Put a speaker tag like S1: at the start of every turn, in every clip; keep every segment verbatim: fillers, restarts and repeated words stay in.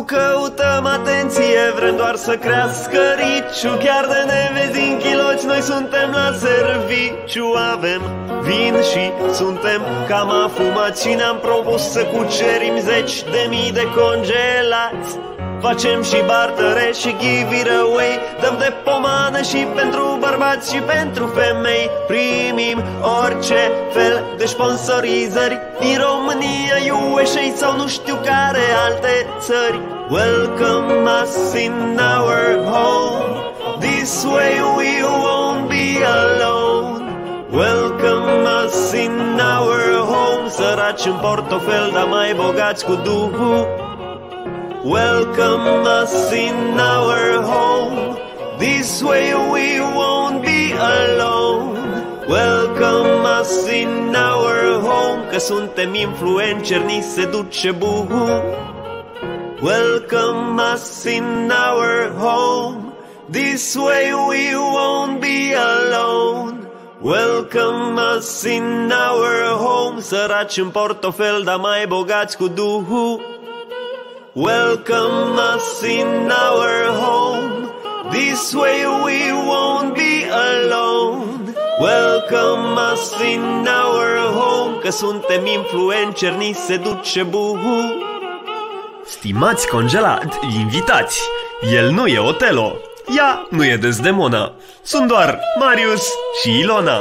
S1: căutăm atenție, vrem doar să crească riciu. Chiar de ne vezi în chiloți, noi suntem la serviciu. Avem vin și suntem cam afumați și ne-am propus să cucerim zeci de mii de congelați. Facem și bartere și give it away. Dăm de pomană și pentru bărbați și pentru femei. Primim orice fel de sponsorizări din România, U S A sau nu știu care alte țări. Welcome us in our home. This way we won't be alone. Welcome us in our home. Săraci în portofel, dar mai bogați cu Duhul. Welcome us in our home. This way we won't be alone. Welcome us in our home. Că suntem influenceri, ni se duce buhu. Welcome us in our home. This way we won't be alone. Welcome us in our home. Săraci în portofel, dar mai bogați cu Duhul. Welcome us in our home. This way we won't be alone. Welcome us in our home. Că suntem influenceri, ni se duce buhu. Stimați congelat, invitați, el nu e Otelo, ea nu e Desdemona. Sunt doar Marius și Ilona.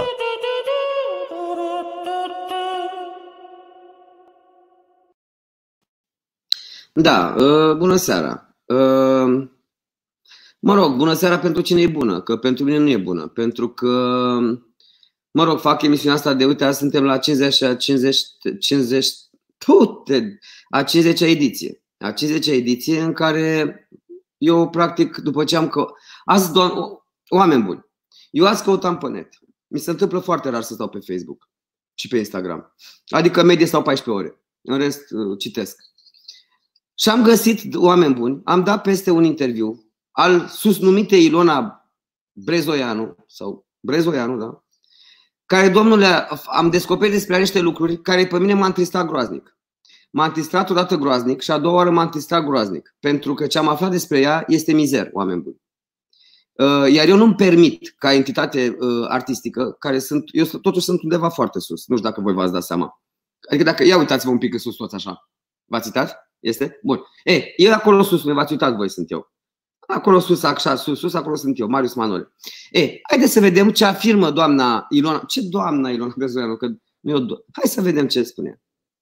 S2: Da, uh, bună seara. Uh, mă rog, bună seara pentru cine e bună, că pentru mine nu e bună. Pentru că, mă rog, fac emisiunea asta de, uite, azi suntem la cincizecea, cincizeci, cincizeci, pute, a cincizecea ediție. A cincizecea ediție în care eu, practic, după ce am că... Azi, oameni buni, eu azi căutam pe net. Mi se întâmplă foarte rar să stau pe Facebook și pe Instagram. Adică medie stau paisprezece ore. În rest, citesc. Și am găsit, oameni buni, am dat peste un interviu al susnumitei Ilona Brezoianu, sau Brezoianu, da? Care, domnule, am descoperit despre niște lucruri care pe mine m-a întristat groaznic. M-a întristat odată groaznic și a doua oară m-a întristat groaznic. Pentru că ce am aflat despre ea este mizer, oameni buni. Iar eu nu-mi permit, ca entitate artistică, care sunt, eu totuși sunt undeva foarte sus. Nu știu dacă voi v-ați dat seama. Adică dacă, ia uitați-vă un pic în sus toți așa. V-ați uitat? Este? Bun. E, eu acolo sus, nu v-ați uitat voi, sunt eu. Acolo sus, așa, sus, sus, acolo sunt eu, Marius Manole. E, haideți să vedem ce afirmă doamna Ilona. Ce doamna Ilona Brezoianu? Că nu eu do- Hai să vedem ce spune.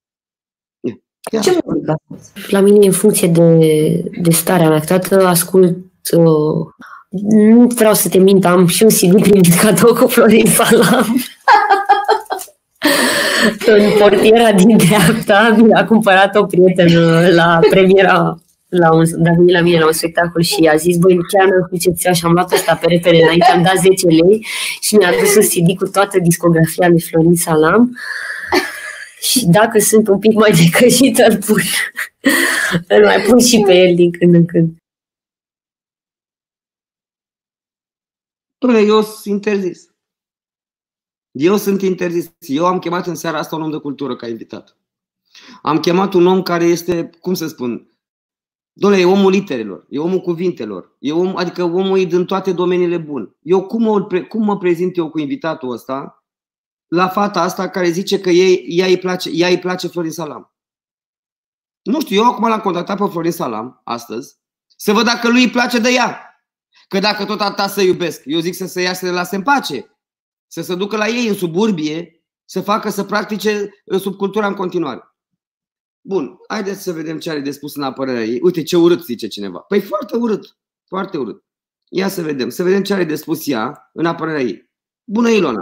S3: Ce la mine, în funcție de, de starea mea, câteodată ascult, uh, nu vreau să te mint, am și un C D primit cadou cu Florin Salam. În portiera din dreapta mi-a cumpărat o prietenă la premiera, la un, dacă la mine la un spectacol și a zis, băi, chiar nu știu ce ți-a, și am luat asta pe repede înainte, am dat zece lei și mi-a dus un C D cu toată discografia lui Florin Salam. Și dacă sunt un pic mai decăjită, îl pun. Îl mai pun și pe el din când în când.
S2: Eu sunt interzis. Eu sunt interzis. Eu am chemat în seara asta un om de cultură ca invitat. Am chemat un om care este, cum să spun, doamne, e omul literelor, e omul cuvintelor, e om, adică omul e din toate domeniile bune. Eu cum mă, cum mă prezint eu cu invitatul ăsta la fata asta care zice că ei, ea, îi place, ea îi place Florin Salam? Nu știu, eu acum l-am contactat pe Florin Salam astăzi să văd dacă lui îi place de ea. Că dacă tot atâta să iubesc, eu zic să se ia, să le lase în pace. Să se ducă la ei în suburbie, să facă, să practice subcultura în continuare. Bun, haideți să vedem ce are de spus în apărarea ei. Uite ce urât, zice cineva. Păi foarte urât, foarte urât. Ia să vedem, să vedem ce are de spus ea în apărarea ei. Bună, Ilona!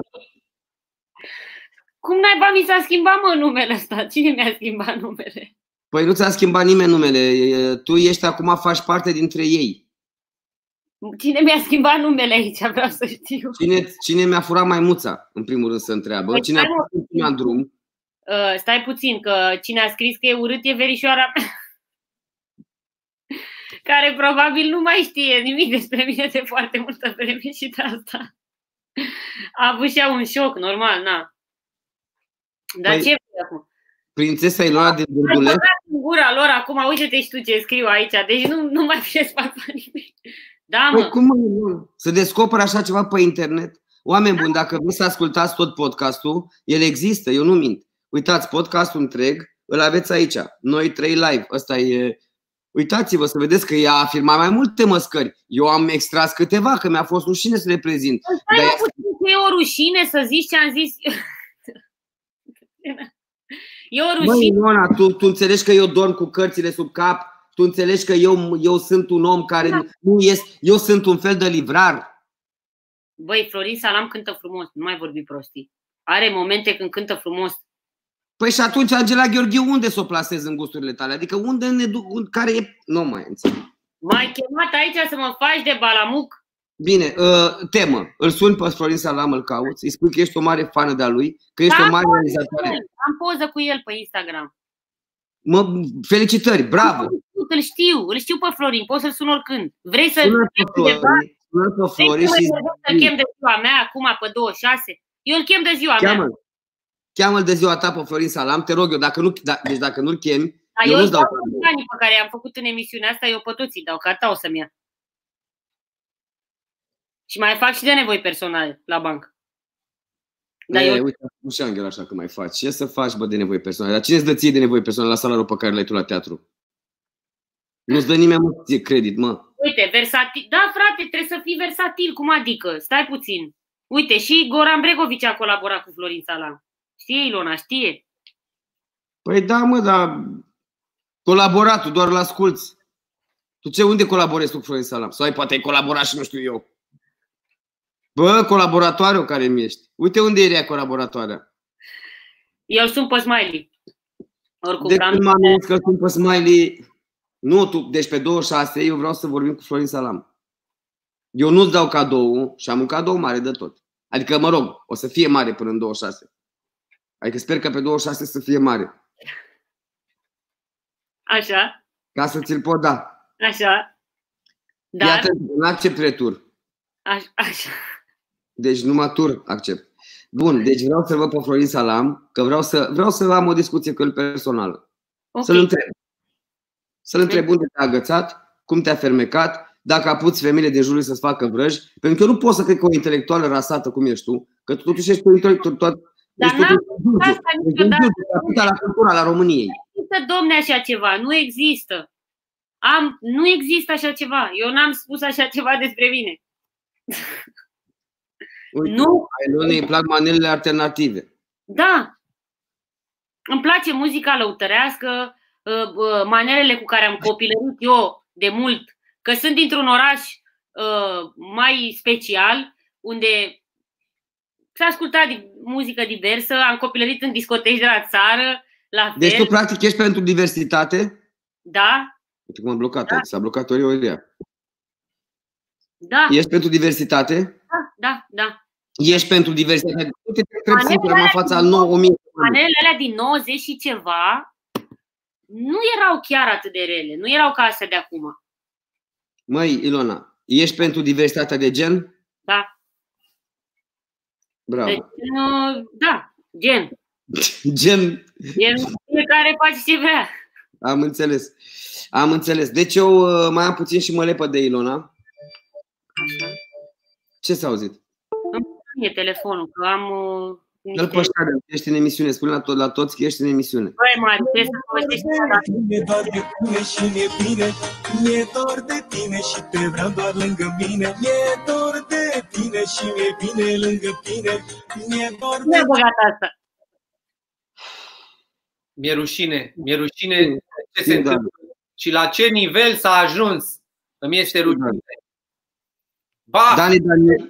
S4: Cum naiba mi s-a schimbat, mă, numele ăsta? Cine mi-a schimbat numele?
S2: Păi nu ți-a schimbat nimeni numele. Tu ești acum, faci parte dintre ei.
S4: Cine mi-a schimbat numele aici, vreau să știu.
S2: Cine, cine mi-a furat maimuța, în primul rând, se întreabă. Păi cine a pus în drum?
S4: Uh, stai puțin, că cine a scris că e urât e verișoara mea, care probabil nu mai știe nimic despre mine de foarte multă vreme și de asta a avut și ea un șoc, normal, na. Dar păi, ce vrei acum?
S2: Prințesa Ilona din Dârdule?
S4: gura lor acum, uite-te și tu ce scriu aici, deci nu, nu mai fie spart pe nimeni. Da, mă.
S2: Păi cum, mă? Să descoperă așa ceva pe internet? Oameni buni, dacă vreți să ascultați tot podcastul, el există, eu nu mint. Uitați, podcastul întreg, îl aveți aici. Noi trei live, ăsta e... Uitați-vă să vedeți că ea a afirmat mai multe măscări. Eu am extras câteva, că mi-a fost rușine să le prezint.
S4: Stai, Dar puțin, e o rușine să zici ce am zis. E o rușine.
S2: Măi, Iona, tu, tu înțelegi că eu dorm cu cărțile sub cap? Tu înțelegi că eu, eu sunt un om care da. nu este... Eu sunt un fel de livrar?
S4: Băi, Florin Salam cântă frumos, nu mai vorbi prostii. Are momente când cântă frumos.
S2: Păi și atunci, Angela Gheorghiu, unde s-o plasezi în gusturile tale? Adică unde ne duc, care e... Nu mai înțeleg.
S4: M-ai chemat aici să mă faci de balamuc?
S2: Bine, uh, temă. Îl suni pe Florin Salam, îl cauți, îi spui că ești o mare fană de-a lui, că ești
S4: da,
S2: o mare realizatoare.
S4: Am poză cu el pe Instagram.
S2: Mă, felicitări, bravo!
S4: Îl știu, îl știu pe Florin, poți să-l sun oricând. Vrei să-l
S2: sună pe Florin, sună pe Florin și...
S4: Să-l chem de ziua mea, acum pe douăzeci și șase? Eu îl chem de ziua
S2: Cheamă.
S4: mea.
S2: Cheamă-l de ziua ta pe Florin Salam, te rog eu, dacă nu, da, deci dacă nu-l chemi,
S4: da,
S2: eu,
S4: eu
S2: nu-ți dau
S4: banii pe care i-am făcut în emisiunea asta, eu pe toți îi dau, că atâta o să-mi ia. Și mai fac și de nevoi personale la bancă.
S2: Dar e, eu... Uite, nu și Angela așa că mai faci. Ce să faci, bă, de nevoi personale? Dar cine îți dă ție de nevoi personale la salariul pe care l-ai tu la teatru? Nu-ți dă nimeni, mă, ție credit, mă.
S4: Uite, versatil. Da, frate, trebuie să fii versatil. Cum adică? Stai puțin. Uite, și Goran Bregovici a colaborat cu Florin Salam. Știe, Ilona, știe?
S2: Păi da, mă, dar colaboratul, doar îl asculți. Tu ce, unde colaborezi cu Florin Salam? Sau ai poate ai colaborat și nu știu eu. Bă, colaboratoare care mi ești. Uite unde e ea colaboratoarea.
S4: Eu sunt pe Smiley. Oricum,
S2: de când m-am zis că sunt pe Smiley. Nu, tu, deci pe douăzeci și șase eu vreau să vorbim cu Florin Salam. Eu nu-ți dau cadou și am un cadou mare de tot. Adică, mă rog, o să fie mare până în douăzeci și șase. Adică sper că pe douăzeci și șase să fie mare.
S4: Așa.
S2: Ca să ți-l pot da.
S4: Așa. Dar...
S2: Iată, nu accept retur.
S4: Așa. Așa.
S2: Deci numai tur accept. Bun, deci vreau să-l văd pe Florin Salam, că vreau să, vreau să am o discuție cu el personală. Okay. Să-l întreb. Să-l întreb unde te-a agățat, cum te-a fermecat, dacă apuți femeile din jurul să-ți facă vrăji. Pentru că eu nu pot să cred că o intelectuală rasată cum ești tu, că tu totuși ești o intelectuală.
S4: Dar n-am asta niciodată.
S2: La cultura, la României.
S4: Nu există, domne, așa ceva. Nu există. Am, nu există așa ceva. Eu n-am spus așa ceva despre mine.
S2: Uite, nu. Ilonei îi plac manelele alternative.
S4: Da. Îmi place muzica lăutărească, manelele cu care am copilărit eu de mult, că sunt dintr-un oraș mai special, unde s-a ascultat muzică diversă, am copilărit în discoteci de la țară, la fel.
S2: Deci tu practic ești pentru diversitate?
S4: Da.
S2: Uite cum am blocat, da. S-a blocat Oriolia.
S4: Da.
S2: Ești pentru diversitate?
S4: Da, da, da.
S2: Ești pentru diversitate? Uite, te trebuie să în fața nouă mii.
S4: Manelele alea din nouăzeci și ceva nu erau chiar atât de rele, nu erau ca astea de acum.
S2: Măi, Ilona, ești pentru diversitatea de gen?
S4: Da.
S2: Bravo.
S4: Deci, da, gen.
S2: Gen.
S4: Gen, fiecare face ce vrea.
S2: Am înțeles. Am înțeles. Deci eu mai am puțin și mă lepă de Ilona.
S4: Așa.
S2: Ce s-a auzit?
S4: Îmi e telefonul, că am... Uh,
S2: Îl pe ăștia, ești în emisiune. Spune la, to- la toți că ești în emisiune.
S4: Băi, Mari, trebuie să povestești asta.
S5: Mi-e dor de tine și mi-e bine. Mi-e dor de tine și te vreau doar lângă mine. Mi-e dor de tine și mi-e bine lângă tine. Mi-e dor de...
S4: Mi-a băgat asta.
S6: Mi-e rușine. Mi-e rușine ce se întâmplă și la ce nivel s-a ajuns. Îmi este rușine. Ba!
S2: Dani, Dani.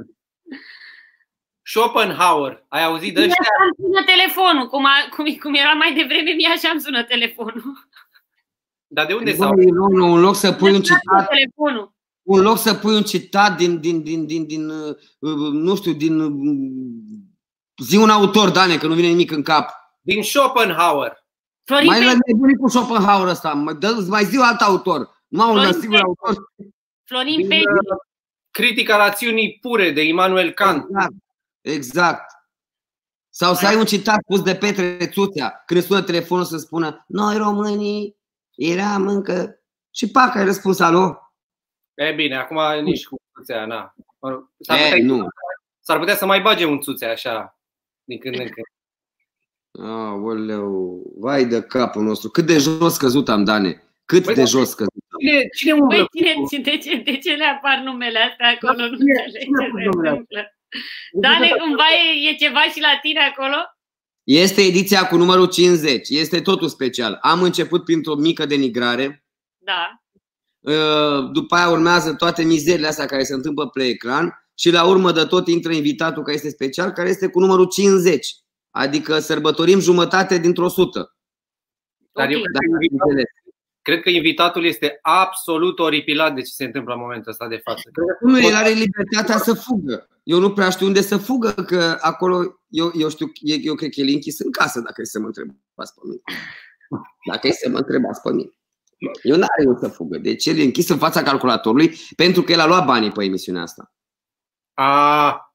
S6: Schopenhauer, ai auzit de ăștia?
S4: Mi-așa îmi sună telefonul, cum, a, cum, cum era mai devreme, mi-așa îmi sună telefonul.
S6: Dar de unde s-au?
S2: Un loc să pui un citat,
S4: telefonul.
S2: un loc să pui un citat din, din, din, din, din nu știu, din zi un autor, Dane, că nu vine nimic în cap.
S6: Din Schopenhauer.
S4: Florin
S2: mai la nebunit cu Schopenhauer ăsta, mai zi alt autor. Nu am un singur autor.
S4: Florin Petri.
S6: Critica rațiunii pure de Immanuel Kant.
S2: Exact. Exact. Sau să ai un citat pus de Petre Țuțea când sună telefonul să spună noi românii eram încă... Și pac, ai răspuns alo.
S6: E bine, acum nici cu Țuțea, na. S-ar
S2: E,
S6: putea,
S2: nu.
S6: s-ar putea să mai bage un Țuțea așa, din când în când.
S2: Aoleu, vai de capul nostru. Cât de jos căzut am, Dane. Cât
S6: Băi,
S2: de jos căzut.
S6: Cine, cine umblă?
S4: Băi, cine, de, ce, de ce le apar numele astea acolo? Nu înțeleg ce se întâmplă. Dane, cumva e, e ceva și la tine acolo?
S2: Este ediția cu numărul cincizeci. Este totul special. Am început printr-o mică denigrare.
S4: Da.
S2: După aia urmează toate mizerile astea care se întâmplă pe ecran. Și la urmă de tot intră invitatul care este special, care este cu numărul cincizeci. Adică sărbătorim jumătate dintr-o sută.
S6: Dar eu cred, cred că invitatul este absolut oripilat de ce se întâmplă în momentul ăsta de față.
S2: Nu, el are libertatea să fugă. Eu nu prea știu unde să fugă, că acolo, eu, eu știu, eu cred că el e închis în casă, dacă e să mă întrebați pe mine. Dacă e să mă întrebați pe mine. Eu n-are eu să fugă. Deci el e închis în fața calculatorului pentru că el a luat banii pe emisiunea asta.
S6: A.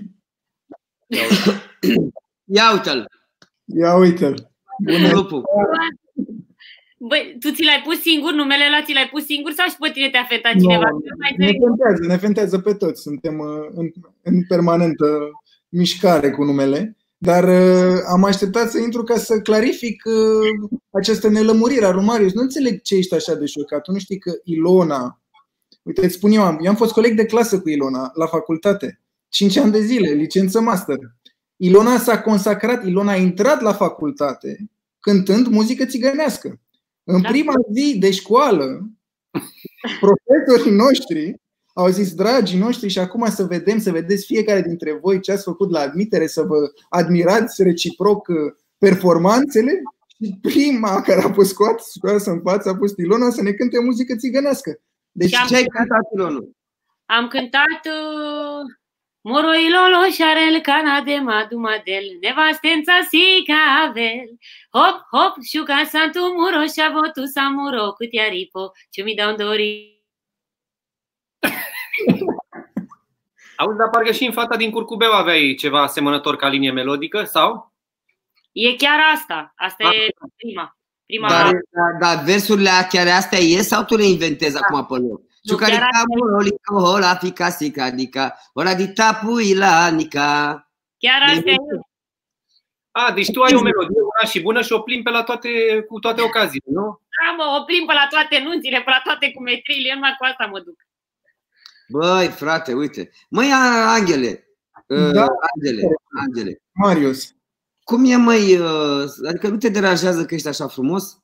S2: Ia uite-l.
S7: Ia uite-l.
S2: Lupul.
S4: Băi, tu ți l-ai pus singur, numele ăla ți l-ai pus singur sau și pe tine te-a fentat cineva?
S7: No, ne fentează, ne fentează pe toți. Suntem în, în permanentă mișcare cu numele. Dar uh, am așteptat să intru ca să clarific uh, această nelămurire a lui Marius. Nu înțeleg ce ești așa de șocat. Tu nu știi că Ilona... Uite, îți spun eu, am, eu am fost coleg de clasă cu Ilona la facultate. Cinci ani de zile, licență master. Ilona s-a consacrat, Ilona a intrat la facultate cântând muzică țigănească. În prima zi de școală, profesorii noștri au zis, dragii noștri, și acum să vedem, să vedeți fiecare dintre voi ce ați făcut la admitere, să vă admirați reciproc performanțele. Și prima care a pus scoasă în față a pus Ilona să ne cânte muzică țigănească. Deci ce ai cântat, Ilona?
S4: Am cântat uh, Moro Ilolo șarel cana de madu madel, nevastența si cavel. Hop, hop, șuca santu muro, șavotu samuro, cât iaripo, ce mi dau dori.
S6: Auzi, dar parcă și în Fata din Curcubeu aveai ceva asemănător ca linie melodică, sau?
S4: E chiar asta. Asta ah. e prima. prima
S2: dar, dar, dar versurile chiar astea ies sau tu le inventezi da. acum pe loc? Ciucarica murolica, hola fica sicadica, ora di tapuilanica.
S4: Chiar asta e.
S6: A, deci tu ai o melodie una și bună și o plimbi pe la toate, cu toate ocaziile, nu?
S4: Da, mă, o plimb pe la toate nunțile, pe la toate cumetrile, eu numai cu asta mă duc.
S2: Băi, frate, uite. Măi, Angele,
S7: da.
S2: Angele, Angele.
S7: Marius.
S2: Cum e, măi, adică nu te deranjează că ești așa frumos?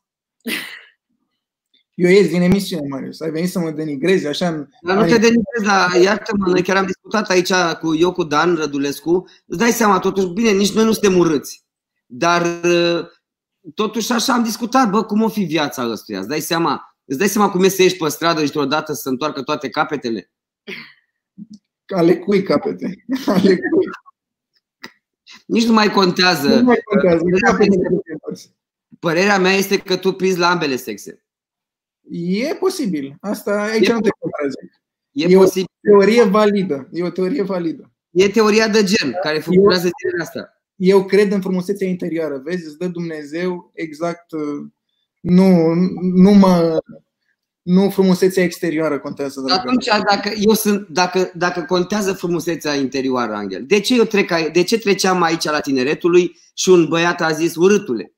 S7: Eu ies din emisiune, Marius. Ai venit să mă denigrezi așa.
S2: Dar nu te denigrezi, dar iartă-mă, noi chiar am discutat aici cu eu, cu Dan Rădulescu. Îți dai seama, totuși, bine, nici noi nu suntem urâți. Dar totuși așa am discutat, bă, cum o fi viața ăstuia. Îți dai seama, îți dai seama cum e să ieși pe stradă și dintr-o dată să se întoarcă toate capetele?
S7: Ale cui capete? Ale cui?
S2: Nici nu mai contează.
S7: Nu mai contează.
S2: Părerea mea este că tu prinzi la ambele sexe.
S7: E posibil. Asta aici e nu te contrazic.
S2: E,
S7: e
S2: posibil.
S7: o teorie validă. E o teorie validă.
S2: E teoria de gen care funcționează zilele astea.
S7: Eu cred în frumusețea interioară. Vezi, îți dă Dumnezeu exact. Nu, nu mă. Nu frumusețea exterioară contează.
S2: Atunci, dacă, eu sunt, dacă, dacă contează frumusețea interioară, Angel, de ce, eu trec, de ce treceam aici la Tineretului și un băiat a zis urâtule?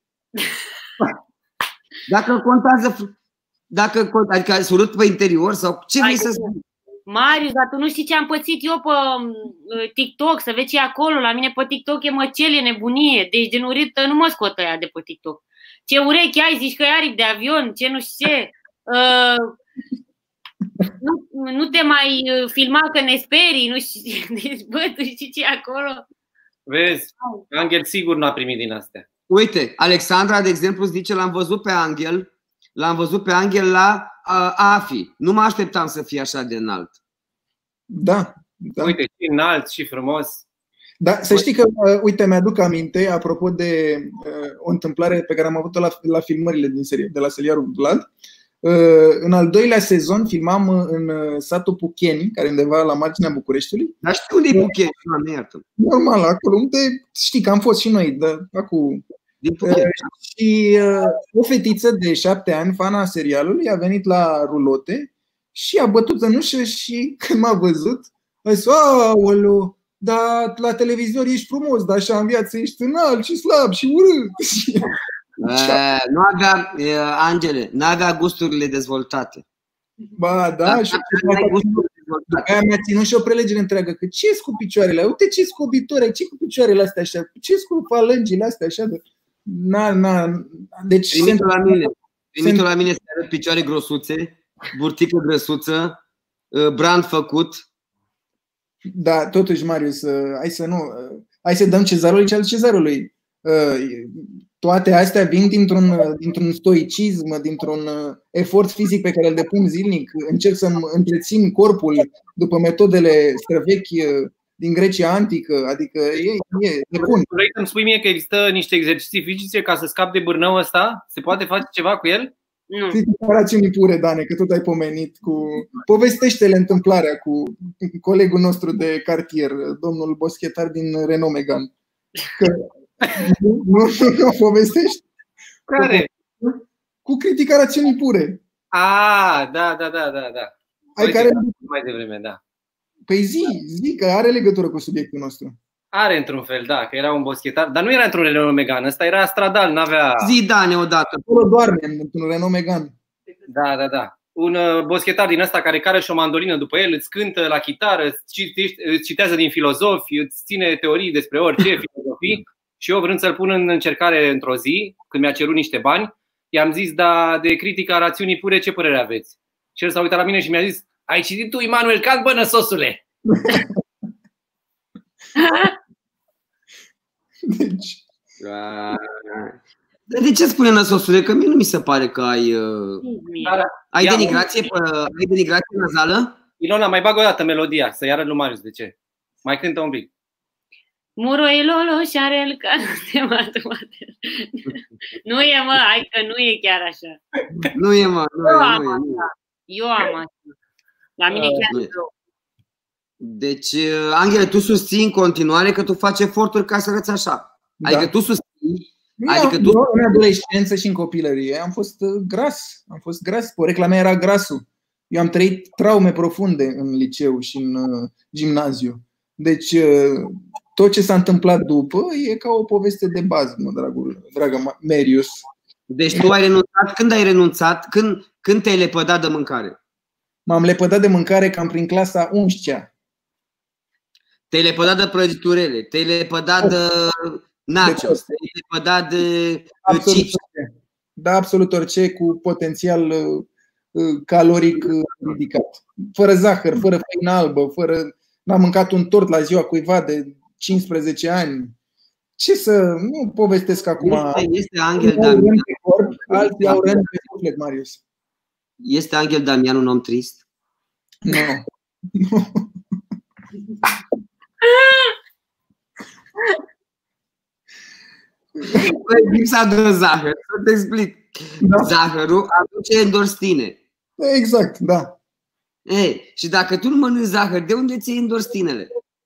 S2: Dacă contează, dacă, adică ați urât pe interior sau ce vrei să spun?
S4: Marius, dar tu nu știi ce am pățit eu pe TikTok, să vezi ce e acolo. La mine pe TikTok e măcelie, nebunie. Deci din urât nu mă scot ăia de pe TikTok. Ce urechi ai, zici că ai aripi de avion, ce nu știu ce. Uh, nu, nu te mai filma că ne sperii, nu știu. Deci, bă, tu știi ce e acolo?
S6: Vezi, Angel sigur n-a primit din astea.
S2: Uite, Alexandra, de exemplu, zice, l-am văzut pe Angel, l-am văzut pe Angel la uh, A F I. Nu mă așteptam să fie așa de înalt.
S7: Da, da.
S6: Uite, și înalt și frumos.
S7: Da, să știi că, uh, uite, mi-aduc aminte, apropo de uh, o întâmplare pe care am avut-o la, la filmările din serie, de la Seliarul Vlad. În al doilea sezon filmam în satul Pucheni, care e undeva la marginea Bucureștiului.
S2: Dar știu unde e Pucheni, Doamne iartă.
S7: Normal, acolo unde știi că am fost și noi, dar acum. Și o fetiță de șapte ani, fana serialului, a venit la rulote și a bătut în ușă și când m-a văzut, a zis: aoleu, dar la televizor ești frumos, dar așa în viață ești înalt și slab și urât.
S2: Uh, nu avea, uh, Angele, nu avea gusturile dezvoltate.
S7: Ba, da, da și aia mi-a ținut și o prelegere întreagă, că ce-s cu picioarele? Uite ce scobitori, ce cu picioarele astea așa? Ce-s cu falângile astea așa? Na, na. Deci
S2: Trimitul la mine, trimitul la mine să arăt picioare grosuțe, burtică grăsuță, brand făcut.
S7: Da, totuși, Marius, hai să nu, hai să dăm cezarului ce al cezarului. Toate astea vin dintr-un, dintr-un stoicism, dintr-un efort fizic pe care îl depun zilnic. Încerc să-mi întrețin corpul după metodele străvechi din Grecia antică, adică e, e nebun.
S6: Vrei să-mi spui mie că există niște exerciții fizice ca să scapi de bârnăul ăsta? Se poate face ceva cu el?
S4: Nu.
S7: Criticarațiuni pure, Dane, că tot ai pomenit cu... Povestește-le întâmplarea cu colegul nostru de cartier, domnul boschetar din Renault Megane. Că... Nu, nu, nu povestești?
S6: Care?
S7: Cu, cu criticarațiuni pure.
S6: Ah, da, da, da, da, da.
S7: Ai care...
S6: Mai devreme, da.
S7: Păi zi, zi că are legătură cu subiectul nostru.
S6: Are într-un fel, da, că era un boschetar, dar nu era într-un Renault Megane, ăsta era stradal, n-avea...
S2: Zi, Dane, odată.
S7: Acolo doarme într-un Renault Megane.
S6: Da, da, da. Un boschetar din ăsta care care și o mandolină după el, îți cântă la chitară, îți citează din filozofi, îți ține teorii despre orice filozofii. Și eu, vrând să-l pun în încercare într-o zi, când mi-a cerut niște bani, i-am zis: da, de critica rațiunii pure, ce părere aveți? Și el s-a uitat la mine și mi-a zis: ai citit tu Immanuel Kant, bă, năsosule?
S7: Deci...
S2: De ce spune năsosule? Că mie nu mi se pare că ai... Uh... Ai denigrație, ai denigrație nazală?
S6: Ilona, mai bag o dată melodia, să-i arăt lui Marius de ce. Mai cântă un pic.
S4: Muro e lolo și are el ca nu e, mă, hai că nu e chiar așa.
S2: Nu e, mă, nu
S4: eu
S2: e,
S4: am
S2: nu e,
S4: așa.
S2: nu e.
S4: Eu am așa. La mine uh, chiar e rău.
S2: Deci, Angele, tu susții în continuare că tu faci eforturi ca să arăți așa. Da. Adică tu susții.
S7: Adică tu... Eu, în adolescență și în copilărie am fost gras. Am fost gras. Porecla mea era grasul. Eu am trăit traume profunde în liceu și în uh, gimnaziu. Deci... Uh, tot ce s-a întâmplat după e ca o poveste de bază, mă, dragul, dragă Marius.
S2: Deci tu ai renunțat, când ai renunțat? Când, când te-ai lepădat de mâncare?
S7: M-am lepădat de mâncare cam prin clasa a unsprezecea.
S2: Te-ai lepădat de prăjiturele, te-ai lepădat de nachos, te-ai lepădat de chips.
S7: Da, absolut orice cu potențial caloric ridicat. Fără zahăr, fără făină albă, fără... N-am mâncat un tort la ziua cuiva de cincisprezece ani. Ce să... Nu povestesc acum.
S2: Este, este Angel Damian.
S7: Corp, alții au rând pe suflet, Marius.
S2: Este Angel Damian un om trist?
S7: Nu. Nu.
S2: Lipsa de zahăr. Să te explic. Da. Zahărul aduce endorfine.
S7: Exact, da.
S2: Ei, și dacă tu nu mănânci zahăr, de unde ți-ai endorfinele?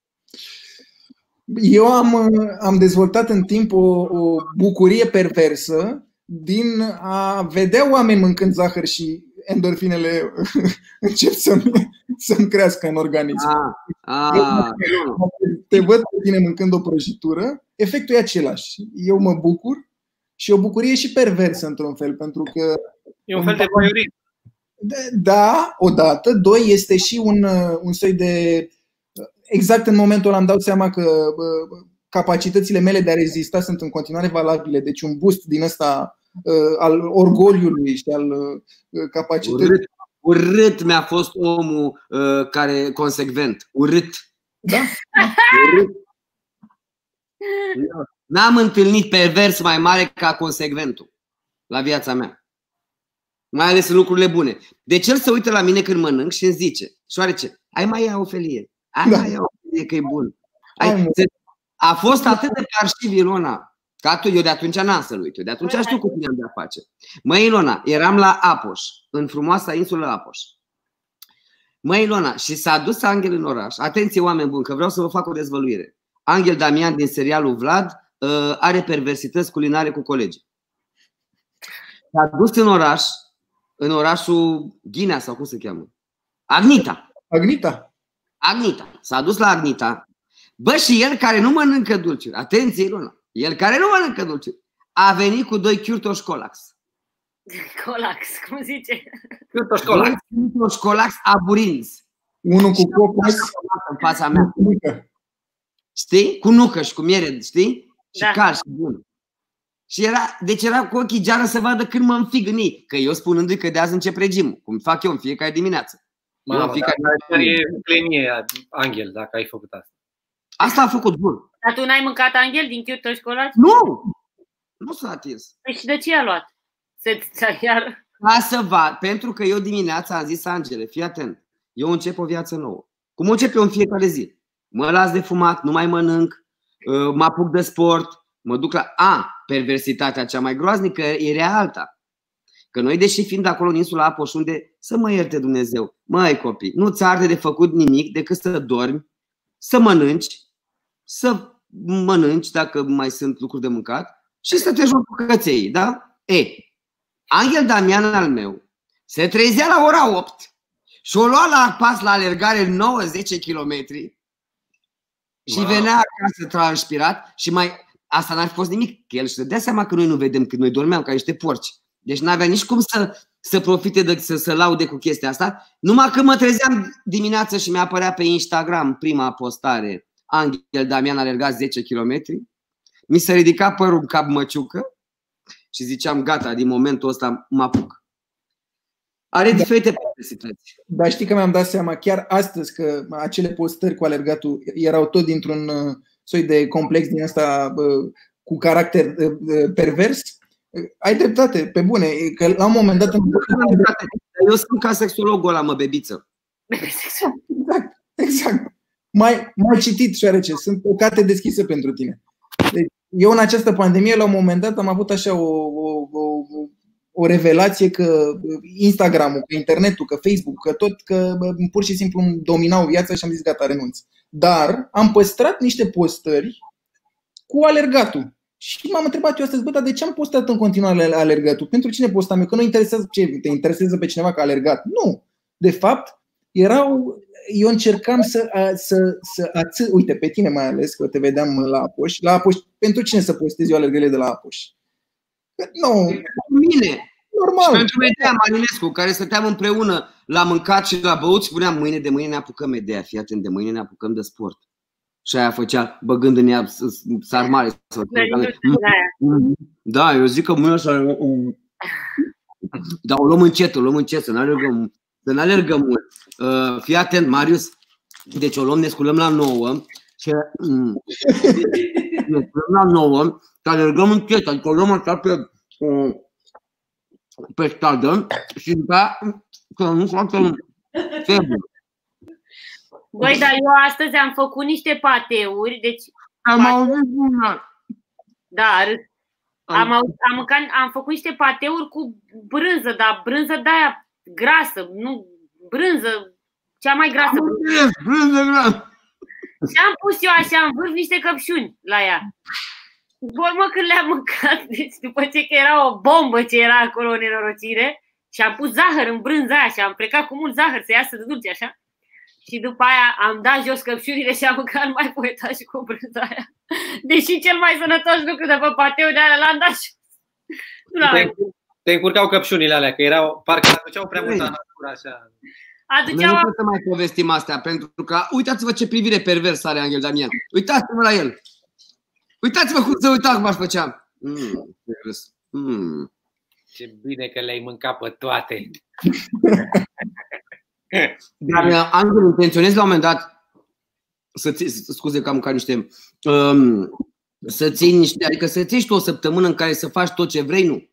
S7: Eu am, am dezvoltat în timp o, o bucurie perversă din a vedea oameni mâncând zahăr și endorfinele încep să-mi, să-mi crească în organism.
S2: Ah, ah,
S7: Te văd pe tine mâncând o prăjitură, efectul e același. Eu mă bucur și o bucurie și perversă într-un fel, pentru că...
S6: E un fel de voyeurism.
S7: Da, odată. Doi, este și un, un soi de... Exact în momentul ăla îmi dau seama că capacitățile mele de a rezista sunt în continuare valabile. Deci un boost din ăsta al orgoliului și al capacității.
S2: Urât, urât mi-a fost omul uh, care consecvent. Urât.
S7: Da?
S2: Urât. N-am întâlnit pervers mai mare ca consecventul la viața mea. Mai ales în lucrurile bune. Deci el se uită la mine când mănânc și îmi zice: șoarece, ai mai ia o felie. Ai da. mai ia o felie că e bun. Ai, a fost atât de parșiv, Ilona. Ca tu, eu de atunci n-am să-l uit. Eu de atunci știu cu cine am de-a face. Măi, Ilona, eram la Apoș, în frumoasa insulă Apoș. Măi, Ilona, și s-a dus Angel în oraș. Atenție, oameni buni, că vreau să vă fac o dezvăluire. Angel Damian din serialul Vlad uh, are perversități culinare cu colegii. S-a dus în oraș, în orașul Ghinea, sau cum se cheamă? Agnita.
S7: Agnita.
S2: Agnita. S-a dus la Agnita. Bă, și el care nu mănâncă dulciuri, atenție, Ilona, el care nu mănâncă dulciuri, a venit cu doi chiurtoși Colax.
S4: Colax, cum zice?
S6: Chiurtoși Colax.
S2: Chiurtoși Colax aburinți.
S7: Unul cu cocos
S2: în fața mea. Știi? Cu nucă și cu miere, știi? Și da. Cal și bun. Și era, deci era cu ochii geară să vadă când mă înfig în ei. Că eu spunându-i că de azi încep regimul, cum fac eu în fiecare dimineață.
S6: Mamă, dar e plenie, Angel, dacă ai făcut asta.
S2: Asta a făcut bun.
S4: Dar tu n-ai mâncat, Angel, din chiurtoși Colax?
S2: Nu! Nu s-a atins.
S4: Păi și de ce a luat? Se iar...
S2: Ca să vad, pentru că eu dimineața am zis, Angele, fii atent, eu încep o viață nouă. Cum încep eu în fiecare zi? Mă las de fumat, nu mai mănânc, mă apuc de sport, mă duc la... A, perversitatea cea mai groaznică era alta. Că noi, deși fiind acolo în insula Apoș, unde, să mă ierte Dumnezeu, măi copii, nu ți arde de făcut nimic decât să dormi, să mănânci, să mănânci dacă mai sunt lucruri de mâncat și să te joci cu căței, da? E, Angel Damian al meu se trezea la ora opt și o lua la pas la alergare nouă zece kilometri și wow. Venea acasă transpirat și mai... Asta n-ar fi fost nimic, că el își dădea seama că noi nu vedem când noi dormeam ca niște porci. Deci n-avea nici cum să, să profite, de, să, să laude cu chestia asta. Numai când mă trezeam dimineața și mi-apărea pe Instagram prima postare, Angel Damian alergat zece kilometri, mi se ridica părul în cap măciucă și ziceam, gata, din momentul ăsta mă apuc. Are da. Diferite perversități.
S7: Dar știi că mi-am dat seama chiar astăzi că acele postări cu alergatul erau tot dintr-un soi de complex din ăsta cu caracter pervers. Ai dreptate, pe bune, că la un moment dat...
S2: Eu sunt ca sexologul ăla, mă, bebiță.
S7: Exact, exact. Mai, mai citit, șoarece, sunt o carte deschisă pentru tine. Deci, eu în această pandemie, la un moment dat, am avut așa o, o, o, o revelație că Instagram-ul, că internetul, că Facebook, că tot, că pur și simplu îmi dominau viața și am zis gata, renunț. Dar am păstrat niște postări cu alergatul. Și m-am întrebat eu astăzi, bă, dar de ce am postat în continuare alergatul? Pentru cine postam eu? Că nu interesează, ce, te interesează pe cineva că a alergat? Nu. De fapt, erau, eu încercam să, să, să aț- uite, pe tine mai ales, că te vedeam la Apoș. La Apoș, pentru cine să postez eu alergările de la Apoș? Nu.
S2: Mine.
S7: Normal.
S2: Și pentru Medea Marinescu, care stăteam împreună la mâncat și la băut, spuneam, mâine de mâine ne apucăm, Medea, fii atent, de mâine ne apucăm de sport. Și aia făcea, băgând în ea sarmale. Da, eu zic că mâine să... Dar o luăm încet, o luăm încet, să n-alergăm, să n-alergăm mult. Uh, fii atent, Marius. Deci o luăm, ne sculăm la nouă și ne sculăm la nouă, să alergăm încet, adică o luăm așa pe, pe stradă și după aia să nu facem febră.
S4: Băi, dar eu astăzi am făcut niște pateuri, deci...
S2: Am auzit una.
S4: Dar am, am, mâncat, am făcut niște pateuri cu brânză, dar brânză de-aia grasă, nu brânză, cea mai grasă.
S2: Brânză, brânză grasă.
S4: Și am pus eu așa în vârf niște căpșuni la ea. Urmă când le-am mâncat, deci după ce că era o bombă ce era acolo în nenorocire, și am pus zahăr în brânza aia și am plecat cu mult zahăr să iasă de dulce așa. Și după aia am dat jos căpșurile și am mâncat mai poetat și cu brânza aia. Deși cel mai sănătos lucru de pe pateu de alea l-am dat și...
S6: Te încurcau căpșunile alea, că erau, parcă aduceau prea multă natură așa.
S4: Aduceau...
S2: Nu pot să mai povestim astea, pentru că uitați-vă ce privire perversă are Angel Damian. Uitați-vă la el. Uitați-vă cum se uita cum aș făcea. Mm, mm.
S6: Ce bine că le-ai mâncat pe toate.
S2: Dar Angel, intenționez la un moment dat să ții, scuze că am mâncat niște, um, să ții niște, adică să ții tu o săptămână în care să faci tot ce vrei, nu?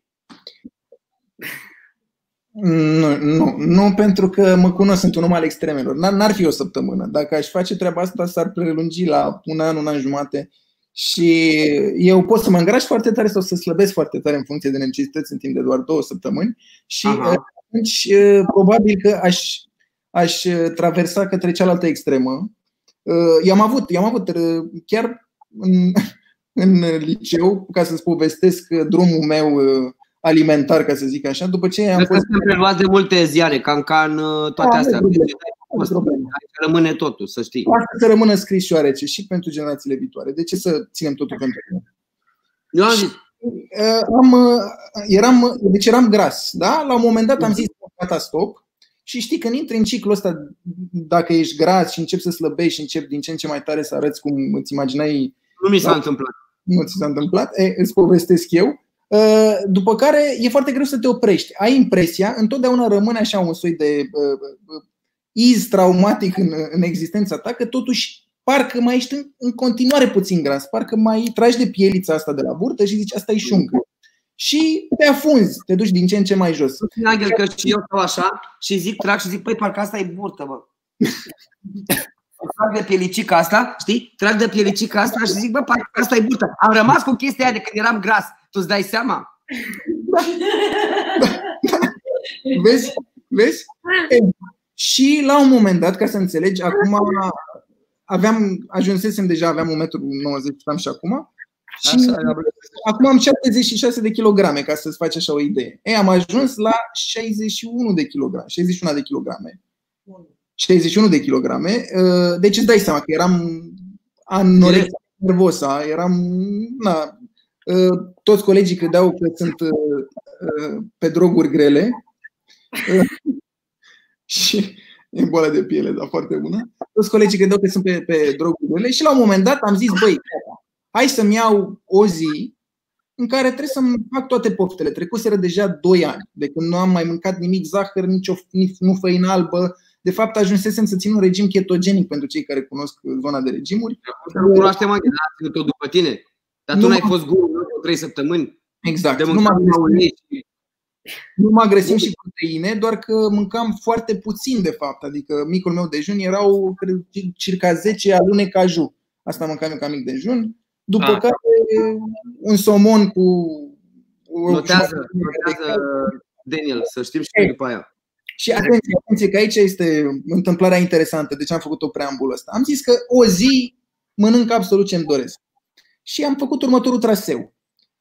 S7: Nu, nu, nu, pentru că mă cunosc, sunt un om al extremelor. N-ar fi o săptămână. Dacă aș face treaba asta, s-ar prelungi la un an, un an jumate. Și eu pot să mă îngraș foarte tare sau să slăbesc foarte tare în funcție de necesități în timp de doar două săptămâni. Și Aha. atunci probabil că aș, aș traversa către cealaltă extremă. I-am avut, i-am avut chiar în, în liceu, ca să-ți povestesc drumul meu alimentar, ca să zic așa. După ce am
S2: fost preluat de multe ziare, Cancan, toate astea. Rămâne totul, să știi.
S7: Asta să rămână scris șoarece și pentru generațiile viitoare. De ce să ținem totul pentru noi?
S2: Eu am zis.
S7: Am, eram, deci eram gras, da? La un moment dat am zis gata, stop. Și știi, când intri în ciclul ăsta, dacă ești gras și începi să slăbești și începi din ce în ce mai tare să arăți cum îți imaginai.
S2: Nu mi s-a da? întâmplat.
S7: Nu ți s-a întâmplat? E, îți povestesc eu. După care e foarte greu să te oprești. Ai impresia, întotdeauna rămâne așa un soi de iz traumatic în, în existența ta, că totuși parcă mai ești în, în continuare puțin gras, parcă mai tragi de pielița asta de la burtă și zici asta e șuncă. Și te afunzi, te duci din ce în ce mai jos.
S2: Angel, că și eu stau așa și zic, trag și zic, păi parcă asta e burtă, bă. Trag de pielicica asta, știi? Trag de pielicica asta și zic, bă, parcă asta e burtă. Am rămas cu chestia aia de când eram gras. Tu îți dai seama?
S7: Vezi? Vezi? Și la un moment dat, ca să înțelegi, acum aveam, ajunsesem deja, aveam un metru nouăzeci și acum. Și acum am șaptezeci și șase de kilograme, ca să-ți faci așa o idee. Ei, am ajuns la șaizeci și unu de kilograme. șaizeci și unu de kilograme. șaizeci și unu de kilograme. Deci îți dai seama că eram anorexic nervos, eram na, toți colegii credeau că sunt pe droguri grele. Și e boală de piele, dar foarte bună. Toți colegii credeau că sunt pe, pe droguri grele. Și la un moment dat am zis, băi, hai să-mi iau o zi în care trebuie să-mi fac toate poftele. Trecuseră deja doi ani de când nu am mai mâncat nimic zahăr, nici o, nici, nu făină albă. De fapt, ajunsesem să țin un regim ketogenic pentru cei care cunosc zona de regimuri.
S2: Nu cunoaște mai tot după tine. Dar tu n-ai fost guru trei săptămâni.
S7: Exact. Nu m-am Nu mă agresim și proteine, doar că mâncam foarte puțin de fapt. Adică micul meu dejun erau cred, circa zece alune caju. Asta mâncam eu ca mic dejun. După ah. care un somon cu...
S2: Notează, notează Daniel, să știm și hey. după aia.
S7: Și atenție, atenție că aici este întâmplarea interesantă. De ce am făcut o preambulă asta? Am zis că o zi mănânc absolut ce-mi doresc. Și am făcut următorul traseu.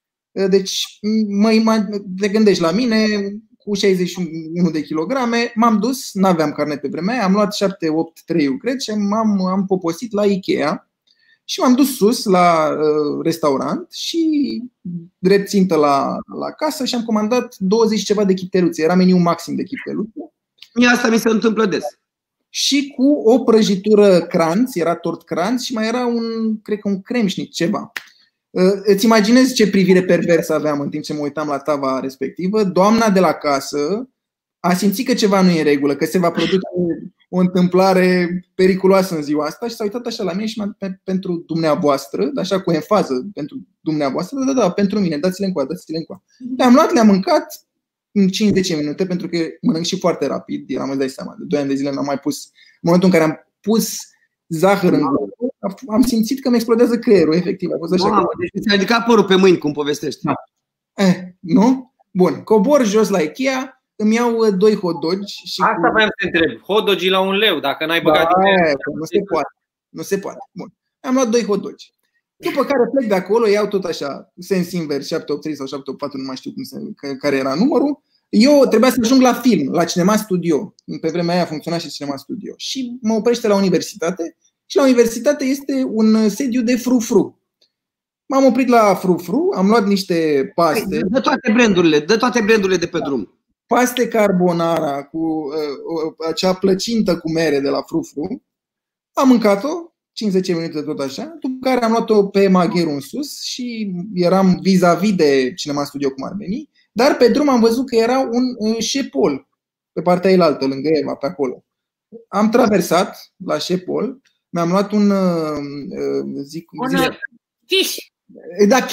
S7: Deci, mă, te gândești la mine, cu șaizeci și unu de kilograme, m-am dus, n-aveam carnet pe vremea aia, am luat șapte opt trei-uri, cred, și m-am am poposit la Ikea și m-am dus sus la uh, restaurant și drept țintă la, la casă și am comandat douăzeci ceva de chipteluțe. Era meniu maxim de chipteluțe.
S2: Mie asta mi se întâmplă des.
S7: Și cu o prăjitură cranț, era tort cranț și mai era un, cred că un cremșnic, ceva. Îți imaginezi ce privire perversă aveam în timp ce mă uitam la tava respectivă. Doamna de la casă a simțit că ceva nu e în regulă, că se va produce o întâmplare periculoasă în ziua asta și s-a uitat așa la mine și m-a pe, pentru dumneavoastră, așa cu enfază, pentru dumneavoastră, da, da, da, pentru mine, dați-le încoa, dați-le încoa. Le-am luat, le-am mâncat în cinci zece minute, pentru că mănânc și foarte rapid, eram, îți dai seama, de doi ani de zile n-am mai pus, în momentul în care am pus zahăr în gură, am simțit că mi explodează creierul, efectiv. A fost așa.
S2: Wow, că... Deci ți-a ridicat părul pe mâini, cum povestești.
S7: Da. Eh, nu? Bun, cobor jos la Ikea, îmi iau doi hot dogi și
S6: asta
S7: cu...
S6: vreau să te întreb. Hot dogi la un leu, dacă n-ai băgat
S7: da, din nu se poate. Nu se poate. Bun. Am luat doi hot dogi. După care plec de acolo, iau tot așa, sens invers, șapte opt trei sau șapte opt patru, nu mai știu cum se, care era numărul. Eu trebuia să ajung la film, la Cinema Studio. Pe vremea aia funcționa și Cinema Studio. Și mă oprește la universitate. Și la universitate este un sediu de frufru. M-am oprit la frufru, am luat niște paste.
S2: Dă toate brandurile, dă toate brandurile de pe drum.
S7: Paste carbonara cu uh, acea plăcintă cu mere de la frufru. Am mâncat-o, cinci zece minute tot așa, după care am luat-o pe magheru în sus și eram vis-a-vis de Cinema Studio cum ar veni, dar pe drum am văzut că era un uh, șepol pe partea eilaltă, lângă Eva, pe acolo. Am traversat la șepol. Mi-am luat un, zic,
S4: un quiche.
S7: Da, quiche.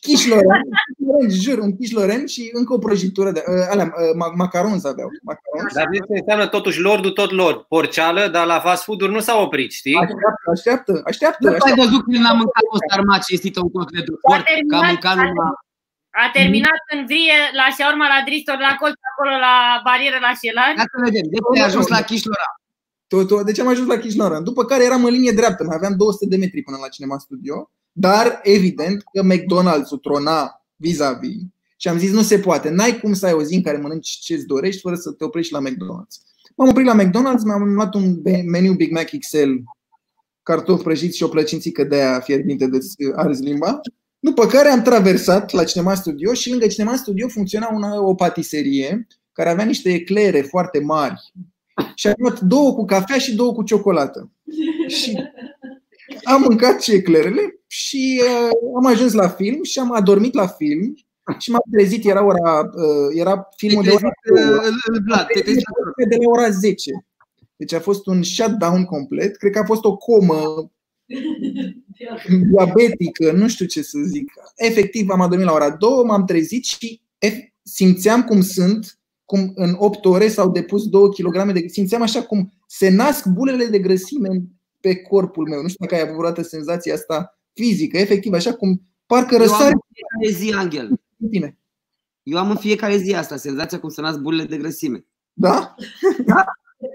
S7: Quiche Lorraine, jur, un quiche Lorraine și încă o prăjitură de alea, macarons aveau. Macarons.
S6: Dar ce înseamnă totuși lordul tot lord, porceală, dar la fast food-uri nu s-au oprit, știi?
S7: Așteaptă, așteaptă, așteaptă.
S2: Nu ai văzut când am mâncat o sarma cinstită, un cotlet de porc, că am mâncat numai...
S4: A terminat în vie la shawarma la Dristor, la colț, acolo la barieră la Șelari.
S2: Ia să vedem, de ce ai ajuns la Quiche Lorraine?
S7: De ce am ajuns la Quiche Lorraine? După care eram în linie dreaptă, mai aveam două sute de metri până la Cinema Studio, dar evident că McDonald's-ul trona vis-a-vis și am zis nu se poate, n-ai cum să ai o zi în care mănânci ce-ți dorești fără să te oprești la McDonald's. M-am oprit la McDonald's, mi-am luat un meniu Big Mac X L, cartofi prăjiți și o plăcințică de aia fierbinte de-ți arzi limba. După care am traversat la Cinema Studio și lângă Cinema Studio funcționa una, o patiserie care avea niște eclere foarte mari. Și am luat două cu cafea și două cu ciocolată. Și am mâncat și eclerele și uh, am ajuns la film și am adormit la film și m-am trezit, era ora uh, era filmul de ora de la ora zece. Deci a fost un shutdown complet, cred că a fost o comă diabetică, nu știu ce să zic. Efectiv am adormit la ora două, m-am trezit și simțeam cum sunt, cum în opt ore s-au depus două kilograme de, simțeam așa cum se nasc bulele de grăsime pe corpul meu. Nu știu dacă ai avut vreodată senzația asta fizică, efectiv așa cum parcă răsare.
S2: Eu am în fiecare zi, Angel.
S7: Bine.
S2: Eu am în fiecare zi asta, senzația cum se nasc bulele de grăsime.
S7: Da?
S2: Da.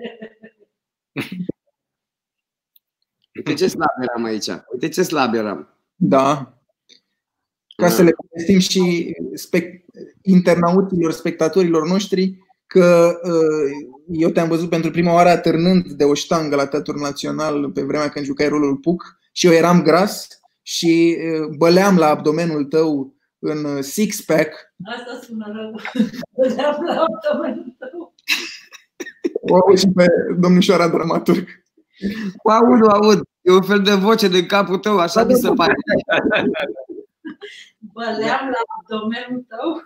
S2: Uite ce slab eram aici. Uite ce slab eram.
S7: Da. Ca să le povestim și spect- internautilor, spectatorilor noștri că eu te-am văzut pentru prima oară atârnând de o ștangă la Teatrul Național pe vremea când jucai rolul Puc și eu eram gras și băleam la abdomenul tău în six-pack.
S8: Asta sună rău. Băleam la abdomenul tău.
S7: O aud și pe domnișoara dramaturg.
S2: O aud, o aud. E un fel de voce din capul tău, așa mi se pare.
S8: Băleam la abdomenul tău?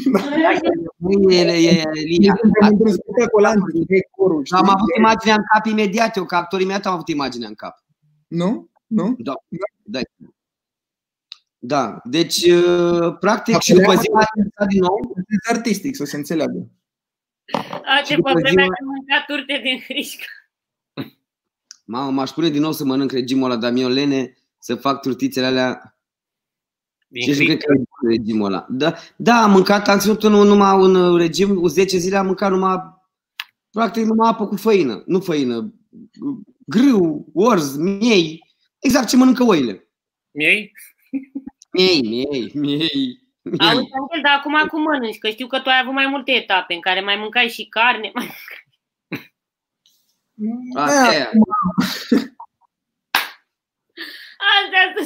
S2: Am avut imaginea în cap imediat, eu ca actorii mei am avut imaginea în cap.
S7: Nu? Nu?
S2: Da. Da. Da. Deci, practic, și după ziua din nou,
S7: artistic, să se înțeleagă.
S4: A, ce pe vremea când mânca turte din hrișcă.
S2: Mamă, m-aș pune din nou să mănânc regimul ăla, dar mi-o lene să fac turtițele alea. Ce cred că e regimul ăla. Da, da, am mâncat, am ținut numai un regim, zece zile am mâncat numai, practic numai apă cu făină. Nu făină, grâu, orz, miei, exact ce mănâncă oile.
S6: Miei?
S2: Miei, miei, miei.
S4: Auzi, Angel, dar acum cum mănânci? Că știu că tu ai avut mai multe etape în care mai mâncai și carne. Mai...
S2: Astea.
S4: Astea.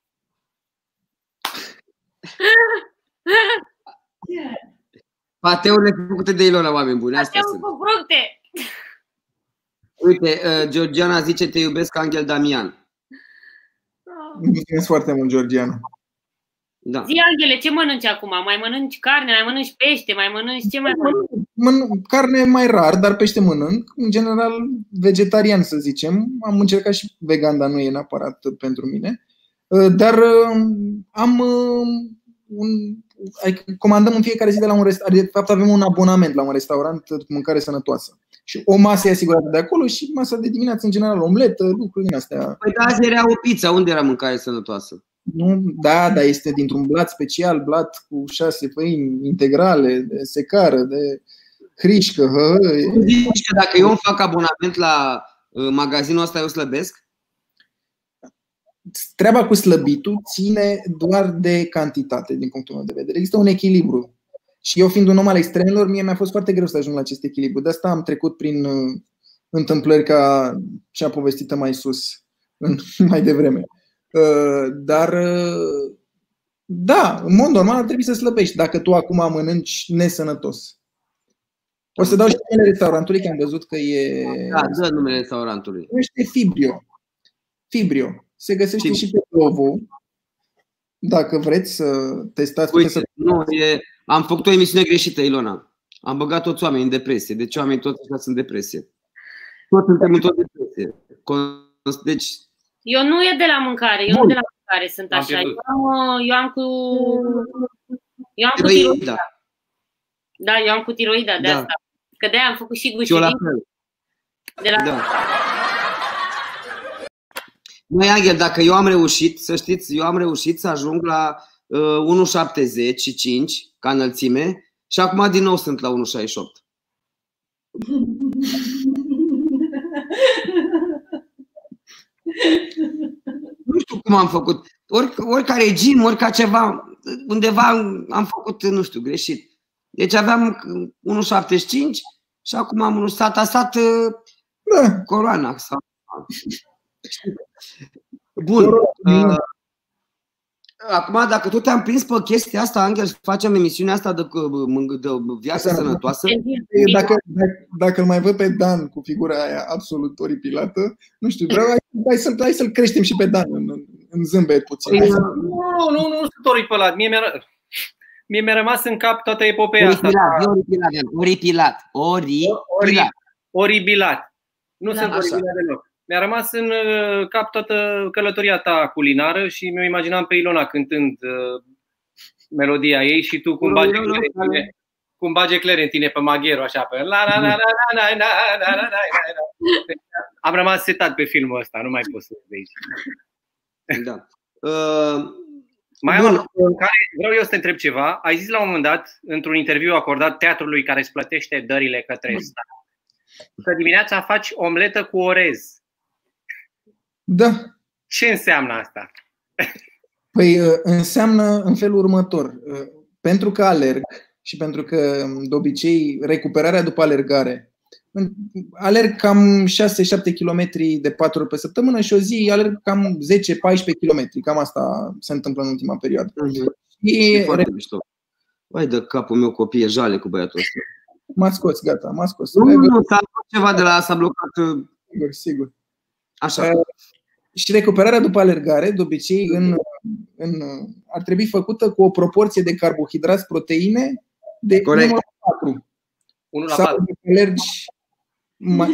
S2: Pateurile făcute de Ilona, oameni buni. Astea
S4: sunt. Cu fructe.
S2: Uite, uh, Georgiana zice te iubesc, Angel Damian.
S7: Mulțumesc foarte mult, Georgiana.
S2: Da.
S4: Zi, Angele, ce mănânci acum? Mai mănânci carne, mai mănânci pește, mai mănânci ce mai mănânci?
S7: Mănânc carne mai rar, dar pește mănânc. În general, vegetarian, să zicem. Am încercat și vegan, dar nu e neapărat pentru mine. Dar am un, comandăm în fiecare zi de la un restaurant. De fapt, avem un abonament la un restaurant cu mâncare sănătoasă. Și o masă e asigurată de acolo și masa de dimineață, în general, omletă, lucruri din astea.
S2: Păi da, azi era o pizza. Unde era mâncare sănătoasă?
S7: Nu, da, dar este dintr-un blat special, blat cu șase făini integrale, de secară, de hrișcă.
S2: Zici că dacă eu îmi fac abonament la magazinul ăsta, eu slăbesc?
S7: Treaba cu slăbitul ține doar de cantitate, din punctul meu de vedere. Există un echilibru. Și eu, fiind un om al extremelor, mie mi-a fost foarte greu să ajung la acest echilibru. De asta am trecut prin întâmplări ca cea povestită mai sus, mai devreme. Dar, da, în mod normal ar trebui să slăbești dacă tu acum mănânci nesănătos. O să dau și numele restaurantului, că am văzut că e...
S2: Da, dă numele restaurantului.
S7: Este Fibrio. Fibrio. Se găsește Fibrio. Și pe Glovo. Dacă vreți să testați.
S2: Uite,
S7: să...
S2: nu, e... am făcut o emisiune greșită, Ilona. Am băgat toți oamenii în depresie. Deci oamenii toți sunt în depresie. Toți suntem în tot depresie. Deci...
S4: Eu nu e de la mâncare, eu nu de la care sunt
S6: Am
S4: așa. Eu
S6: pierdut.
S4: am, eu am cu eu am cu
S2: Tiroida.
S4: tiroida. Da, eu am cu tiroida de
S2: Da.
S4: asta. Că de-aia am făcut și
S2: Și eu la
S4: gușirin
S2: fel.
S4: de la
S2: Da. Măi, Angel, dacă eu am reușit, să știți, eu am reușit să ajung la uh, unu virgulă șaptezeci și cinci ca înălțime și acum din nou sunt la unu virgulă șaizeci și opt. Nu știu cum am făcut. Ori, ori ca regim, ori ca ceva, undeva am făcut, nu știu, greșit. Deci aveam unu virgulă șaptezeci și cinci și acum am unul stat, a stat uh,
S7: Da.
S2: coroana. Sau... Bun. Uh, acum, dacă tot te-am prins pe chestia asta, Angel, facem emisiunea asta de, de viață sănătoasă.
S7: Dacă, dacă, dacă îl mai văd pe Dan cu figura aia absolut oripilată, nu știu, vreau, hai, hai, să, hai să-l creștem și pe Dan în, în, în zâmbet puțin.
S2: Păi,
S7: Să...
S6: Nu, nu, nu, nu sunt oripilat. Mie mi-a, mie mi-a rămas în cap toată epopeea asta.
S2: Oripilat, oripilat, oripilat.
S6: Ori, oribilat. Nu
S4: Da.
S6: sunt oribilat deloc. Mi-a rămas în cap toată călătoria ta culinară și mi-o imaginam pe Ilona cântând uh, melodia ei și tu cum bagi ecler în tine, cum bagi ecler în tine pe maghiero, așa pe la la la la la la la la la. Am rămas setat pe filmul ăsta, nu mai pot să de aici.
S2: Da. Uh,
S6: Mai am
S2: Bun.
S6: un lucru în care vreau eu să te întreb ceva. Ai zis la un moment dat, într-un interviu acordat teatrului care îți plătește dările către stat, că dimineața faci omletă cu orez.
S7: Da.
S6: Ce înseamnă asta?
S7: Păi înseamnă în felul următor. Pentru că alerg și pentru că de obicei recuperarea după alergare, alerg cam șase șapte kilometri de patru ori pe săptămână și o zi alerg cam zece paisprezece kilometri. Cam asta se întâmplă în ultima perioadă.
S2: E foarte mișto. Vai de capul meu, copii, e jale cu băiatul ăsta.
S7: M-a scos, gata, m-a scos.
S2: Nu, nu, nu, s-a făcut ceva de la, s-a blocat.
S7: Sigur, sigur.
S2: Așa.
S7: Uh, și recuperarea după alergare, de obicei, în, în, ar trebui făcută cu o proporție de carbohidrați, proteine de
S2: Corect.
S7: unu la patru.
S6: unu la
S7: Sau
S6: patru.
S7: dacă alergi mai...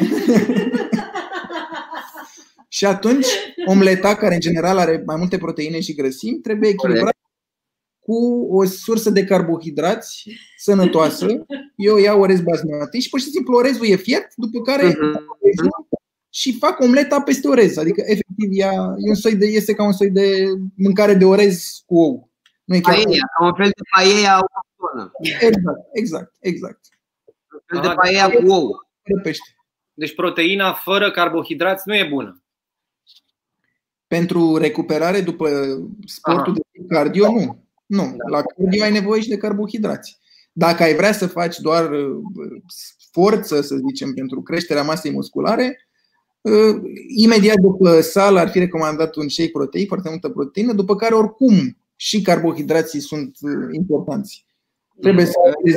S7: Și atunci, omleta, care în general are mai multe proteine și grăsimi, trebuie echilibrat cu o sursă de carbohidrați sănătoasă. Eu iau orez basmati și pur și simplu orezul e fiert, după care
S2: Mhm.
S7: și fac omleta peste orez. Adică, efectiv, ea, e un soi de, este ca un soi de mâncare de orez cu ou. Nu e chiar
S2: Paella, ca un fel de paella autohtonă.
S7: Exact, exact, exact.
S2: Un fel de paella cu ou.
S7: De pește.
S6: Deci proteina fără carbohidrați nu e bună.
S7: Pentru recuperare după sportul
S6: Aha.
S7: de cardio, nu. Nu. La cardio ai nevoie și de carbohidrați. Dacă ai vrea să faci doar uh, forță, să zicem, pentru creșterea masei musculare, uh, imediat după sală ar fi recomandat un shake proteic, foarte multă proteină, după care oricum și carbohidrații sunt uh, importanți. Trebuie să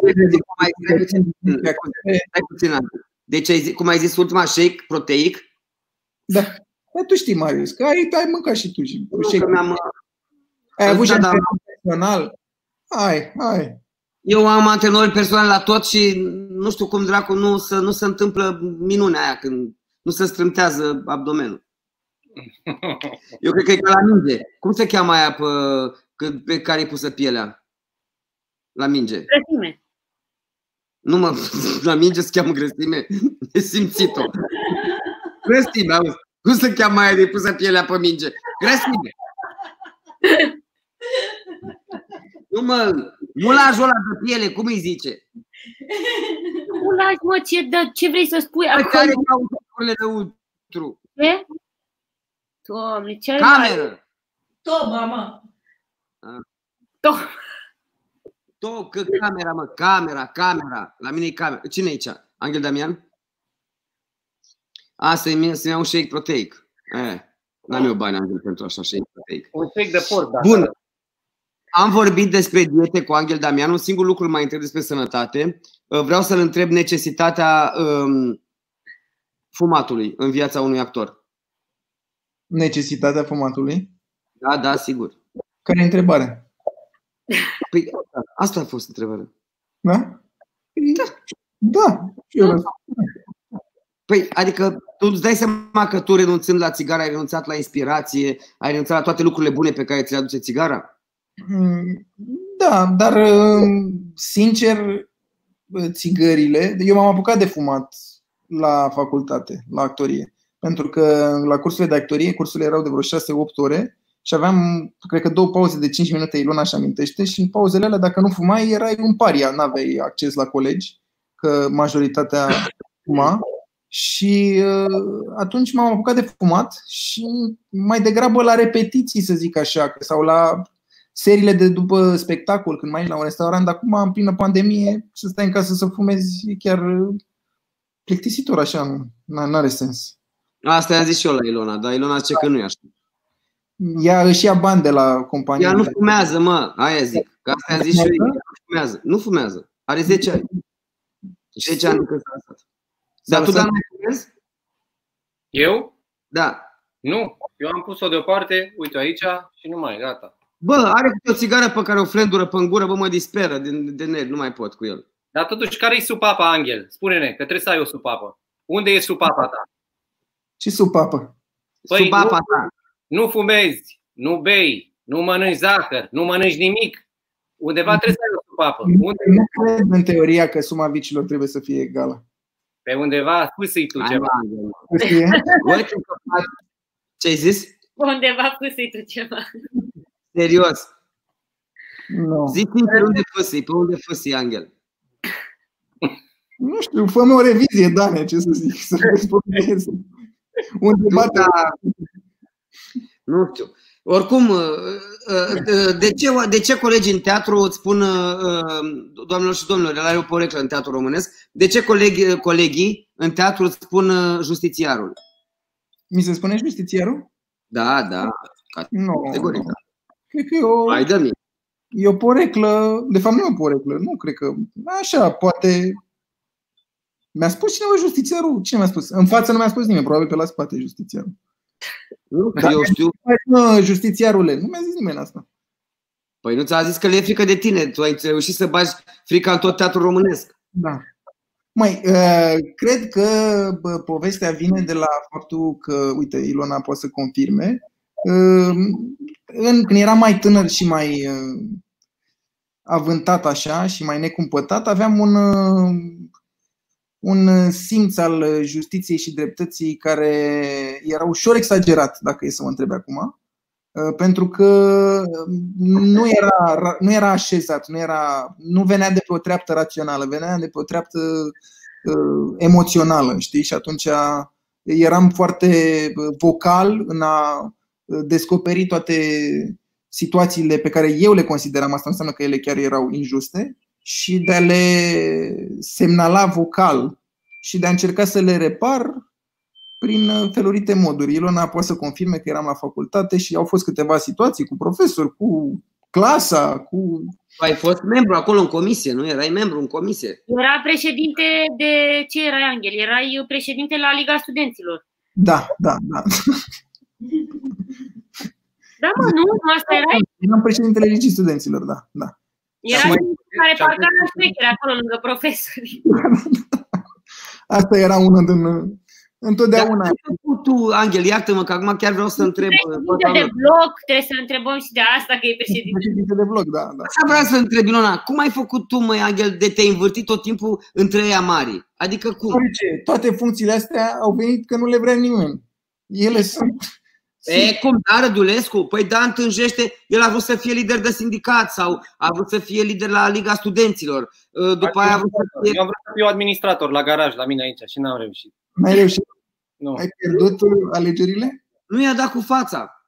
S2: Stai puțin, deci ai zis, cum ai zis ultima, shake proteic?
S7: Da. Dar tu știi, Marius, că ai, ai mâncat și tu și
S2: Nu,
S7: shake.
S2: că mi-am-
S7: Ai avut și
S2: Da, da.
S7: antrenor personal. Hai, hai.
S2: Eu am antrenori personali la tot și nu știu cum dracu nu se, nu se întâmplă minunea aia când nu se strâmtează abdomenul. Eu cred că e ca la minge. Cum se cheamă aia pe, că- pe care e pusă pielea? La minge.
S4: Grăsime.
S2: Nu mă, la minge se cheamă grăsime. Nesimțit-o. Grăsime, auzi. Cum se cheamă aia de pusă pielea pe minge? Grăsime. Nu mă, mulajul ăla de piele, cum îi zice?
S4: Nu lași, mă, ce, dă, ce vrei să spui
S2: Pe
S4: acum?
S2: care cauturile înăuntru.
S4: Ce? Doamne, ce ai mai...
S2: Cameră.
S8: Tot, mama.
S4: Tot.
S2: Tot, că camera, mă, camera, camera. La mine e camera. Cine e aici? Angel Damian? A, să-mi să iau un shake proteic. Eh, n-am eu bani, Angel, pentru așa shake proteic.
S6: Un shake de porc, da.
S2: Bun. Am vorbit despre diete cu Angel Damian. Un singur lucru mai întreb despre sănătate. Vreau să-l întreb necesitatea um, fumatului în viața unui actor.
S7: Necesitatea fumatului?
S2: Da, da, sigur.
S7: Care e întrebarea?
S2: Păi, asta a fost întrebarea.
S7: Da? Da. Da. Eu răspund.
S2: Păi, adică tu îți dai seama că tu renunțând la țigară ai renunțat la inspirație, ai renunțat la toate lucrurile bune pe care ți le aduce țigara?
S7: Da, dar sincer, țigările, eu m-am apucat de fumat la facultate, la actorie, pentru că la cursurile de actorie, cursurile erau de vreo șase opt ore și aveam, cred că, două pauze de cinci minute, Ilona își amintește, și în pauzele alea, dacă nu fumai, erai un paria, n-aveai acces la colegi, că majoritatea fuma. Și uh, atunci m-am apucat de fumat și mai degrabă la repetiții, să zic așa, sau la seriile de după spectacol, când mai ești la un restaurant. Dar acum, în plină pandemie, să stai în casă să fumezi e chiar plictisitor, așa, nu are sens.
S2: Asta i-am zis și eu la Ilona, dar Ilona zice că nu e așa.
S7: Ea își ia bani de la companie.
S2: Ea nu fumează, mă, aia zic. Că asta i-am zis și eu, nu fumează. Nu fumează, are zece ani. zece ani de când s-a lăsat. Dar tu, Dan, mai fumezi?
S6: Eu?
S2: Da.
S6: Nu, eu am pus-o deoparte, uite aici și nu mai, gata.
S2: Bă, are câte o țigară pe care o flendură pe în gură, bă, mă disperă de, de net, nu mai pot cu el.
S6: Dar totuși, care e supapa, Angel? Spune-ne, că trebuie să ai o supapă. Unde e supapa ta?
S7: Ce supapă?
S6: Păi
S2: supapa
S6: nu,
S2: ta.
S6: Nu fumezi, nu bei, nu mănânci zahăr, nu mănânci nimic. Undeva trebuie să ai o supapă. Unde?
S7: Nu cred în teoria că suma vicilor trebuie să fie egală.
S6: Pe undeva, spui tu ceva.
S2: Ce ai zis?
S4: Undeva pui tu ceva.
S2: Serios.
S7: No.
S2: Zi sincer unde fâsii, pe unde fâsii, Angel?
S7: Nu știu, fă-mi o revizie, Dane, ce să zic, să vezi unde bate.
S2: Nu știu. Oricum, de ce, de ce colegii în teatru îți spun, doamnelor și domnilor, el are o poreclă în teatru românesc, de ce colegi, colegii în teatru îți spun justițiarul?
S7: Mi se spune justițiarul?
S2: Da, da.
S7: Nu,
S2: categoric.
S7: Nu. Cred că e o,
S2: Hai, dă-mi.
S7: E o poreclă, de fapt nu e o poreclă, nu cred că, așa, poate. Mi-a spus cineva justițiarul? Cine mi-a spus? În față nu mi-a spus nimeni, probabil pe la spate justițiarul.
S2: Nu, că eu știu.
S7: Mă, justițiarule, nu mi-a zis nimeni asta.
S2: Păi nu ți-a zis că le e frică de tine, tu ai reușit să bagi frica în tot teatrul românesc.
S7: Da. Măi, uh, cred că bă, povestea vine de la faptul că, uite, Ilona poate să confirme, uh, în, când eram mai tânăr și mai uh, avântat așa și mai necumpătat, aveam un, uh, un simț al justiției și dreptății care era ușor exagerat, dacă e să mă întreb acum, uh, pentru că nu era, nu era așezat, nu, era, nu venea de pe o treaptă rațională, venea de pe o treaptă uh, emoțională, știi? Și atunci eram foarte vocal în a descoperi toate situațiile pe care eu le consideram, asta înseamnă că ele chiar erau injuste, și de a le semnala vocal și de a încerca să le repar prin felurite moduri. Ilona poate să confirme că eram la facultate și au fost câteva situații cu profesori, cu clasa, cu...
S2: Ai fost membru acolo în comisie, nu? Erai membru în comisie.
S4: Era președinte de... Ce erai, Angel? Erai președinte la Liga Studenților.
S7: Da, da, da.
S4: Da, mă, nu? Nu asta erai?
S7: Eram președintele Ligii Studenților, da, da.
S4: Era care parcă era șmecher acolo lângă profesori.
S7: Asta era una din... Întotdeauna.
S2: Dar tu, Angel, iartă-mă că acum chiar vreau să întreb.
S4: Președinte de bloc, trebuie să întrebăm și de asta că e președinte.
S7: Președinte de bloc, da, da.
S2: Așa vreau să întreb, Ilona, cum ai făcut tu, măi, Angel, de te-ai învârtit tot timpul între ea mari? Adică cum?
S7: Toate funcțiile astea au venit că nu le vrea nimeni. Ele sunt...
S2: E, cum, da, Rădulescu? Păi Dan Tânjește, el a vrut să fie lider de sindicat sau a vrut să fie lider la Liga Studenților. După aia a vrut să fie...
S6: Eu am vrut să fiu administrator la garaj la mine aici și n-am reușit.
S7: N-ai reușit?
S6: Nu.
S7: Ai pierdut alegerile?
S2: Nu i-a dat cu fața.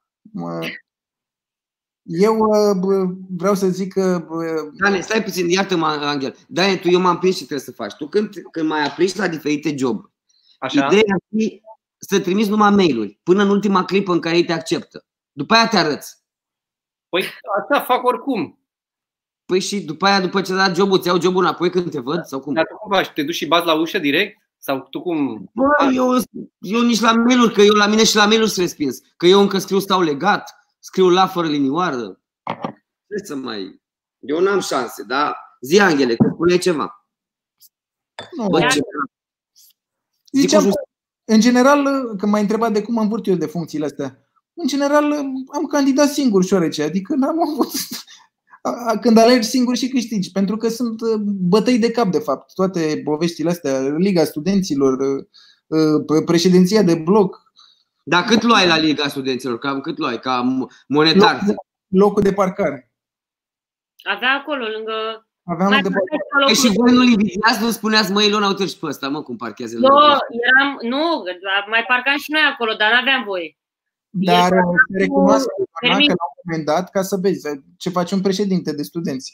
S7: Eu vreau să zic că...
S2: Dane, stai puțin, iartă-mă, Angel. Dane, tu, eu m-am prins ce trebuie să faci. Tu când, când mai aplici la diferite joburi, ideea ar fi să trimiți numai mail-uri până în ultima clipă în care ei te acceptă. După aia te arăți.
S6: Păi asta fac oricum.
S2: Păi și după aia, după ce dat jobul, îți iau jobul înapoi când te văd? Sau cum?
S6: Dar tu cum faci? Te duci și bați la ușă direct? Sau tu cum?
S2: Bă, eu, eu nici la mail-uri, că eu la mine și la mail-uri sunt respins. Că eu încă scriu stau legat, scriu la fără linioară. Ce să mai... Eu n-am șanse, dar zi, Angele, că spune ceva.
S7: Nu,
S2: Bă, ce...
S7: Ziceam, în general, când m-ai întrebat de cum am vrut eu de funcțiile astea, în general am candidat singur șoarece, adică n-am avut... Când alegi singur și câștigi, pentru că sunt bătăi de cap, de fapt, toate poveștile astea, Liga Studenților, președinția de bloc.
S2: Dar cât luai la Liga Studenților? Cam cât luai? Ca monetar?
S7: Locul, locul de parcare.
S4: Avea acolo, lângă...
S7: Aveam de parcare.
S2: Păi și voi nu invidiați, nu spuneați, măi, Ilona, uite și pe ăsta, mă, cum parchează.
S4: Nu, eram, nu, mai parcam și noi acolo, dar n-aveam voie.
S7: Dar se recunoaște că la un moment dat, ca să vezi ce face un președinte de studenți.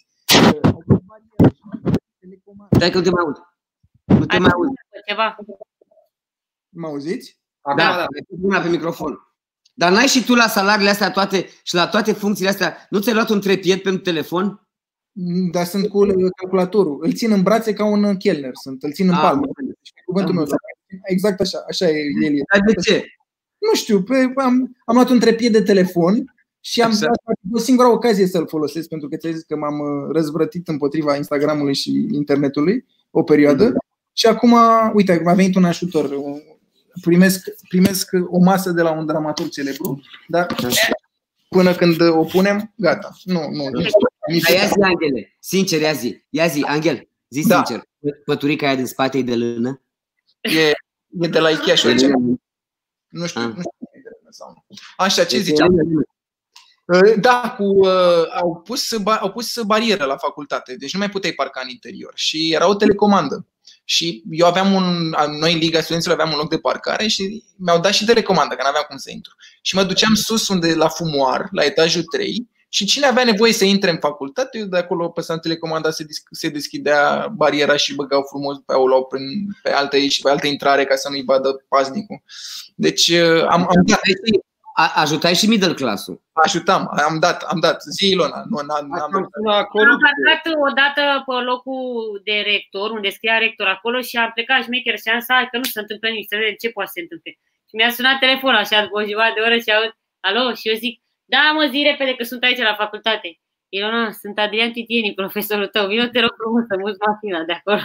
S2: Stai că nu te mai aud. Nu te mai aud.
S4: Ceva.
S7: Mă auziți?
S2: Da, da, da, pe microfon. Dar n-ai și tu la salariile astea toate și la toate funcțiile astea, nu ți-ai luat un trepied pentru telefon?
S7: Dar sunt cu calculatorul. Îl țin în brațe ca un chelner, sunt, îl țin în palmă. Cuvântul meu. Exact așa, așa e el.
S2: Dar de ce?
S7: Nu știu, am, am luat un trepied de telefon și am dat o singură ocazie să-l folosesc, pentru că ți-ai zis că m-am răzvrătit împotriva Instagramului și internetului o perioadă. Și acum, uite, m-a venit un ajutor. Primesc, primesc o masă de la un dramaturg celebru, dar până când o punem, gata. Nu, nu. Nici, nici
S2: ia zi, Angele, sincer, ia zi. Ia zi, Angel, zi da. Sincer. Păturica aia din spate e de lână?
S7: E, e de la Ikea și orice. Nu știu, nu știu sau nu. Așa, ce ziceam? Da, cu, uh, au, pus, au pus barieră la facultate, deci nu mai puteai parca în interior și era o telecomandă. Și eu aveam un, noi Liga Studenților aveam un loc de parcare și mi-au dat și telecomandă, că n-aveam cum să intru. Și mă duceam sus unde la fumoar, la etajul trei, și cine avea nevoie să intre în facultate, eu de acolo apăsam telecomanda, se, se deschidea bariera și băgau frumos pe o luau prin, pe altă și pe altă intrare ca să nu-i vadă paznicul. Deci am, am dat.
S2: Ajutai și middle class-ul.
S7: Ajutam, am dat, am dat. Zi, Ilona. Nu, n-am,
S4: am parcat odată pe locul de rector, unde scria rector acolo, și am plecat șmecher și am zis că nu se întâmplă nimic, să vedem ce poate să se întâmple. Și mi-a sunat telefonul așa după o jumătate de oră și aud, alo, și eu zic, da, mă, zi repede că sunt aici la facultate. Ilona, sunt Adrian Titieni, profesorul tău, vină, te rog frumos să muți mașina de acolo.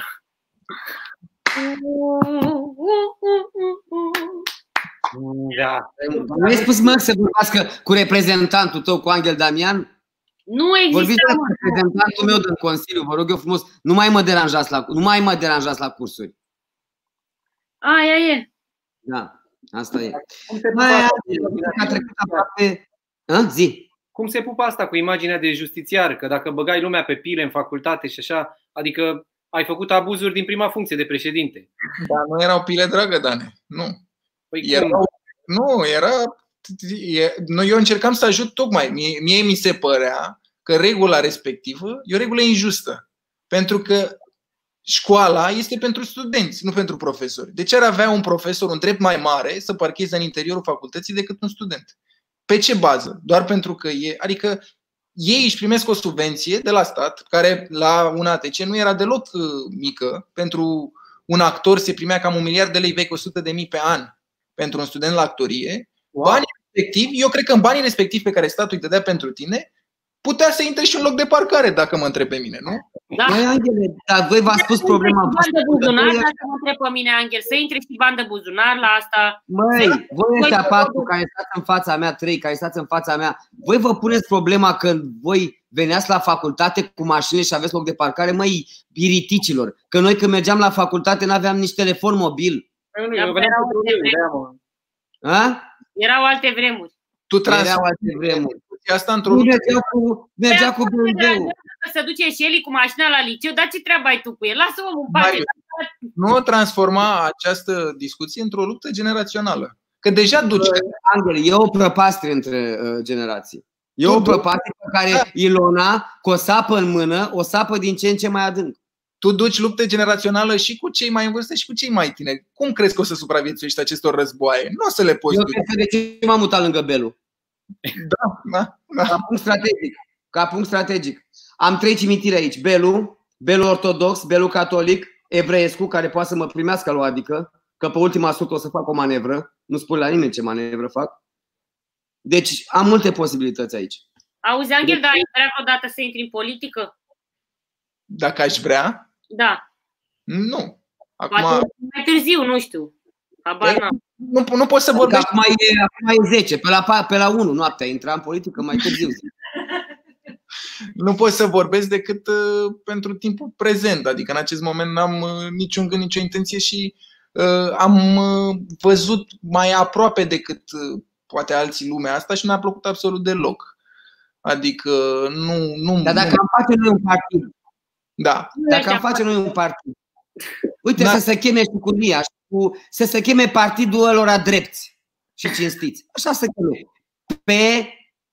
S6: Da.
S2: Nu ai spus, mă, să vorbească cu reprezentantul tău, cu Angel Damian?
S4: Nu există.
S2: Vorbiți cu reprezentantul meu din Consiliu, vă rog eu frumos, nu mai mă deranjați la, nu mai mă deranjați la cursuri.
S4: Aia e.
S2: Da, asta e.
S6: Cum se
S2: Mai a trecut aproape... A? Zi.
S6: Cum se pupă asta cu imaginea de justițiar? Că dacă băgai lumea pe pile în facultate și așa, adică ai făcut abuzuri din prima funcție de președinte.
S7: Da, nu erau pile, dragă Dane, nu.
S6: Păi
S7: erau, nu, era... Eu încercam să ajut tocmai. Mie, mie mi se părea că regula respectivă e o regulă injustă. Pentru că școala este pentru studenți, nu pentru profesori. De ce ar avea un profesor un drept mai mare să parcheze în interiorul facultății decât un student? Pe ce bază? Doar pentru că e... Adică ei își primesc o subvenție de la stat, care la un A T C nu era deloc mică. Pentru un actor se primea cam un miliard de lei vechi, o sută de mii pe an pentru un student la actorie. Wow. Banii respectivi, eu cred că în banii respectivi pe care statul îi dădea pentru tine, putea să intre și un loc de parcare, dacă mă întreb pe mine, nu?
S4: Da.
S2: Măi, Angele, dar voi v-ați spus problema.
S4: Bandă buzunar, dacă mă întreb pe mine, Angel, să intre și bandă buzunar la asta.
S2: Măi, voi ăștia patru care stați în fața mea, trei care stați în fața mea, voi vă puneți problema când voi veneați la facultate cu mașini și aveți loc de parcare, măi, iriticilor. Că noi când mergeam la facultate n-aveam nici telefon mobil.
S6: Eu veneam cu troleu,
S2: a?
S4: Erau alte vremuri.
S7: Tu
S2: Erau alte vremuri.
S7: Asta într-o
S2: mergea cu, mergea cu B M W.
S4: Să duce și el cu mașina la liceu, dar ce treabă ai tu cu el? Lasă omul în pace.
S7: Nu transforma această discuție într-o luptă generațională. Că deja duce.
S2: Angel, e o prăpastie între uh, generații. E tu o prăpastie pe care da. Ilona, cu o sapă în mână, o sapă din ce în ce mai adânc.
S7: Tu duci luptă generațională și cu cei mai în vârstă și cu cei mai tineri. Cum crezi că o să supraviețuiești acestor războaie? Nu o să le poți.
S2: Eu cred că de ce m-am mutat lângă Belu?
S7: Da, da, da.
S2: Ca punct strategic. Ca punct strategic. Am trei cimitire aici. Belu, Belu ortodox, Belu catolic, Evreescu, care poate să mă primească la o adică, că pe ultima sută o să fac o manevră. Nu spun la nimeni ce manevră fac. Deci am multe posibilități aici.
S4: Auzi, Angel, dar ai vrea vreodată să intri în politică?
S7: Dacă aș vrea?
S4: Da.
S7: Nu.
S4: Acum... Poate mai târziu, nu știu. Habar n-am.
S7: Nu, nu poți să vorbești.
S2: Acum e, acum e zece, pe la, pe la unu noaptea, intra în politică mai târziu.
S7: Nu pot să vorbesc decât uh, pentru timpul prezent. Adică în acest moment n-am uh, niciun gând, nicio intenție și uh, am uh, văzut mai aproape decât uh, poate alții lumea asta și mi-a plăcut absolut deloc. Adică nu... nu
S2: Dar dacă
S7: nu...
S2: am face noi un partid,
S7: da.
S2: Dacă am face noi un partid, uite,
S7: da.
S2: să se cheme și cu Nia, și cu, să se cheme partidul ălora drepți și cinstiți. Așa se cheme. Pe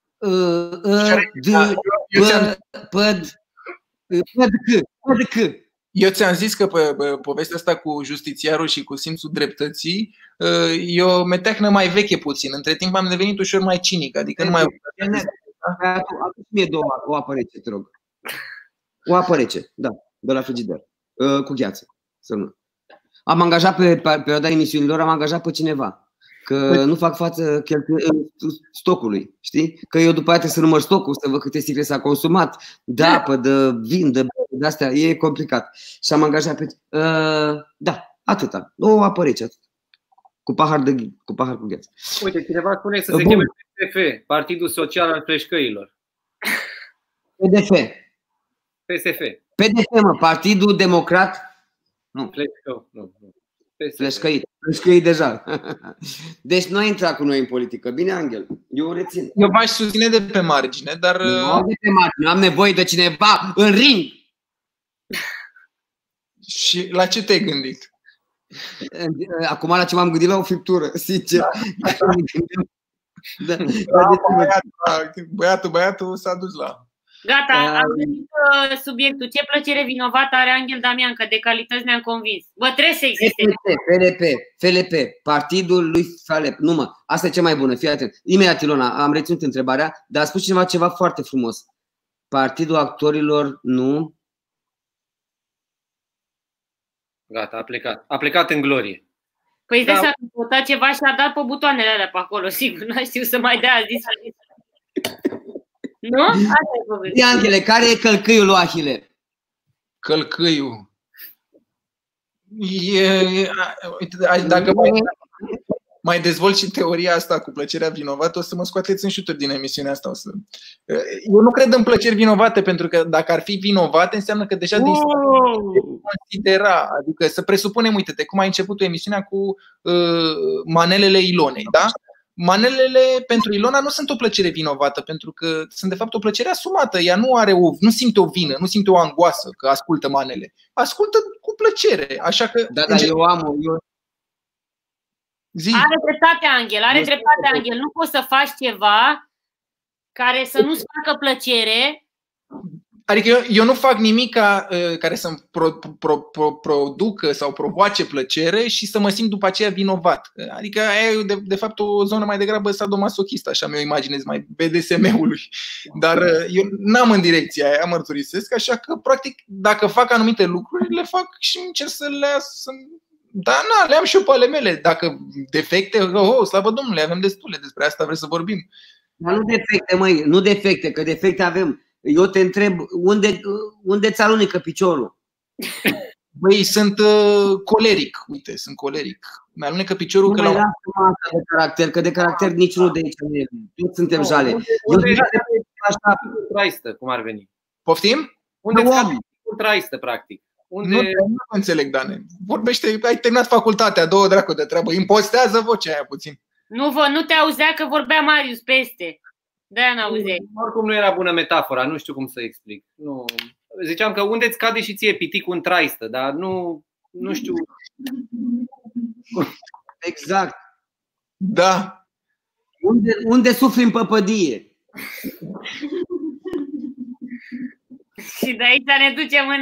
S7: Eu ți-am zis că pe povestea asta cu justițiarul și cu simțul dreptății e o meteahnă mai veche puțin. Între timp am devenit ușor mai cinic. Adică nu mai...
S2: Atunci mie două, o apă rece, te rog. O apă rece, da, de la frigider. Cu gheață. Să nu. Am angajat pe perioada emisiunilor, am angajat pe cineva. Că nu fac față stocului, știi? Că eu după aia trebuie să număr stocul, să văd câte sticle s-a consumat, de apă, de vin, de de astea, e complicat. Și am angajat pe... Uh, da, atâta. O apă rece, atât. Cu pahar, de, cu pahar cu gheață.
S6: Uite, cineva spune să se cheme P S F, Partidul Social al Fleșcăilor.
S2: P D F.
S6: P S F.
S2: P D F, mă, Partidul Democrat. Nu.
S6: Fleșcău, nu, nu.
S2: Fleșcăit. Fleșcăit deja. Deci nu ai intrat cu noi în politică. Bine, Angel? Eu o rețin.
S7: Eu v-aș susține de pe margine, dar...
S2: Nu de pe margine. Am nevoie de cineva în ring.
S7: Și la ce te-ai gândit?
S2: Acum la ce m-am gândit, la o friptură, sincer.
S7: Da. Da, băiatul, băiatul, băiatul s-a dus la...
S4: Gata, am gândit uh, subiectul. Ce plăcere vinovată are Angel Damian, că de calități ne-am convins. Bă, trebuie să existe.
S2: F L P, F L P, Partidul lui Falep. Nu mă, asta e cea mai bună, fii atent. Imediat, Ilona, am reținut întrebarea, dar a spus cineva ceva foarte frumos. Partidul actorilor, nu?
S6: Gata, a plecat. A plecat în glorie.
S4: Păi da. S-a votat ceva și a dat pe butoanele alea pe acolo, sigur. Nu știu să mai dea, a zis. Nu? Asta e povestea.
S2: Angele, care e călcâiul lui Ahile?
S7: Călcâiul. E, dacă mai, mai dezvolt și teoria asta cu plăcerea vinovată, o să mă scoateți în șuturi din emisiunea asta. O să... Eu nu cred în plăceri vinovate, pentru că dacă ar fi vinovate, înseamnă că deja de considera. Adică să presupunem, uite-te, cum ai început emisiunea cu uh, manelele Ilonei, da? Manelele pentru Ilona nu sunt o plăcere vinovată, pentru că sunt de fapt o plăcere asumată. Ea nu are o, nu simte o vină, nu simte o angoasă că ascultă manele. Ascultă cu plăcere, așa că...
S2: Da, da, eu am o... Eu...
S7: Zi.
S4: Are dreptate, Angel, are dreptate, Angel. Nu poți să faci ceva care să nu-ți facă plăcere.
S7: Adică eu, eu nu fac nimic ca, uh, care să-mi pro, pro, pro, producă sau provoace plăcere și să mă simt după aceea vinovat. Adică e de, de fapt o zonă mai degrabă sadomasochistă, așa mi-o imaginez, mai B D S M-ului. Dar uh, eu n-am în direcția aia, mărturisesc, așa că practic dacă fac anumite lucruri, le fac și încerc să le... Să... Dar na, le am și eu pe ale mele. Dacă defecte, oh, slavă Domnului, avem destule, despre asta vreți să vorbim.
S2: Dar nu defecte, măi, nu defecte, că defecte avem. Eu te întreb, unde, unde ți alunecă piciorul?
S7: Băi, sunt uh, coleric, uite, sunt coleric. Mi-alunecă piciorul
S2: nu
S7: că
S2: mai
S7: la...
S2: lasă de caracter, că de caracter niciunul de aici nu e. Toți suntem jale.
S6: Unde așa traistă, cum ar veni?
S7: Poftim?
S6: Unde ți traistă, practic? Unde...
S7: Nu, nu înțeleg, Dane. Vorbește, ai terminat facultatea, două dracu de treabă. Impostează vocea aia puțin.
S4: Nu, vă, nu te auzea că vorbea Marius peste. De-aia n-auzeai.
S6: Oricum nu era bună metafora, nu știu cum să explic. Nu. Ziceam că unde-ți cade și ție piticul în traistă, dar nu, nu știu.
S2: Exact.
S7: Da.
S2: Unde, unde sufli în păpădie?
S4: Și de aici ne ducem în...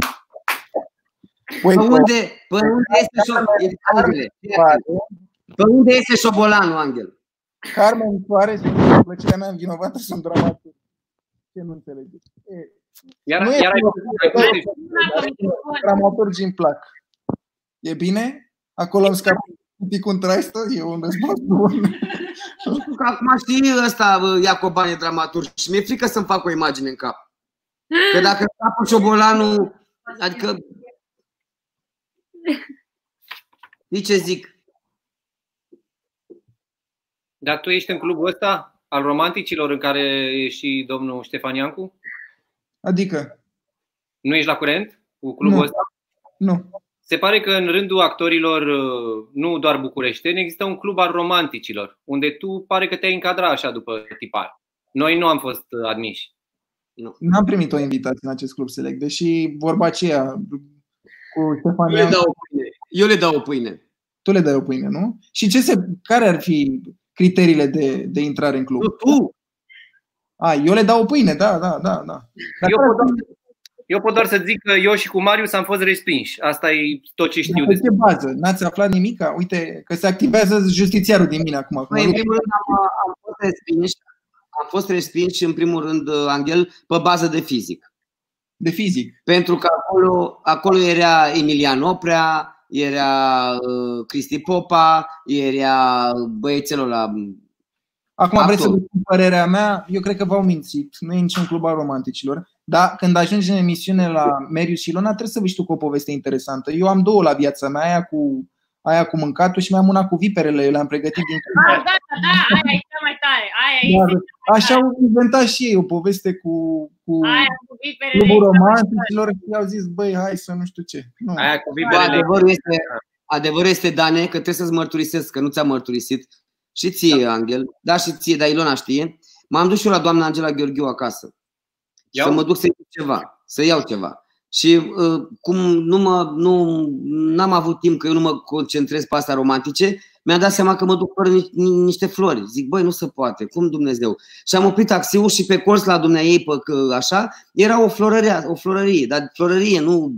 S2: Pe unde, pe unde este șobolanul? Pe unde este șobolanul, Angel?
S7: Carmen Soares, plăcerea mea învinovată, sunt dramatic. Ce nu înțelegeți?
S6: Iar,
S7: nu
S6: iar
S7: e dramaturgii îmi plac. E bine? Acolo îmi scap piticul în traistă? E un răspuns bun.
S2: Acum știi ăsta, Iacoban e dramaturg și mi-e frică să-mi fac o imagine în cap. Că dacă scapă șobolanul, adică... Știi ce zic?
S6: Dar tu ești în clubul ăsta al romanticilor în care e și domnul Ștefan Iancu?
S7: Adică?
S6: Nu ești la curent cu clubul
S7: Nu.
S6: ăsta?
S7: Nu.
S6: Se pare că în rândul actorilor, nu doar bucureșteni, există un club al romanticilor, unde tu pare că te-ai încadra așa după tipar. Noi nu am fost admiși.
S7: Nu. N-am primit o invitație în acest club select, deși vorba aceea cu Ștefan
S2: Eu le dau o pâine. Eu le dau o pâine.
S7: Tu le dai o pâine, nu? Și ce se, care ar fi criteriile de, de intrare în club?
S2: Nu, tu!
S7: A, eu le dau o pâine, da, da, da, da.
S6: Eu pot, doar, eu pot doar să zic că eu și cu Marius am fost respinși. Asta e tot ce știu.
S7: De ce bază? N-ați aflat nimic? Uite că se activează justițiarul din mine acum.
S2: Păi, în primul rând am, am fost respinși. Am fost respinși în primul rând, Angel, pe bază de fizic.
S7: De fizic?
S2: Pentru că acolo, acolo era Emilian Oprea, era uh, Cristi Popa, era băiețelul la...
S7: Acum vreți să vă spun părerea mea? Eu cred că v-au mințit. Nu e niciun club al romanticilor. Dar când ajungi în emisiune la Merius și Ilona, trebuie să vezi tu cu o poveste interesantă. Eu am două la viața mea, aia cu, aia cu mâncatul și mi-am una cu viperele. Eu le-am pregătit din
S4: timp. Da, da, da, aia e cea mai tare. Aia
S7: Dar, așa au inventat și ei o poveste cu, cu,
S4: cu
S7: clubul romanticilor și au zis, băi, hai să nu știu ce. Nu.
S6: Aia cu viperele.
S2: Adevărul este, adevărul este, Dane, că trebuie să-ți mărturisesc, că nu ți-am mărturisit. Și ție, da. Angel, da, și ție, dar Ilona știe. M-am dus și eu la doamna Angela Gheorghiu acasă. Iau? Să mă duc să iau ceva, să iau ceva. Și uh, cum nu mă, nu, n-am avut timp, că eu nu mă concentrez pe astea romantice, mi-am dat seama că mă duc fără ni- niște flori. Zic, băi, nu se poate, cum Dumnezeu. Și am oprit taxiul și pe colț la dumneaei, pe că, așa, era o florărie, o florărie, dar florărie, nu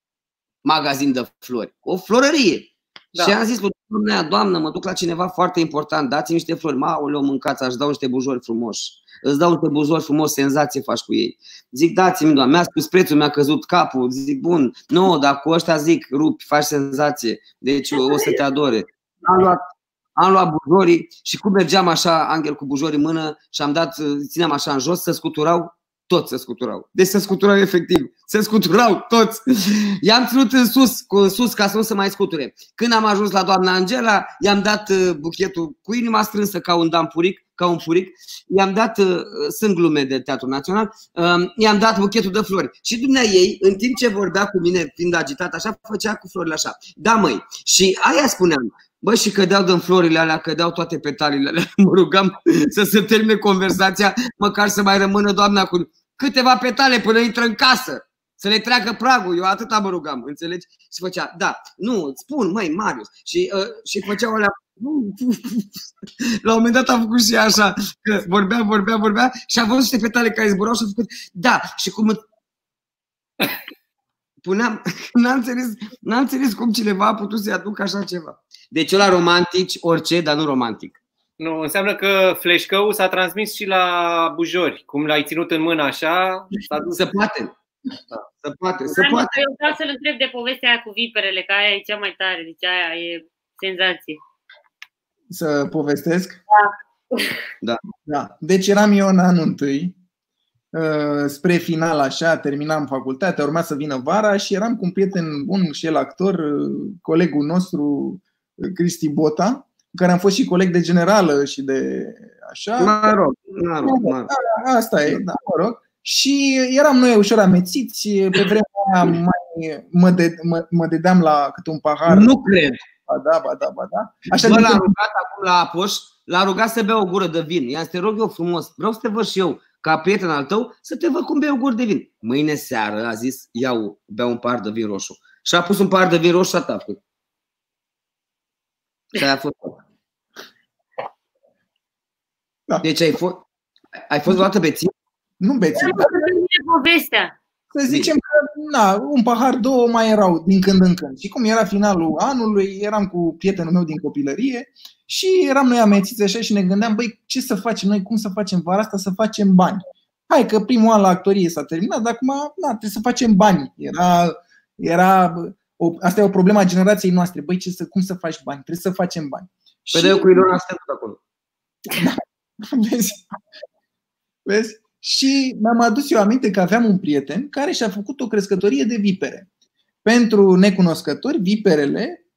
S2: magazin de flori, o florărie. Da. Și am zis lui doamna, doamnă, mă duc la cineva foarte important, dați-mi niște flori. Maoleu, mâncați, aș dau niște bujori frumoși. Îți dau niște bujori frumos, senzație faci cu ei. Zic, dați-mi, doamnă, mi-a spus prețul, mi-a căzut capul. Zic, bun, nu, dar cu ăștia zic, rupi, faci senzație. Deci o să te adore. Am luat, am luat bujorii și cum mergeam așa, Angel, cu bujorii în mână și am dat, țineam așa în jos, să scuturau. Toți se scuturau. Deci se scuturau efectiv. Se scuturau toți. I-am ținut în sus, în sus ca să nu se mai scuture. Când am ajuns la doamna Angela, i-am dat buchetul cu inima strânsă ca un dampuric, ca un furic. I-am dat, sunt glume de Teatru Național, i-am dat buchetul de flori. Și dumnea ei, în timp ce vorbea cu mine, fiind agitat așa, făcea cu florile așa. Da, măi. Și aia spuneam. Bă, și cădeau din florile alea, cădeau toate petalile alea. Mă rugam să se termine conversația, măcar să mai rămână doamna cu câteva petale până intră în casă. Să le treacă pragul, eu atâta mă rugam, înțelegi? Și făcea, da, nu, îți spun, măi, Marius. Și, uh, și făceau alea. La un moment dat a făcut și așa, că vorbea, vorbea, vorbea și a văzut niște petale care zburau și a făcut, da, și cum puneam, n-am înțeles, n-am înțeles cum cineva a putut să-i aducă așa ceva. Deci eu la romantici, orice, dar nu romantic.
S6: Nu, înseamnă că fleșcăul s-a transmis și la bujori. Cum l-ai ținut în mână așa, s-a dus.
S2: Se poate. Se poate, se poate.
S4: Eu vreau să-l întreb de povestea aia cu viperele, că aia e cea mai tare, deci aia e senzație.
S7: Să povestesc?
S4: Da.
S2: Da.
S7: Da. Deci eram eu în anul întâi, spre final așa, terminam facultatea, urma să vină vara și eram cu un prieten bun și el actor, colegul nostru, Cristi Bota, cu care am fost și coleg de generală și de așa.
S2: Mă rog, mă rog, mă rog.
S7: Asta e, da, mă rog. Și eram noi ușor amețiți, pe vremea aia mai, mă, de, mă, mă dedeam la câte un pahar.
S2: Nu cred.
S7: Ba da, ba da, ba da. Așa
S2: Bă, l-a rugat acum la Apoș, l-a rugat să bea o gură de vin. I-am să te rog eu frumos, vreau să te văd și eu, ca prieten al tău, să te văd cum bei o gură de vin. Mâine seară, a zis, iau, beau un pahar de vin roșu. Și a pus un pahar de vin roșu și a făcut. Și aia a fost.
S7: Da.
S2: Deci ai fost, ai fost vreodată bețit?
S7: Nu bețit.
S4: Da, povestea.
S7: Să zicem că na, un pahar, două mai erau din când în când. Și cum era finalul anului, eram cu prietenul meu din copilărie și eram noi amețiți așa și ne gândeam, băi, ce să facem noi, cum să facem vara asta, să facem bani. Hai că primul an la actorie s-a terminat, dar acum na, trebuie să facem bani. Era, era, o, asta e o problemă a generației noastre. Băi, ce să, cum să faci bani? Trebuie să facem bani.
S2: Păi și... eu cu Ilona stăm acolo.
S7: Da. Vezi? Vezi? Și mi-am adus eu aminte că aveam un prieten care și-a făcut o crescătorie de vipere. Pentru necunoscători, viperele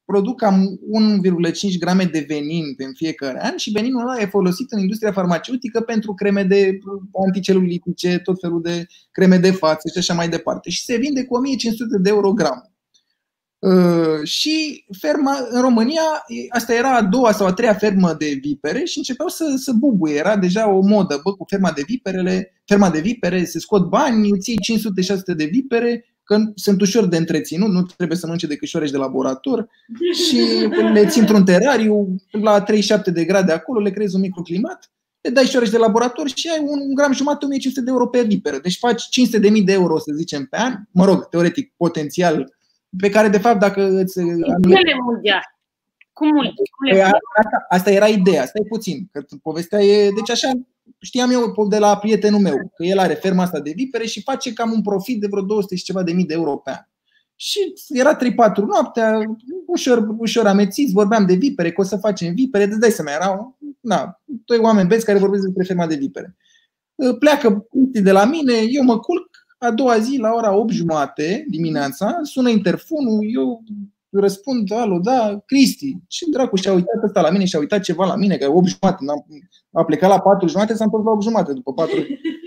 S7: produc cam unu virgulă cinci grame de venin în fiecare an și veninul ăla e folosit în industria farmaceutică pentru creme de anticelulitice, tot felul de creme de față și așa mai departe. Și se vinde cu o mie cinci sute de euro gram. Uh, și ferma în România, asta era a doua sau a treia fermă de vipere și începeau să, să bubuie. Era deja o modă, bă, cu ferma de viperele, ferma de vipere, se scot bani, îți iei cinci sute șase sute de vipere, că sunt ușor de întreținut, nu trebuie să mănânce decât șoareci de laborator și le ții într-un terariu la treizeci și șapte de grade acolo, le creezi un microclimat, le dai șoareci de laborator și ai un gram jumătate, o mie cinci sute de euro pe viperă. Deci faci cinci sute de mii de euro, să zicem, pe an, mă rog, teoretic, potențial, pe care de fapt dacă îți...
S4: Cum le mulgea? Cum mulgi?
S7: Asta, asta era ideea, stai puțin, că povestea e... Deci așa știam eu de la prietenul meu, că el are ferma asta de vipere și face cam un profit de vreo două sute și ceva de mii de euro pe an. Și era trei patru noaptea, ușor, ușor amețiți, vorbeam de vipere, că o să facem vipere, îți dai seama, erau na, doi oameni beți care vorbesc despre ferma de vipere. Pleacă de la mine, eu mă culc, a doua zi, la ora opt jumate dimineața, sună interfonul, eu răspund, alo, da, Cristi, ce dracu, și-a uitat ăsta la mine, și-a uitat ceva la mine, că e opt jumate, a plecat la patru jumate, s-a întors la opt jumate, după patru.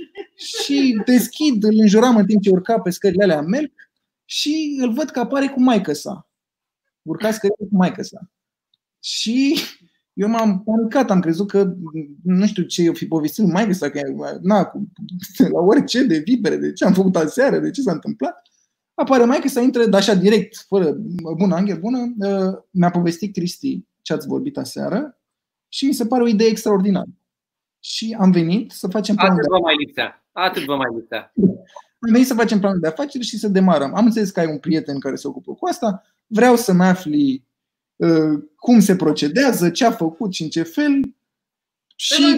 S7: Și deschid, îl înjuram în timp ce urca pe scările alea în melc și îl văd că apare cu maică-sa. Urca scările cu maică-sa. Și eu m-am panicat, am crezut că nu știu ce eu fi povestit cu maică-sa, că na, la orice de vipere, de ce am făcut aseară, de ce s-a întâmplat. Apare maică-sa, intră, dar așa direct, fără, bună, Angel, bună, mi-a povestit Cristi ce ați vorbit aseară și mi se pare o idee extraordinară. Și am venit să facem planul
S6: Atât vă mai lipsea. Atât vă mai lipsea.
S7: Am venit să facem planul de afaceri și să demarăm. Am înțeles că ai un prieten care se ocupă cu asta. Vreau să-mi afli uh, cum se procedează, ce a făcut și în ce fel. Și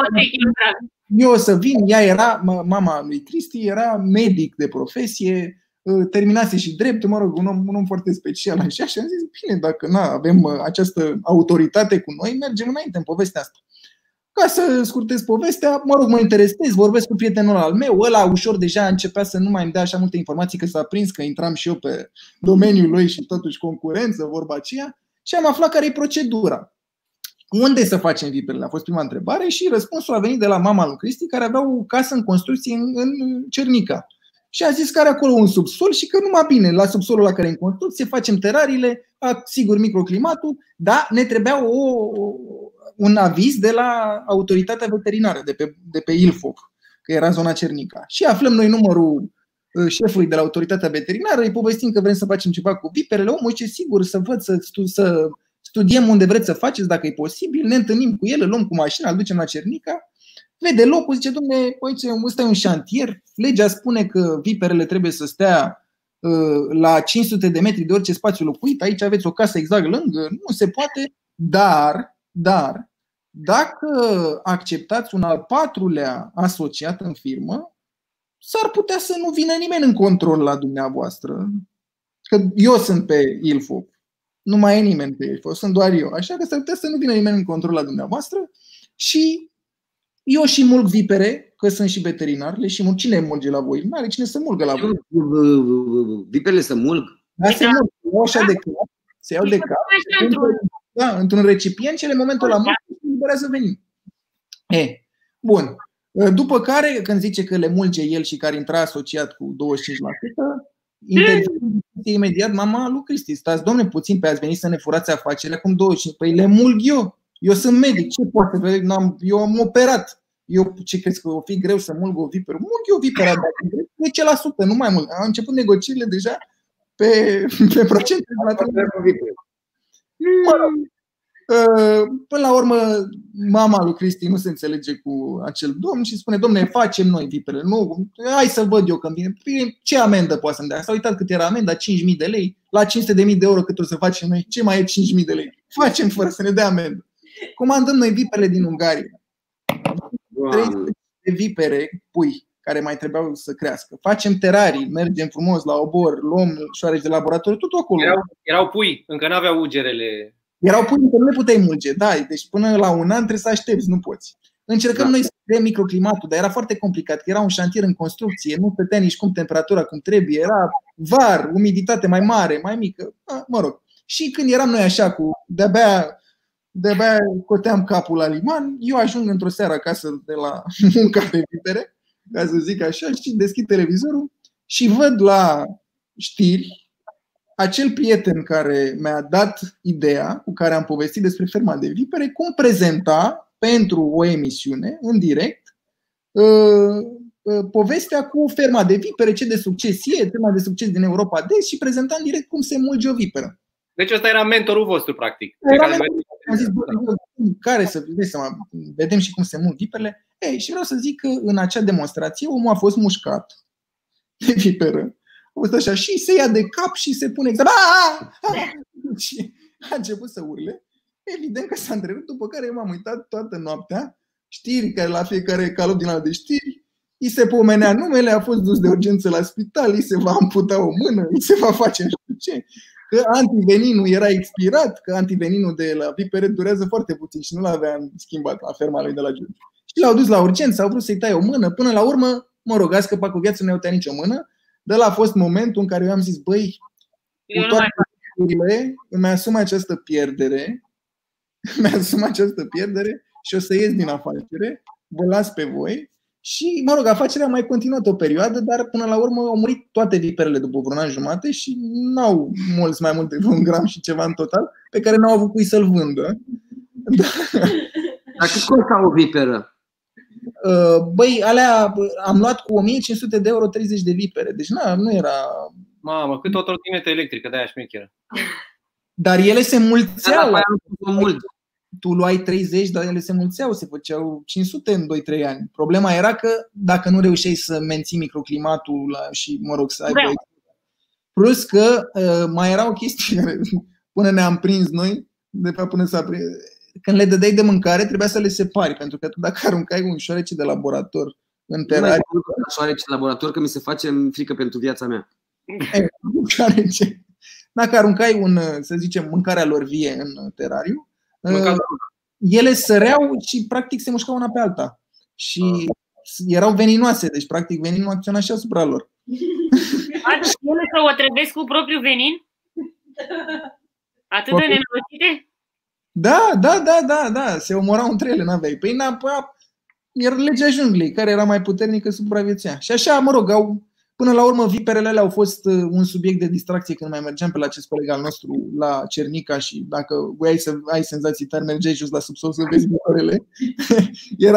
S7: eu o să vin. Ea era, mama lui Cristi, era medic de profesie, terminase și drept, mă rog, un om, un om foarte special. Așa, și am zis, bine, dacă na, avem această autoritate cu noi, mergem înainte în povestea asta. Ca să scurtez povestea, mă rog, mă interesez, vorbesc cu prietenul al meu, ăla ușor deja începea să nu mai îmi dea așa multe informații, că s-a prins că intram și eu pe domeniul lui și totuși concurență, vorba aceea, și am aflat care e procedura. Unde să facem viperele? A fost prima întrebare și răspunsul a venit de la mama lui Cristi, care avea o casă în construcție în, în Cernica. Și a zis că are acolo un subsol și că numai bine, la subsolul la care e în construcție, facem terariile, sigur microclimatul, dar ne trebuia o, un aviz de la autoritatea veterinară, de pe, de pe Ilfov, că era zona Cernica. Și aflăm noi numărul șefului de la autoritatea veterinară, îi povestim că vrem să facem ceva cu viperele, omul zice, sigur, să văd, să, să studiem unde vreți să faceți, dacă e posibil, ne întâlnim cu el, îl luăm cu mașina, îl ducem la Cernica. Vede locul, zice, dom'le, uite, ăsta e un șantier, legea spune că viperele trebuie să stea uh, la cinci sute de metri de orice spațiu locuit, aici aveți o casă exact lângă, nu se poate, dar, dar, dacă acceptați un al patrulea asociat în firmă, s-ar putea să nu vină nimeni în control la dumneavoastră, că eu sunt pe Ilfov, nu mai e nimeni pe Ilfov, sunt doar eu, așa că s-ar putea să nu vină nimeni în control la dumneavoastră și eu și mulg vipere, că sunt și veterinar, le și mulg. Cine mulge la voi? Nu are cine să mulgă la voi.
S2: Viperele să mulg?
S7: Da, se mulg. Se iau așa de cap, se iau de cap, da, într-un recipient și în momentul ăla mulg se liberează venin. E, bun. După care, când zice că le mulge el și care intra asociat cu douăzeci și cinci la sută, intervine imediat mama lui Cristi. Stați, domne, puțin, pe ați venit să ne furați afacerea acum douăzeci și cinci. Păi le mulg eu. Eu sunt medic, ce poate? Eu am operat. Eu ce crezi că o fi greu să mulg o viperă? Mulg eu vipera, dar zece la sută, nu mai mult. Am început negocierile deja pe, pe procente. Până la urmă, mama lui Cristi nu se înțelege cu acel domn și spune, domne, facem noi vipere. Nu, hai să văd eu când vine. Ce amendă poate să-mi dea? S-a uitat cât era amenda, cinci mii de lei. La cinci sute de mii de euro cât o să facem noi? Ce mai e cinci mii de lei? Facem fără să ne dea amendă. Comandăm noi viperele din Ungaria. trei sute de vipere, pui, care mai trebuiau să crească. Facem terarii, mergem frumos la obor, luăm șoareci de laborator, tot acolo.
S6: Erau, erau pui, încă n-aveau ugerele.
S7: Erau pui, încă nu le puteai mulge, da, deci până la un an trebuie să aștepți, nu poți. Încercăm da. noi să creăm microclimatul, dar era foarte complicat, că era un șantier în construcție, nu stătea nici cum temperatura cum trebuie, era var, umiditate mai mare, mai mică, mă rog. Și când eram noi așa cu de-abia, de-abia coteam capul la liman, eu ajung într-o seară acasă de la munca de vipere, ca să zic așa, și deschid televizorul și văd la știri acel prieten care mi-a dat ideea, cu care am povestit despre ferma de vipere, cum prezenta pentru o emisiune, în direct, povestea cu ferma de vipere, ce de succes e, ferma de succes din Europa de Est, și prezenta în direct cum se mulge o viperă.
S6: Deci ăsta era mentorul vostru, practic.
S7: Era mentorul. Am zis, bă, care să vedeți seama, vedem și cum se mulg viperele. Ei, și vreau să zic că în acea demonstrație omul a fost mușcat de viperă. A fost așa și se ia de cap și se pune exact. Și a început să urle. Evident că s-a întrerupt, după care m-am uitat toată noaptea. Știri, care la fiecare calop din ala de știri, îi se pomenea numele, a fost dus de urgență la spital, îi se va amputa o mână, îi se va face nu știu ce, că antiveninul era expirat, că antiveninul de la vipere durează foarte puțin și nu l-avea schimbat la ferma lui de la Giurgiu. Și l-au dus la urgență, au vrut să-i taie o mână, până la urmă, mă rog, a scăpat cu viață, nu i-au tăiat nicio mână. De la a fost momentul în care eu am zis, băi, cu toate lucrurile, îmi asum această pierdere, îmi asum această pierdere și o să ies din afacere, vă las pe voi. Și, mă rog, afacerea a mai continuat o perioadă, dar până la urmă au murit toate viperele după vreun an jumate și n-au mulți mai mult de un gram și ceva în total, pe care n-au avut cui să-l vândă.
S2: Dar cât costa o viperă?
S7: Băi, alea am luat cu o mie cinci sute de euro treizeci de vipere, deci na, nu era...
S6: Mamă, cât o trotinetă electrică, de-aia șmecheră.
S7: Dar ele se mulțeau.
S2: Da, mult.
S7: Tu luai treizeci, dar ele se mulțeau, se făceau cinci sute în doi trei ani. Problema era că dacă nu reușeai să menții microclimatul la, și, mă rog, să aibă... Plus că uh, mai era o chestie care, până ne-am prins noi, de fapt până s-a prins, când le dădeai de mâncare, trebuia să le separi, pentru că tu dacă aruncai un șoarece de laborator în terariu...
S2: Nu mai șoarece de laborator, că mi se face frică pentru viața mea.
S7: Șoarece. Dacă aruncai un, să zicem, mâncarea lor vie în terariu, uh, ele săreau și practic se mușcau una pe alta. Și uh. erau veninoase, deci practic veninul acționa și asupra lor.
S4: Ele să o trăvesc cu propriul venin? Atât de nenorocite?
S7: Da, da, da, da, da, se omorau între ele, n-aveai. Păi era legea junglei, care era mai puternică, supraviețuia. Și așa, mă rog, au, până la urmă viperele alea au fost un subiect de distracție când mai mergeam pe la acest coleg al nostru la Cernica și dacă voiai să ai senzații tari, mergeai jos la subsol să vezi viperele. Era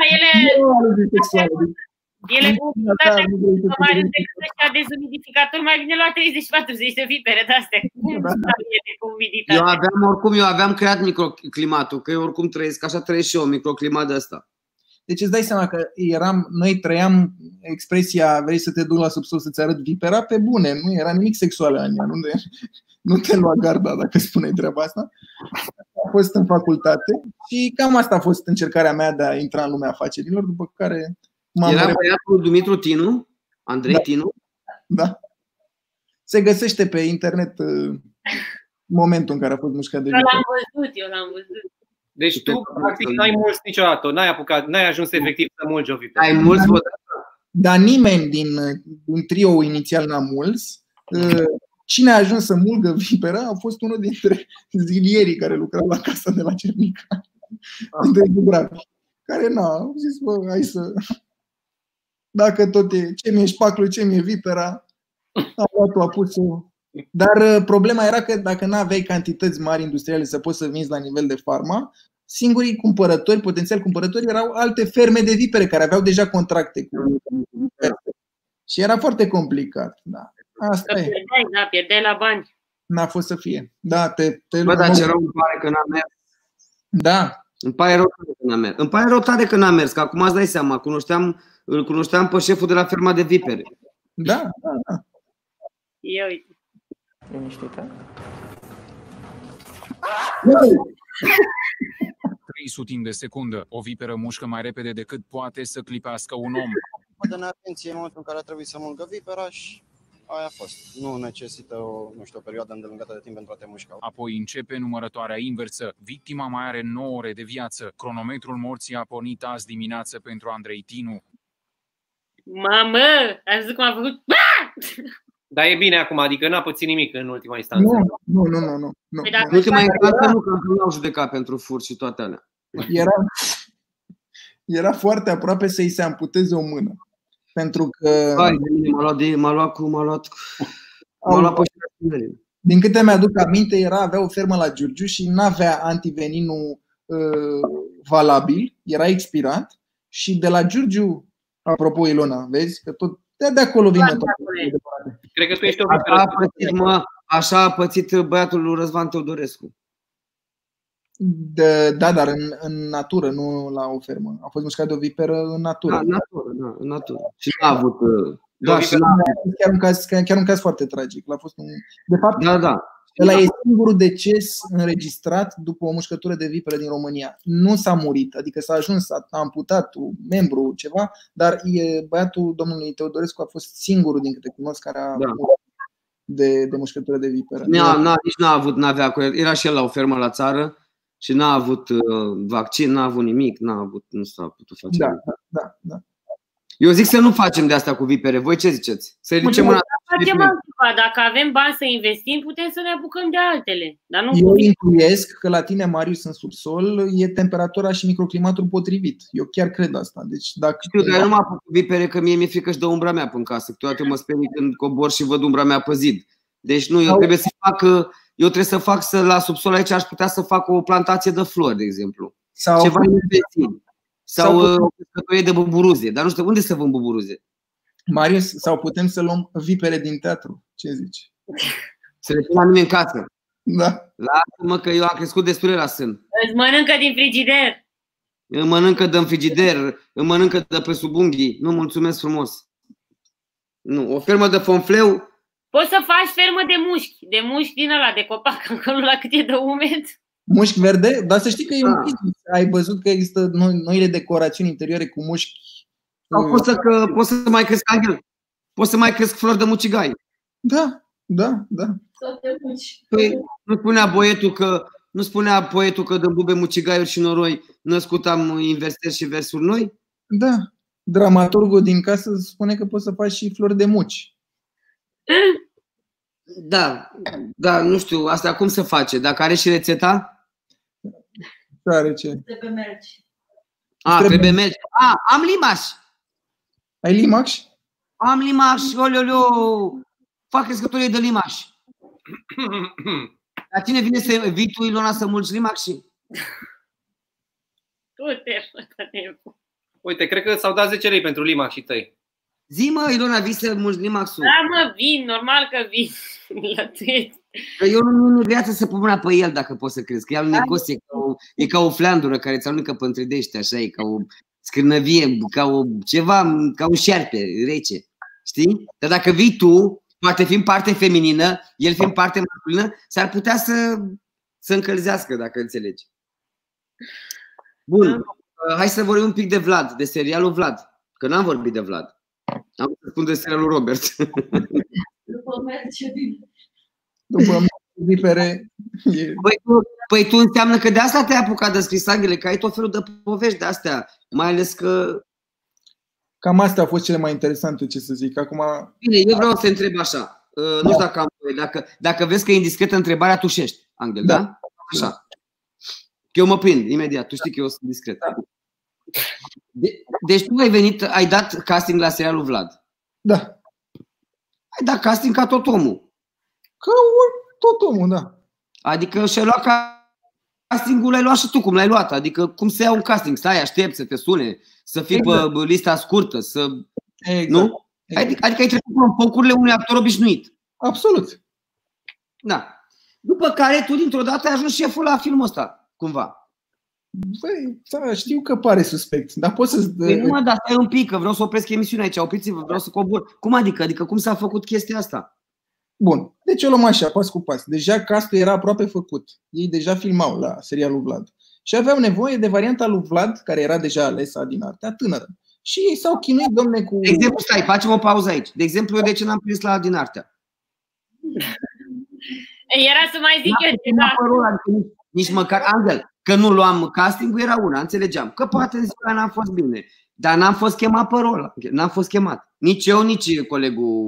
S4: ele Ele cu mai decât ăștia dezumidificator, mai bine lua treizeci patruzeci de vipere de-astea.
S2: Eu aveam, oricum, eu aveam creat microclimatul, că eu oricum trăiesc, așa trăiesc și eu, microclimat de ăsta.
S7: Deci îți dai seama că eram, noi trăiam expresia vrei să te duc la subsol să-ți arăt vipera pe bune, nu era nimic sexual în ea, nu, de, nu te lua garda dacă spuneai treaba asta. A fost în facultate și cam asta a fost încercarea mea de a intra în lumea afacerilor, după care...
S2: Era băiatul Dumitru Tinu? Andrei
S7: da.
S2: Tinu?
S7: Da. Se găsește pe internet uh, momentul în care a fost mușcat de
S4: viperă. Eu l-am văzut, eu l-am văzut.
S6: Deci tu, practic, n-ai mulți niciodată, n-ai apucat, n-ai ajuns efectiv să mulgi o viperă.
S2: Ai mulți,
S7: dar nimeni din, din trio inițial n-a mulți. Uh, cine a ajuns să mulgă vipera a fost unul dintre zilierii care lucrau la casa de la Cernica. Dintre Dubravi. Care n-a zis, bă, hai să... Dacă tot e, ce mi-e șpaclu, ce mi-e vipera, a luat-o, a pus-o. Dar problema era că dacă n-aveai cantități mari industriale să poți să vinzi la nivel de farma, singurii cumpărători, potențial cumpărători, erau alte ferme de vipere care aveau deja contracte cu vipere. Și era foarte complicat. Da. Asta
S4: că
S7: e.
S4: Pierdeai, da, pierdeai la bani.
S7: N-a fost să fie. Da, te, te
S2: Bă, dar ce rău îmi pare că n-a mers.
S7: Da.
S2: Îmi pare rău tare că n-a mers. Îmi pare rău tare că n-a mers, că acum îți dai seama, cunoșteam, îl cunoșteam pe șeful de la ferma de vipere.
S7: Da, da, da.
S4: Eu uite.
S9: Liniștită.
S10: trei sutimi de secundă. O viperă mușcă mai repede decât poate să clipească un om.
S11: Dă neatenție în momentul în care a trebuit să mulgă vipera și aia a fost. Nu necesită o, nu știu, o perioadă îndelungată de timp pentru a te mușca.
S10: Apoi începe numărătoarea inversă. Victima mai are nouă ore de viață. Cronometrul morții a pornit azi dimineață pentru Andrei Tinu.
S4: Mamă! Ai văzut cum a făcut?
S6: Dar e bine acum, adică n-a pățit nimic în ultima instanță.
S7: Nu, nu, nu, nu. nu.
S4: Păi dacă
S2: În ultima
S4: așa-
S2: instanță nu, că nu l-au judecat pentru furt și toate alea.
S7: Era, era foarte aproape să-i se amputeze o mână. Pentru că,
S2: Hai, de mine, m-a luat de m-a luat cu m-a luat m-a luat pe știrile.
S7: din câte mi-aduc aminte, era, avea o fermă la Giurgiu și n-avea antiveninul uh, valabil, era expirat. Și de la Giurgiu, apropo Ilona, vezi că tot de, de acolo vine tot.
S6: Cred că tu ești o
S2: Așa a pățit, mă, așa a pățit băiatul lui Răzvan Teodorescu.
S7: De, da, dar în, în natură, nu la o fermă. A fost mușcat de o viperă în natură.
S2: Da, în natură, da, în natură. Și n-a avut da, și n-a avut.
S7: Chiar un caz, chiar un caz foarte tragic. A fost un, de fapt,
S2: da, da.
S7: ăla e singurul deces înregistrat după o mușcătură de viperă din România. Nu s-a murit, adică s-a ajuns, a amputat un membru, ceva, dar e, băiatul domnului Teodorescu a fost singurul, din câte cunosc, care a
S2: Da.
S7: murit de, de mușcătură de viperă.
S2: N-a, n-a, nici n-a avut, n-avea, era și el la o fermă la țară și n-a avut uh, vaccin, n-a avut nimic, n-a avut, nu s-a putut face
S7: Da,
S2: nimic.
S7: da, da, da.
S2: Eu zic să nu facem de asta cu vipere. Voi ce ziceți? Să ridicem mâna.
S4: Facem altceva. Dacă avem bani să investim, putem să ne apucăm de altele. Dar nu
S7: Eu intuiesc că la tine, Marius, în subsol e temperatura și microclimatul potrivit. Eu chiar cred asta. Deci, dacă...
S2: Știu, dar eu nu mă apuc cu vipere, că mie mi-e frică și de umbra mea până casă. Câteodată mă sperii când cobor și văd umbra mea pe zid. Deci nu, eu trebuie să fac, eu trebuie să fac să la subsol aici aș putea să fac o plantație de flori, de exemplu.
S7: Sau
S2: ceva investit. Sau,
S7: Sau
S2: sau o căsătorie de buburuze. Dar nu știu, unde să vând buburuze?
S7: Marius, sau putem să luăm vipere din teatru? Ce zici?
S2: Să le pun la mine în casă.
S7: Da.
S2: Lasă-mă că eu am crescut destule la sân.
S4: îți mănâncă din frigider.
S2: Îmi mănâncă de în frigider, îmi mănâncă de pe sub unghii. Nu, mulțumesc frumos. Nu, o fermă de fonfleu.
S4: Poți să faci fermă de mușchi. De mușchi din ăla, de copac, acolo la cât e de umed.
S7: Mușchi verde? Dar să știi că e un business. Ai văzut că există noi, noile decorațiuni interioare cu mușchi.
S2: Sau poți să, că, poți să mai cresc Angel. Poți să mai cresc flori de mucigai.
S7: Da, da, da.
S2: Păi, nu spunea poetul că nu spunea poetul că dăm bube mucigaiuri și noroi, născut am inversări și versuri noi?
S7: Da. Dramaturgul din casă spune că poți să faci și flori de muci.
S2: Da, da, nu știu, asta cum se face? Dacă are și rețeta?
S7: Are ce?
S8: Trebuie mergi.
S2: A, trebuie, trebuie mergi. A, am limaș.
S7: Ai limaș?
S2: Am limaș, oleo, fac crescătorie de limaș. La tine vine să vii tu, Ilona, să mulci limaș și...
S6: Uite, cred că s-au dat zece lei pentru limașii tăi.
S2: Zi, mă, Ilona, vii să mulci limaxul.
S4: Da, mă, vin, normal că vin.
S2: Că eu nu mi viață să pun mâna pe el, dacă poți să crezi. Că el negos e ca o, e ca o flandură care ți alunecă pe întredește, așa, e ca o scârnăvie, ca o ceva, ca un șerpe rece. Știi? Dar dacă vii tu, poate fiind parte feminină, el fiind parte masculină, s-ar putea să, să încălzească, dacă înțelegi. Bun. Hai să vorbim un pic de Vlad, de serialul Vlad. Că n-am vorbit de Vlad. Am să spun de serialul Robert.
S8: După merge bine.
S7: După vipere.
S2: Păi tu, păi tu înseamnă că de asta te-ai apucat de scris, Anghele, că ai tot felul de povești de astea. Mai ales că...
S7: Cam astea au fost cele mai interesante, ce să zic. Acum...
S2: Bine, eu vreau să întreb așa. Uh, nu știu dacă am voie. Dacă, dacă vezi că e indiscretă întrebarea, tușești, Anghel, da? da? Așa. Eu mă prind imediat. Tu știi că eu sunt discret. De, deci tu ai venit, ai dat casting la serialul Vlad.
S7: Da.
S2: Ai dat casting ca tot omul.
S7: Ca tot omul, da.
S2: Adică și-ai luat castingul, l-ai luat și tu cum l-ai luat. Adică cum se ia un casting? Stai, aștept să te sune, să fii exact. pe lista scurtă, să...
S7: Exact.
S2: Nu? Exact. Adică, adică ai trecut în focurile unui actor obișnuit.
S7: Absolut.
S2: Da. După care tu dintr-o dată ai ajuns șeful la filmul ăsta, cumva.
S7: Băi, da, știu că pare suspect, dar poți să...
S2: Păi nu mă, dar stai un pic, că vreau să opresc emisiunea aici, opriți-vă, vreau să cobor. Cum adică? Adică cum s-a făcut chestia asta?
S7: Bun, deci o luăm așa, pas cu pas. Deja castul era aproape făcut. Ei deja filmau la serialul Vlad. Și aveau nevoie de varianta lui Vlad, care era deja alesa din artea tânără. Și ei s-au chinuit, domne, cu...
S2: De exemplu, stai, facem o pauză aici. De exemplu, eu de ce n-am prins la din artea?
S4: Era să mai zic eu ceva.
S2: Nici, nici măcar, Angel, că nu luam casting-ul era una, înțelegeam. Că poate în ziua n-am fost bine. Dar n-am fost chemat pe rol. N-am fost chemat. Nici eu, nici colegul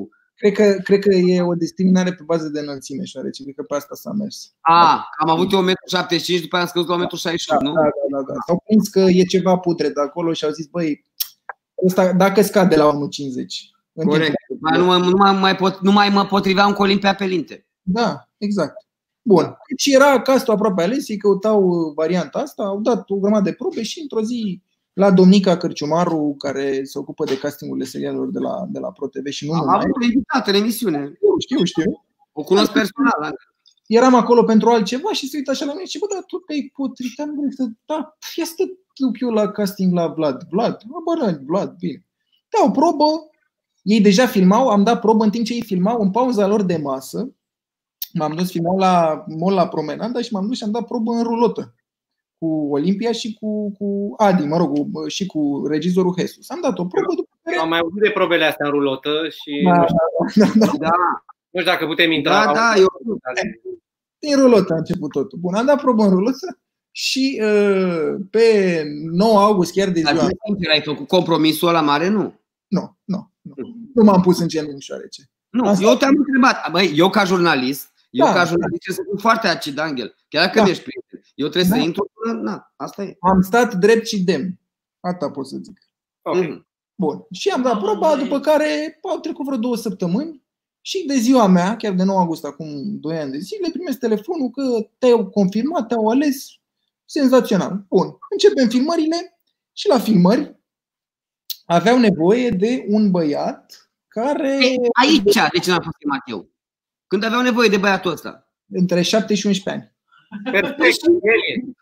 S7: Cred că, cred că e o discriminare pe bază de înălțime, șoarece. Cred că pe asta s-a mers.
S2: A, am avut eu unu virgulă șaptezeci și cinci, după aia am scăzut la unu virgulă șaizeci și opt,
S7: Da,
S2: nu?
S7: da, da, da. S-au prins că e ceva putred acolo și au zis, băi, ăsta, dacă scade la unu virgulă cincizeci.
S2: Corect. Nu, mai, nu, mai, mai pot, nu mai mă potrivea un colim pe apelinte.
S7: Da, exact. Bun. Deci era castul aproape ales, ei căutau varianta asta, au dat o grămadă de probe și într-o zi la domnica Cărciumaru, care se ocupă de castingurile serialelor de la, de la ProTV și nu
S2: Am
S7: numai.
S2: avut o invitată în emisiune.
S7: Știu, știu.
S2: O cunosc personal.
S7: Eram acolo pentru altceva și se uită așa la mine și bă, da, tu te-ai potrivit, am vrut să, da, ia să te duc eu la casting la Vlad. Vlad, bă, da, Vlad, bine. Da, o probă, ei deja filmau, am dat probă în timp ce ei filmau, în pauza lor de masă, m-am dus, filmau la mall la Promenada și m-am dus și am dat probă în rulotă cu Olimpia și cu, cu Adi, mă rog, cu, și cu regizorul Jesus. Am dat o probă după care...
S6: Am mai auzit de probele astea în rulotă și
S7: Da,
S6: nu, știu,
S7: da, da.
S2: Da,
S6: nu știu dacă putem intra.
S2: da, da, eu...
S7: Din rulotă a început totul. Bun, am dat probă în rulotă și uh, pe nouă august, chiar de
S2: Dar
S7: ziua...
S2: nu ai făcut compromisul ăla mare, nu?
S7: Nu, nu, nu. Nu m-am pus în genunchi, șoarece.
S2: Nu,
S7: Asta-
S2: eu te-am întrebat. Băi, eu ca jurnalist, eu
S7: Da.
S2: ca jurnalist trebuie să fiu foarte acid, Angel. Chiar dacă
S7: Da.
S2: nu ești prieten. Eu trebuie
S7: Da.
S2: să intru până... Na, asta e.
S7: Am stat drept și demn. Asta pot să zic.
S6: Ok.
S2: Mhm.
S7: Bun. Și am dat proba, după care au trecut vreo două săptămâni și de ziua mea, chiar de nouă august, acum doi ani de zile, primesc telefonul că te-au confirmat, te-au ales. Senzațional. Bun. Începem filmările și la filmări aveau nevoie de un băiat care
S2: Aici, de ce n-am fost filmat eu? Când aveau nevoie de băiatul ăsta.
S7: între șapte și unsprezece ani.
S6: Perfect. El e.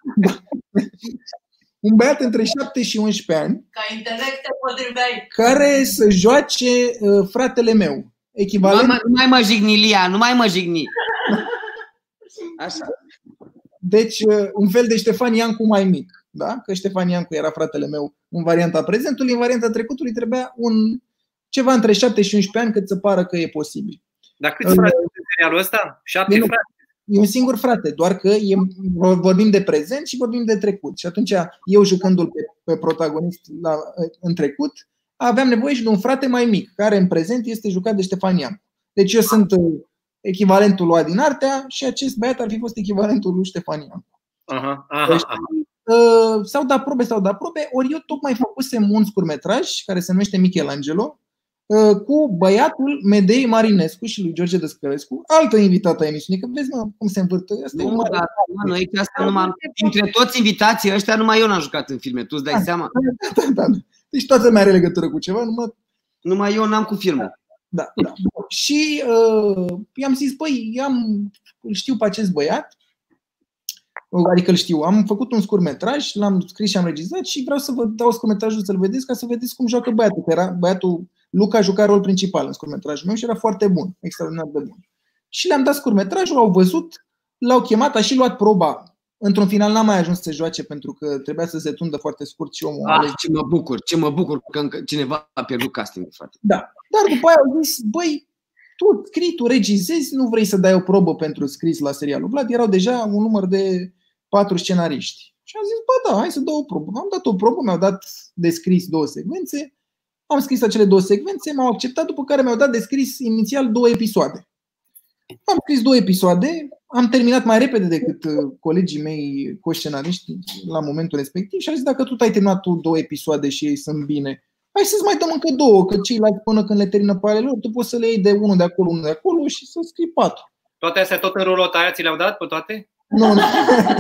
S7: Un băiat între șapte și unsprezece ani
S8: Ca intelect te potriveai.
S7: care să joace uh, fratele meu.
S2: Nu
S7: Echivalent.
S2: mai, nu mai mă jigni, Lia, nu mai mă jigni. Așa.
S7: Deci, uh, un fel de Ștefan Iancu mai mic. Da? Că Ștefan Iancu era fratele meu în varianta prezentului, în varianta trecutului trebuia un ceva între șapte și unsprezece ani cât să pară că e posibil.
S6: Dar câți frați sunt în serialul ăsta? Șapte
S7: Nu.
S6: frați?
S7: E un singur frate, doar că e, vorbim de prezent și vorbim de trecut. Și atunci eu jucându-l pe, pe protagonist la, în trecut, aveam nevoie și de un frate mai mic, care în prezent este jucat de Ștefan Iancu. Deci eu sunt uh, echivalentul lui Adi Nartea și acest băiat ar fi fost echivalentul lui Ștefan Iancu.
S6: Aha, aha,
S7: Deci,
S6: aha.
S7: uh, s-au dat probe, s-au dat probe, ori eu tocmai făcusem un scurtmetraj care se numește Michelangelo, cu băiatul Medei Marinescu și lui George Dăscărescu, altă invitată a emisiunii, că vezi mă, cum se învârtă. Asta e
S2: Nu,
S7: un mare...
S2: dar nu, aici asta numai, dintre toți invitații ăștia, numai eu n-am jucat în filme, tu îți dai seama?
S7: Da, da, da. Deci toată lumea are legătură cu ceva, numai...
S2: Numai eu n-am cu filmul.
S7: Da, da. Și uh, i-am zis, băi, am, îl știu pe acest băiat, adică îl știu, am făcut un scurtmetraj, l-am scris și am regizat și vreau să vă dau scurtmetrajul să-l vedeți ca să vedeți cum joacă băiatul, că era băiatul Luca juca rol principal în scurtmetrajul meu și era foarte bun, extraordinar de bun. Și le-am dat scurtmetrajul, au văzut, l-au chemat, a și luat proba. Într-un final n-a mai ajuns să joace pentru că trebuia să se tundă foarte scurt și omul a ales.
S2: Ah, ce mă bucur, ce mă bucur că încă cineva a pierdut castingul, frate.
S7: Da. Dar după aia au zis, băi, tu scrii, tu regizezi, nu vrei să dai o probă pentru scris la serialul Vlad? Erau deja un număr de patru scenariști. Și am zis, bă, da, hai să dau o probă. Am dat o probă, mi-au dat de scris două secvențe, am scris acele două secvențe, m-au acceptat, după care mi-au dat de scris inițial două episoade. Am scris două episoade, am terminat mai repede decât colegii mei co-scenariști la momentul respectiv și am zis, dacă tu ai terminat tu două episoade și ei sunt bine, hai să-ți mai dăm încă două, că ceilalți până când le termină pe ale lor, tu poți să le iei de unul de acolo, unul de acolo și să scrii patru.
S6: Toate astea tot în rulota aia ți le-au dat pe toate?
S7: Nu, nu.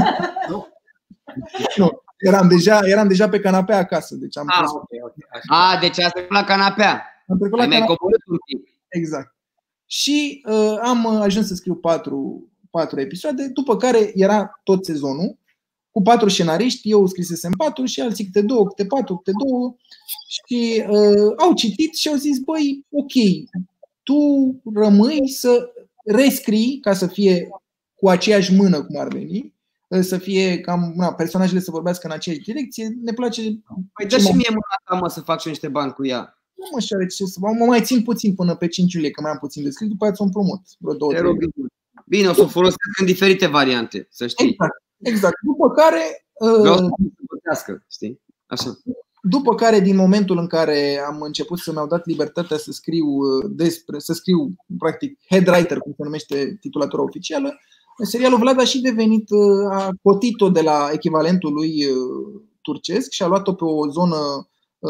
S7: Nu. Eram deja, eram deja pe canapea acasă. Deci am
S6: Ah,
S7: fost...
S6: ok, ok. Așa.
S2: A, deci asta e la canapea.
S7: Am trecut la
S2: Ai mai
S7: canapea.
S2: coborât un timp.
S7: Exact. Și uh, am ajuns să scriu patru, patru episoade, după care era tot sezonul, cu patru scenariști, eu scrisesem patru și alții câte două, câte patru, câte două. Și uh, au citit și au zis, băi, ok, tu rămâi să rescrii ca să fie cu aceeași mână cum ar veni, să fie cam, na, personajele să vorbească în aceeași direcție. Ne place.
S2: Păi dă și mie mâna ta, mă, să fac și niște bani cu ea.
S7: Nu mă știu ce să mă mai țin puțin până pe cinci iulie, că mai am puțin de scris, după aceea ți-o împrumut vreo două,
S2: Te
S7: trei.
S2: rog, bine, o să o folosesc în diferite variante, să știi.
S7: Exact, exact. După care
S2: Vreau
S7: uh,
S2: să se plătească, știi? Așa.
S7: După care, din momentul în care am început să mi-au dat libertatea să scriu despre, să scriu, practic, head writer, cum se numește titulatura oficială, serialul Vlad a și devenit, a cotit-o de la echivalentul lui turcesc și a luat-o pe o zonă,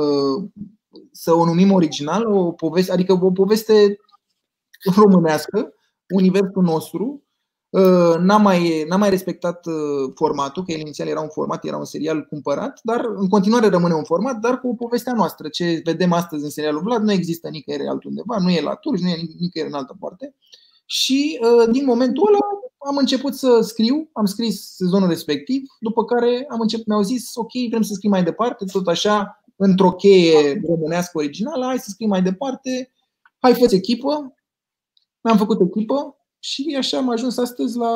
S7: să o numim original, o poveste, adică o poveste românească, universul nostru. N-a mai, n-a mai respectat formatul, că el inițial era un format, era un serial cumpărat, dar în continuare rămâne un format, dar cu povestea noastră. Ce vedem astăzi în serialul Vlad nu există nicăieri altundeva, nu e la Turci, nu e nicăieri în altă parte. Și din momentul ăla am început să scriu, am scris sezonul respectiv, după care am început, mi-au zis, ok, vrem să scriu mai departe, tot așa, într-o cheie românească originală, hai să scriu mai departe, hai fă-ți echipă. Mi-am făcut echipă și așa am ajuns astăzi la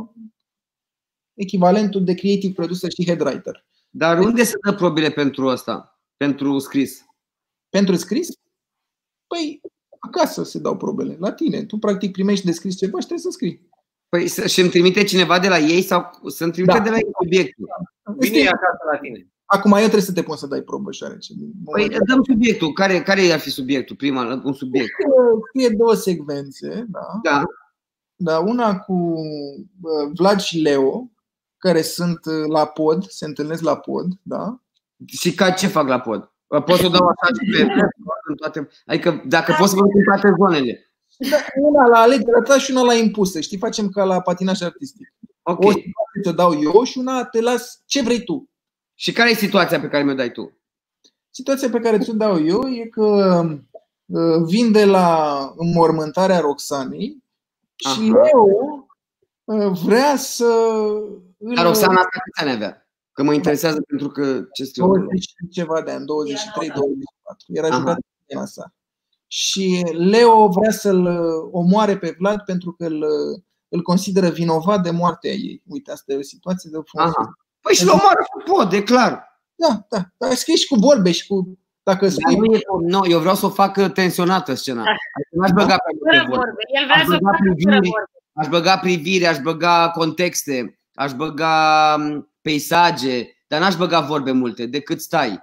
S7: echivalentul de creative producer și head writer.
S2: Dar unde se dă probele pentru asta? Pentru scris?
S7: Pentru scris? Păi acasă se dau probele, la tine. Tu practic primești de scris ceva și trebuie să scrii.
S2: Păi și îmi trimite cineva de la ei sau să-mi trimite da. de la ei subiectul?
S6: Vine acasă la tine.
S7: Acum eu trebuie să te pun să dai probă și are.
S2: Păi dăm subiectul. Care, care ar fi subiectul? Prima, un subiect.
S7: Fie două secvențe, da.
S2: Da.
S7: Da, una cu Vlad și Leo, care sunt la pod, se întâlnesc la pod, da.
S2: Și ca ce fac la pod? Pot să o dau așa și pe toate. Adică dacă pot să vă în toate zonele.
S7: Da, una la alegerea ta și una la impusă. Știi, facem ca la patinaj artistic.
S2: Okay.
S7: O situație te dau eu și una te las ce vrei tu.
S2: Și care e situația pe care mi-o dai tu?
S7: Situația pe care ți-o dau eu e că vin de la înmormântarea Roxanei. Și Leo vrea să...
S2: Dar Roxana asta câți ani avea? Că mă interesează pentru că ce scriu
S7: douăzeci ceva de ani, douăzeci și trei douăzeci și patru. Era jucat în sa. Și Leo vrea să-l omoare pe Vlad pentru că îl, îl consideră vinovat de moartea ei. Uite, asta e o situație de fond.
S2: Păi și-l omoară cu pod, e clar.
S7: Da, da. Dar scrii și cu vorbe și cu... Dacă
S2: spui... nu, e, nu, eu vreau să o fac tensionată scena. Aș băga pe vorbe.
S4: El vrea să facă
S2: privire, aș băga privire, aș băga contexte, aș băga peisaje, dar n-aș băga vorbe multe, decât stai.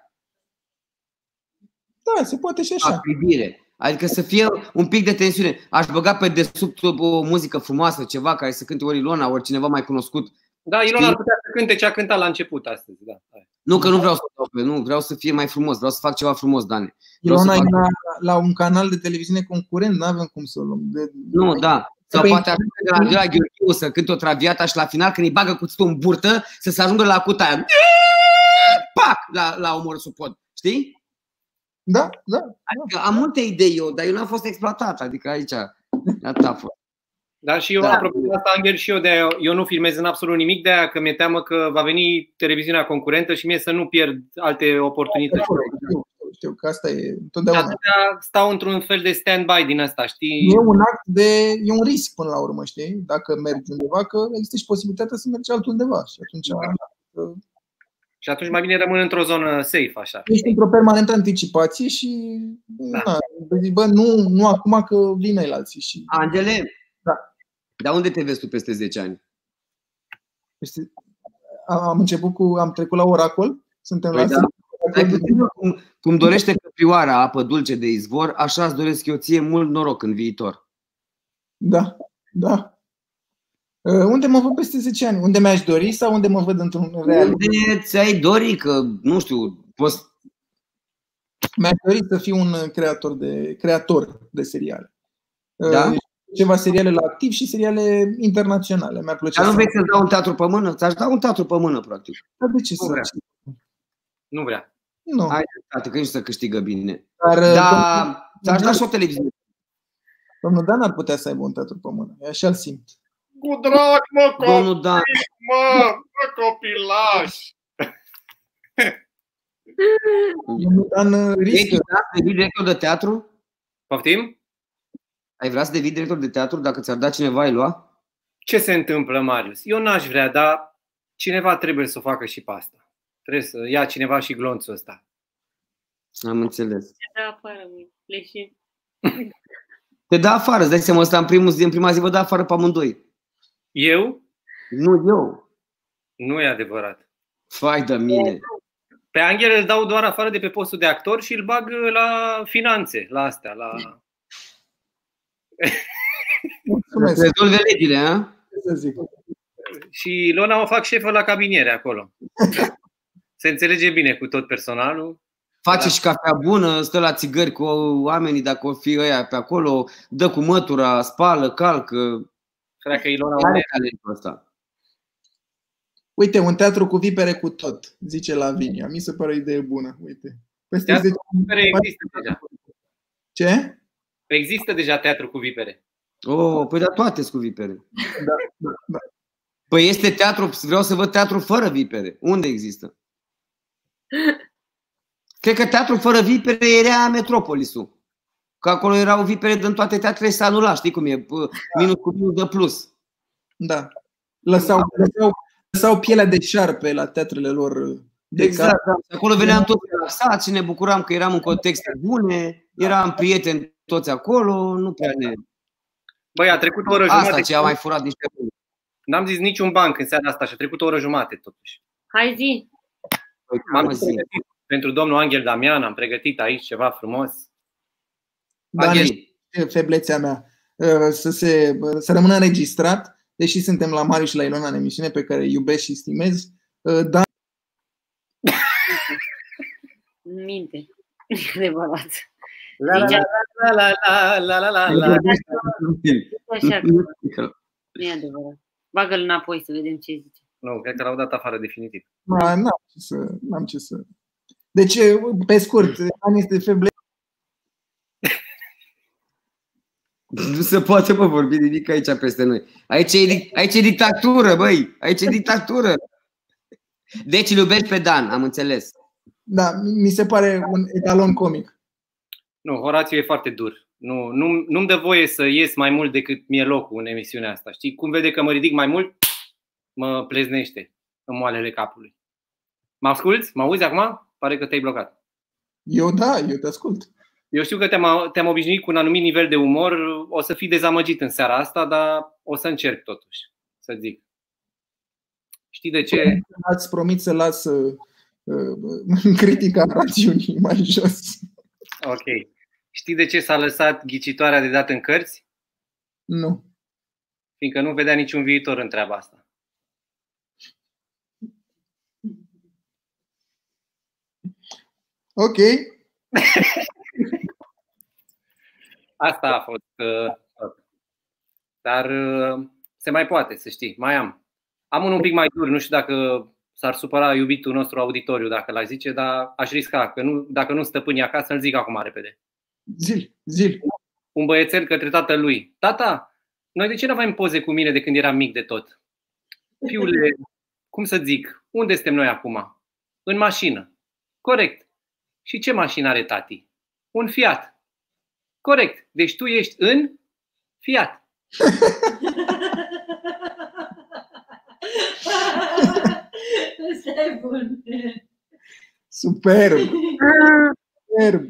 S7: Da, se poate și așa.
S2: Privire. Adică să fie un pic de tensiune. Aș băga pe desubt o muzică frumoasă, ceva care să cânte ori Ilona, ori cineva mai cunoscut.
S6: Da, Ilona ar putea să cânte ce a cântat la început astăzi. Da.
S2: Nu, că nu vreau să dau pe, nu, vreau să fie mai frumos, vreau să fac ceva frumos, Dane.
S7: Ilona e fac... la, la un canal de televiziune concurent, nu avem cum să o luăm. De...
S2: Nu, da. Sau păi poate ajunge de la Andreea Gheorghiu să cânte o traviata și la final, când îi bagă cuțitul în burtă, să se ajungă la acuta aia. Pac! La, la omor sub pod. Știi?
S7: Da, da.
S2: Adică am multe idei eu, dar eu n-am fost exploatat. Adică aici, atât a fost.
S6: Dar și eu, da. apropo de asta, Angel, și eu, de aia, eu nu filmez în absolut nimic, de aia că mi-e teamă că va veni televiziunea concurentă și mie să nu pierd alte oportunități.
S7: Știu, știu că asta e întotdeauna.
S6: De stau într-un fel de stand-by din asta, știi?
S7: E un act de, e un risc până la urmă, știi? Dacă mergi undeva, că există și posibilitatea să mergi altundeva și atunci... Da.
S6: Și atunci mai bine rămân într-o zonă safe, așa.
S7: Ești într-o permanentă anticipație și da. Na, bă, nu, nu acum că vin ei la alții. Și...
S2: Angele,
S7: da.
S2: Dar unde te vezi tu peste zece ani?
S7: Peste... Am început cu, am trecut la Oracol. Suntem păi la
S2: da. cum, cum dorește căprioara apă dulce de izvor, așa îți doresc eu ție mult noroc în viitor.
S7: Da, da. Unde mă văd peste zece ani? Unde mi-aș dori sau unde mă văd într-un real?
S2: Unde ți-ai dori că, nu știu, poți...
S7: Mi-aș dori să fiu un creator de, creator de seriale.
S2: Da?
S7: Ceva seriale la activ și seriale internaționale. Mi-ar plăcea.
S2: Dar nu vrei să-ți dau un teatru pe mână? Ți-aș da un teatru pe mână, practic.
S7: Dar de ce
S6: nu
S7: să...
S6: Vrea. Nu vrea.
S7: Nu.
S2: Hai, tată, că nici să câștigă bine.
S7: Dar,
S2: Dar ți-aș da și o televiziune.
S7: Domnul Dan ar putea să aibă un teatru pe mână. E așa-l simt.
S6: Cu drag, mă, copii,
S2: Domnul Dan.
S6: mă, mă, copilaș.
S7: Domnul Dan riscă.
S2: Ai devii director de teatru?
S6: Poftim?
S2: Ai vrea să devii director de teatru dacă ți-ar da cineva, ai lua?
S6: Ce se întâmplă, Marius? Eu n-aș vrea, dar cineva trebuie să o facă și pe asta. Trebuie să ia cineva și glonțul ăsta.
S2: Am înțeles.
S4: Te dă afară, leșin.
S2: Te dă afară, îți dai seama, ăsta în, primul zi, în prima zi vă dă afară pe amândoi.
S6: Eu?
S2: Nu, eu.
S6: Nu e adevărat.
S2: Fai de mine.
S6: Pe Angel îl dau doar afară de pe postul de actor și îl bag la finanțe, la astea, la...
S2: Rezolve legile, a?
S7: Să zic.
S6: Și Ilona o fac șefă la cabiniere acolo. Se înțelege bine cu tot personalul.
S2: Face și cafea bună, stă la țigări cu oamenii, dacă o fi ăia pe acolo, dă cu mătura, spală, calcă.
S6: Cred că Ilona
S2: are talentul ăsta.
S7: Uite, un teatru cu vipere cu tot, zice Lavinia. Mi se pare o idee bună. Uite. Peste
S6: Teatru
S7: zece...
S6: cu vipere există deja.
S7: Ce?
S6: Există deja teatru cu vipere.
S2: Oh, păi da, toate sunt cu vipere.
S7: Da, da, da.
S2: Păi este teatru, vreau să văd teatru fără vipere. Unde există? Cred că teatru fără vipere era Metropolisul. Că acolo erau vipere din toate teatrele și s-a anulat, știi cum e? Minus cu minus de plus.
S7: Da. Lăsau, lăsau, lăsau pielea de șarpe la teatrele lor. De
S2: exact, da. Acolo veneam toți relaxați și ne bucuram că eram în contexte bune, eram prieteni toți acolo, nu prea ne...
S6: Băi, a trecut o oră
S2: asta
S6: jumate.
S2: ce a mai furat niște buni.
S6: N-am zis niciun banc în seara asta și a trecut o oră jumate totuși.
S4: Hai zi!
S6: M-am pregătit pentru domnul Angel Damian, am pregătit aici ceva frumos.
S7: Da, feblețea mea, să, se, să rămână înregistrat, deși suntem la Mariu și la Ilona în emisiune pe care iubesc și stimez, dar
S4: minte, e adevărat.
S6: La la la la la la la la.
S4: Așa, nu e adevărat. Bagă-l înapoi să vedem ce zice.
S6: Nu, cred că l-au dat afară definitiv.
S7: N-am ce să, n-am ce să. Deci, pe scurt, Ani este feble.
S2: Nu se poate, mă, vorbi nimic aici peste noi. Aici e, aici e dictatură, băi. Aici e dictatură. Deci îl iubești pe Dan, am înțeles.
S7: Da, mi se pare un etalon comic.
S6: Nu, Horațiu e foarte dur. Nu, nu, nu-mi dă voie să ies mai mult decât mi-e locul în emisiunea asta. Știi? Cum vede că mă ridic mai mult, mă pleznește în moalele capului. Mă asculți? Mă auzi acum? Pare că te-ai blocat.
S7: Eu da, eu te ascult.
S6: Eu știu că te-am, te-am obișnuit cu un anumit nivel de umor. O să fii dezamăgit în seara asta, dar o să încerc totuși să zic. Știi de ce?
S7: Ați promit să las uh, uh, critica rațiunii mai jos.
S6: Ok. Știi de ce s-a lăsat ghicitoarea de dat în cărți?
S7: Nu.
S6: Fiindcă nu vedea niciun viitor în treaba asta.
S7: Ok.
S6: Asta a fost tot. Dar se mai poate, să știi. Mai am. Am unul un pic mai dur, nu știu dacă s-ar supăra iubitul nostru auditoriu dacă l-aș zice, dar aș risca, că nu, dacă nu stăpâni acasă, îl zic acum repede.
S7: Zil, zil.
S6: Un băiețel către tatălui. Tata, noi de ce nu avem poze cu mine de când eram mic de tot? Fiule, cum să zic, unde suntem noi acum? În mașină. Corect. Și ce mașină are tati? Un Fiat. Corect. Deci tu ești în Fiat.
S8: Ăsta bun.
S7: Superb. Superb.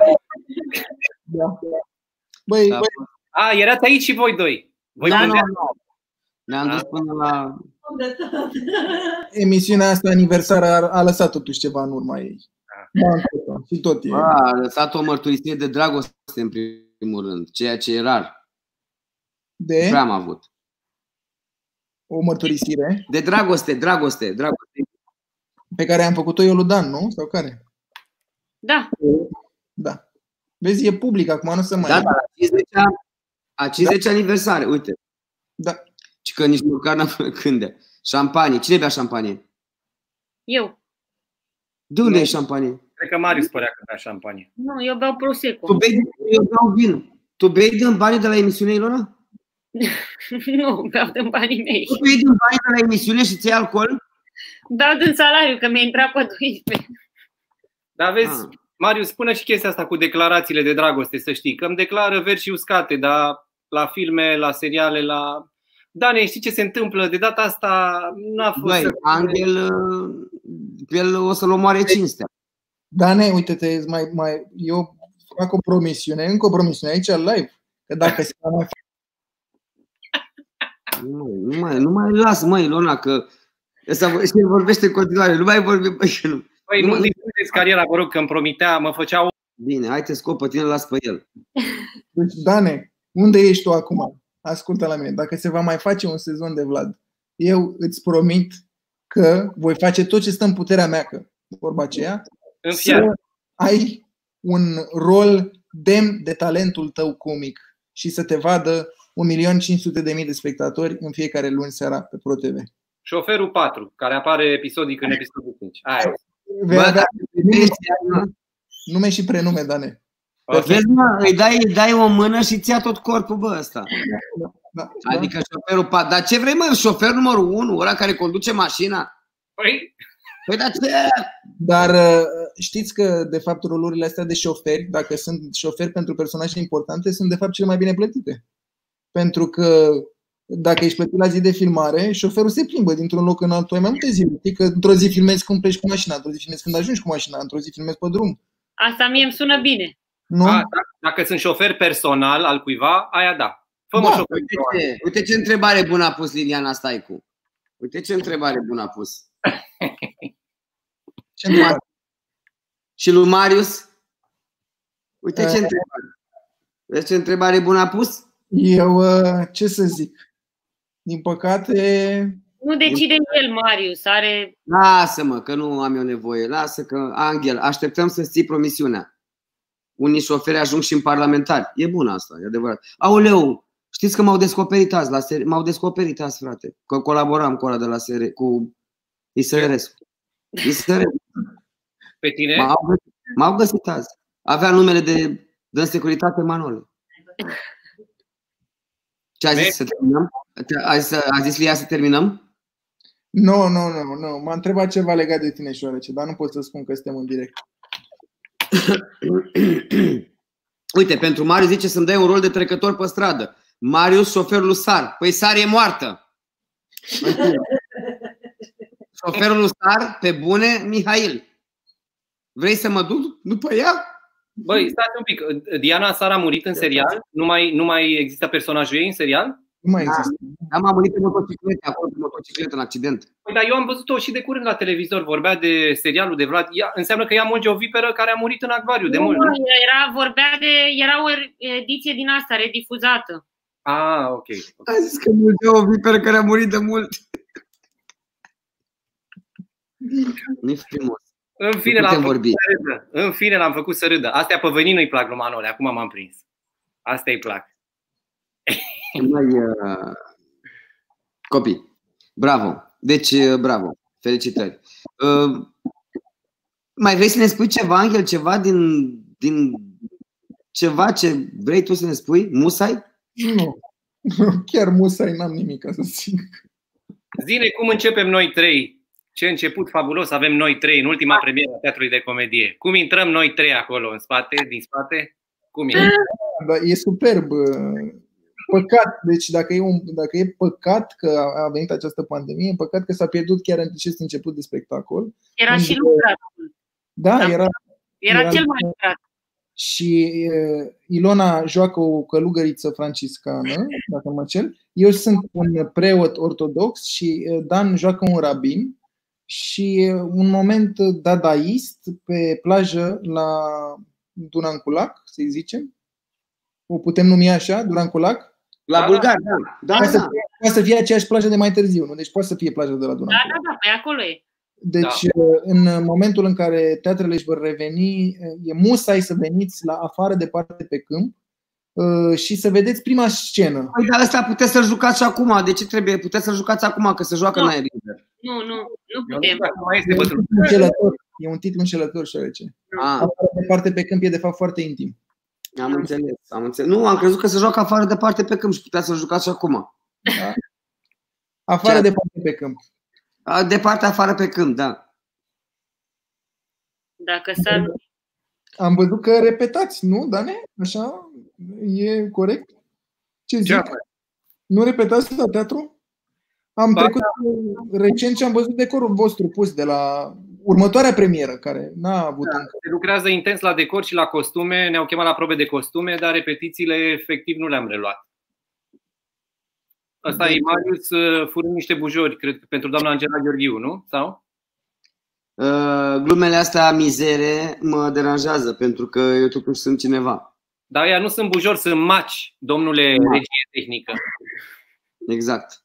S7: Da. Băi,
S6: da.
S7: băi.
S6: A, erați aici și voi doi. Voi
S2: da, nu, nu. Ne-am dus până la...
S7: Emisiunea asta aniversară a, a lăsat totuși ceva în urma ei. Da, și tot e.
S2: A lăsat o mărturisire de dragoste în primul rând, ceea ce e rar.
S7: De?
S2: Prea am avut.
S7: O mărturisire?
S2: De dragoste, dragoste, dragoste.
S7: Pe care am făcut-o eu lui Dan, nu? Sau care?
S4: Da.
S7: Da. Vezi, e public acum, nu se mai...
S2: Da, da, a cincizecea da. aniversare, uite.
S7: Da.
S2: Și că nici măcar n-am când. Șampanie. Cine bea șampanie?
S4: Eu.
S2: De unde nu. e șampanie?
S6: Cred că Marius părea că bea șampanie.
S4: Nu, eu beau Prosecco.
S2: Tu bei, eu beau vin. Tu bei din banii de la emisiune, Ilona?
S4: Nu, beau din banii mei.
S2: Tu bei din banii de la emisiune și ți-ai alcool?
S4: Beau din salariu, că mi-a intrat pe doisprezece.
S6: Dar vezi, ah. Marius, spune și chestia asta cu declarațiile de dragoste, să știi, că îmi declară verzi și uscate, dar la filme, la seriale, la... Dane, știi ce se întâmplă? De data asta n-a fost...
S2: Băi, să... Angel, el o să-l omoare cinstea.
S7: Dane, uite-te, mai, mai, eu fac o promisiune, încă o promisiune aici live, că dacă se mai...
S2: Nu, nu mai, nu mai las, măi, Ilona, că ăsta vorbește în continuare, nu mai vorbi, băi, nu.
S6: Păi nu distrugeți cariera, vă rog, că îmi promitea, mă făceau...
S2: Bine, hai te scop pe tine, las pe el.
S7: Deci, Dane, unde ești tu acum? Ascultă la mine. Dacă se va mai face un sezon de Vlad, eu îți promit că voi face tot ce stă în puterea mea, că vorba aceea, să ai un rol demn de talentul tău comic și să te vadă un milion cinci sute de mii de spectatori în fiecare luni seara pe ProTV.
S6: Șoferul patru, care apare episodic în episodul cinci. Aia.
S7: Vei avea nume, nume și prenume, Dane.
S2: Okay. Vezi, mă, îi dai, îi dai o mână și ți ia tot corpul, bă, ăsta.
S7: Da, da,
S2: adică șoferul patru. Dar ce vrei, mă, șofer numărul unu, ăla care conduce mașina?
S6: Păi,
S2: păi dar ce?
S7: Dar știți că, de fapt, rolurile astea de șoferi, dacă sunt șoferi pentru personaje importante, sunt, de fapt, cele mai bine plătite. Pentru că dacă ești plătit la zi de filmare, șoferul se plimbă dintr-un loc în altul. Ai mai multe zile. Știi că într-o zi filmezi când pleci cu mașina, într-o zi filmezi când ajungi cu mașina, într-o zi filmezi pe drum.
S4: Asta mie îmi sună bine.
S7: Nu?
S6: A, dacă sunt șofer personal al cuiva, aia da. Fă-mă
S2: da,
S6: șofer.
S2: Uite ce, uite ce întrebare bună a pus Liliana Staicu. Uite ce întrebare bună a pus.
S7: Ce întrebare?
S2: Și lui Marius? Uite ce întrebare. Vezi ce întrebare bună a pus?
S7: Eu, ce să zic? Din păcate...
S4: Nu decide el, Marius. Are...
S2: Lasă-mă, că nu am eu nevoie. Lasă că, Angel, așteptăm să-ți ții promisiunea. Unii șoferi ajung și în parlamentari. E bun asta, e adevărat. Aoleu, știți că m-au descoperit azi la serie? M-au descoperit azi, frate. Că colaboram cu ăla de la serie, cu Isărescu. Isărescu.
S6: Pe tine?
S2: M-au găsit, m-au găsit azi. Avea numele de, de securitate Manole. Ce a zis să terminăm? A zis, a zis Lia să terminăm?
S7: Nu, nu, nu, nu. M-a întrebat ceva legat de tine, șoarece, dar nu pot să spun că suntem în direct.
S2: Uite, pentru Marius zice să-mi dai un rol de trecător pe stradă. Marius, șoferul lui Sar. Păi Sar e moartă. Șoferul lui Sar, pe bune, Mihail. Vrei să mă duc după ea?
S6: Băi, stați un pic. Diana Sar a murit în serial? Nu mai, nu mai există personajul ei în serial?
S7: Nu mai există.
S2: Am a murit pe motocicletă, acolo pe motocicletă, în accident.
S6: Păi, dar eu am văzut-o și de curând la televizor. Vorbea de serialul de Vlad. Ea, înseamnă că ea munge o viperă care a murit în acvariu de
S4: nu,
S6: mult. Nu,
S4: era, vorbea de, era o ediție din asta, redifuzată.
S6: Ah, ok.
S2: A zis că munge o viperă care a murit de mult. Nu-i frumos.
S6: În fine, l-am făcut să râdă. În fine, l-am făcut să râdă. Astea pe venin nu-i plac lui Manole. Acum m-am prins. Astea îi plac.
S2: Mai, uh... Copii, bravo. Deci, uh, bravo. Felicitări. Uh, mai vrei să ne spui ceva, Angel? Ceva din, din ceva ce vrei tu să ne spui? Musai?
S7: Nu. Chiar musai, n-am nimic ca să zic.
S6: Zine cum începem noi trei. Ce început fabulos avem noi trei în ultima premieră a Teatrului de Comedie. Cum intrăm noi trei acolo, în spate, din spate? Cum e?
S7: Da, e superb. Păcat, deci dacă e, un, dacă e păcat că a venit această pandemie, păcat că s-a pierdut chiar în acest început de spectacol.
S4: Era și lucrat.
S7: Da,
S4: da,
S7: era,
S4: era, era cel mai lucrat.
S7: Și uh, Ilona joacă o călugăriță franciscană, dacă nu mă cel. Eu sunt un preot ortodox și uh, Dan joacă un rabin. Și uh, un moment dadaist pe plajă la Duranculac, să-i zicem. O putem numi așa, Duranculac?
S2: La Bulgar, da. da,
S7: poate,
S2: da.
S7: Să fie, poate să fie aceeași plajă de mai târziu, nu? Deci poate să fie plaja de la Duranculac.
S4: Da, da, da, pe acolo e.
S7: Deci
S6: da.
S7: În momentul în care teatrele își vor reveni, e musai să veniți la afară, departe pe câmp și să vedeți prima scenă.
S2: Păi, dar ăsta puteți să-l jucați și acum. De ce trebuie? Puteți să-l jucați acum, că se joacă
S4: nu.
S2: în aer liber.
S4: Nu, nu, nu putem.
S7: E un titlu înșelător, e un titlu înșelător, șoarece. Afară, departe pe câmp e de fapt foarte intim.
S2: Am înțeles, am înțeles. Nu, am crezut că se joacă afară departe pe câmp și puteți să-l jucați și acum.
S7: Da? Afară ce? Departe pe câmp.
S2: Departe afară pe câmp, da.
S4: Dacă s-ar...
S7: Am văzut că repetați, nu, Dane? Așa? E corect? Ce zic? Ce? Nu repetați la teatru? Am ba, trecut da. recent și am văzut decorul vostru pus de la următoarea premieră, care n-a avut
S6: da,
S7: încă.
S6: Se lucrează intens la decor și la costume. Ne-au chemat la probe de costume, dar repetițiile efectiv nu le-am reluat. Asta de... e Marius furând niște bujori, cred că pentru doamna Angela Gheorghiu, nu? Sau?
S2: glumele astea mizere mă deranjează pentru că eu totuși sunt cineva.
S6: Dar ea nu sunt bujori, sunt maci, domnule regie tehnică.
S2: Exact.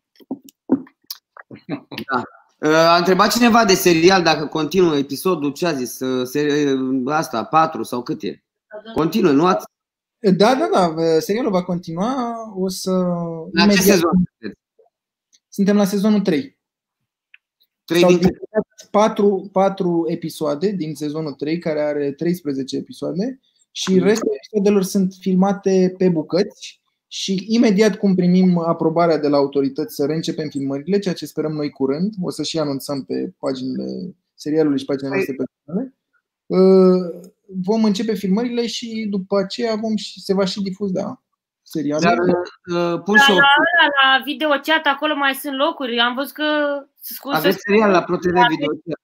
S2: Da. A întrebat cineva de serial dacă continuă episodul, ce a zis, asta, patru sau cât e? Continuă, nu ați?
S7: Da, da, da, serialul va continua, o să...
S2: La imediat... ce sezon?
S7: Suntem la sezonul trei.
S2: trei
S7: S-au
S2: din...
S7: patru, patru episoade din sezonul trei, care are treisprezece episoade și restul episoadelor sunt filmate pe bucăți și imediat cum primim aprobarea de la autorități să reîncepem filmările, ceea ce sperăm noi curând, o să și anunțăm pe paginile serialului și paginile noastre personale, vom începe filmările și după aceea vom, se va și difuza serialul.
S2: Dar, uh, pun și
S4: la,
S2: o...
S4: la, la video chat acolo mai sunt locuri. Am văzut că
S2: scuze, aveți serial la ProTV video chat.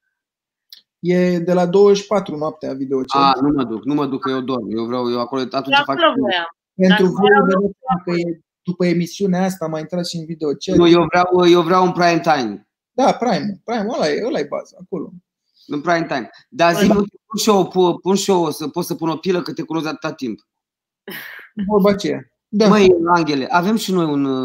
S7: E de la douăzeci și patru noaptea video chat.
S2: Ah, nu mă duc, nu mă duc că eu dorm. Eu vreau eu acolo atunci fac.
S7: Pentru voi că e, după emisiunea asta m-a intrat și în video chat.
S2: Nu, eu vreau eu vreau un prime time.
S7: Da, prime, prime, ăla e, ăla e baza acolo.
S2: În prime time. Dar zi, nu pun și eu, pun și eu, să pot să pun o pilă că te cunosc de atâta timp.
S7: Vorba aceea. Da.
S2: Măi, Anghele, avem și noi un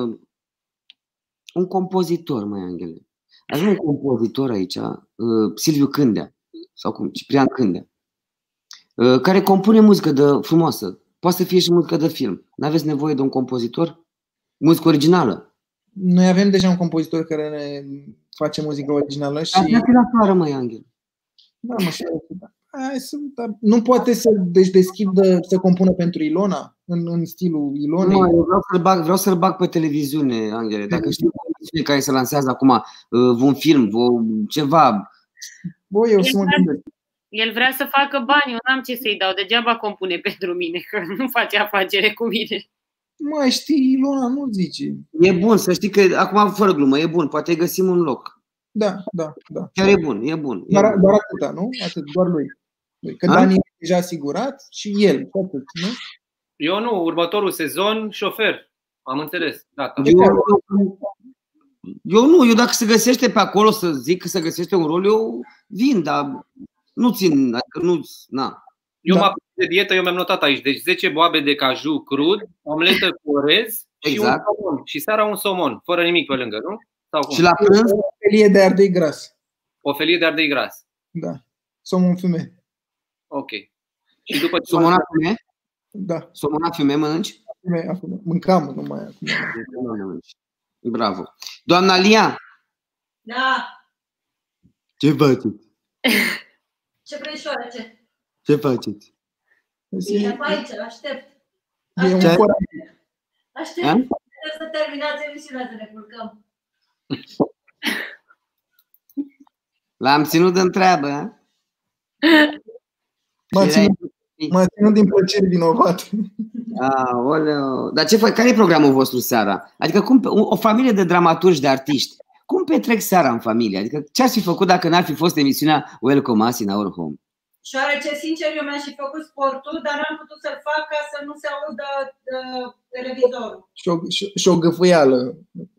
S2: un compozitor, măi, Anghele. Avem un compozitor aici, Silviu Cândea, sau cum, Ciprian Cândea, care compune muzică de frumoasă. Poate să fie și muzică de film. N-aveți nevoie de un compozitor? Muzică originală.
S7: Noi avem deja un compozitor care ne face muzică originală și...
S2: Dar la afară, măi, Anghel.
S7: Da, mă, și Hai să, nu poate să deci deschidă, să compună pentru Ilona în, în stilul Ilonei.
S2: Nu, eu vreau să-l bag, vreau să-l bag pe televiziune, Anghele. Dacă știu cine care se lansează acum un film, ceva.
S7: Bă, eu sunt
S4: El vrea să facă bani, eu n-am ce să-i dau, degeaba compune pentru mine, că nu face afacere cu mine.
S7: Mai știi, Ilona, nu zice.
S2: E bun, să știi că, acum fără glumă, e bun, poate găsim un loc.
S7: Da, da, da.
S2: Chiar e bun, e bun. E
S7: doar,
S2: bun.
S7: doar atâta, nu? Atât, doar lui. Că Dani e deja asigurat și el, atât, nu?
S6: Eu nu, următorul sezon, șofer. Am înțeles, data.
S2: Eu, eu nu, eu dacă se găsește pe acolo, să zic că se găsește un rol, eu vin, dar nu țin, adică nu, na.
S6: Eu da. m-am de dietă, eu mi-am notat aici, deci zece boabe de caju crud, omletă cu orez
S2: exact.
S6: Și un somon. Și seara un somon, fără nimic pe lângă, nu? Sau cum?
S2: Și la prânz?
S7: O felie de ardei gras.
S6: O felie de ardei gras.
S7: Da. Somon fume.
S6: Ok. Și după ce
S2: somona fume?
S7: Da.
S2: Somona fume mănânci?
S7: Fume, mâncam numai acum.
S2: Bravo. Doamna Lia?
S8: Da.
S2: Ce faceți?
S8: Ce vrei, șoarece?
S2: Ce faceți?
S8: Bine, pe aici, aștept.
S7: Aștept.
S8: Aștept. Trebuie să terminați emisiunea, să ne culcăm.
S2: L-am ținut de întreabă.
S7: M-a ținut, ținut din plăceri vinovat.
S2: Aoleu. Dar ce faci? Care e programul vostru seara? Adică cum, o familie de dramaturgi, de artiști, cum petrec seara în familie? Adică ce ați fi făcut dacă n-ar fi fost emisiunea Welcome Us in Our Home?
S8: Șoarece, sincer, eu mi-aș fi făcut sportul, dar n-am putut să-l fac ca să nu se audă uh, televizorul.
S7: Și o, și o găfâială.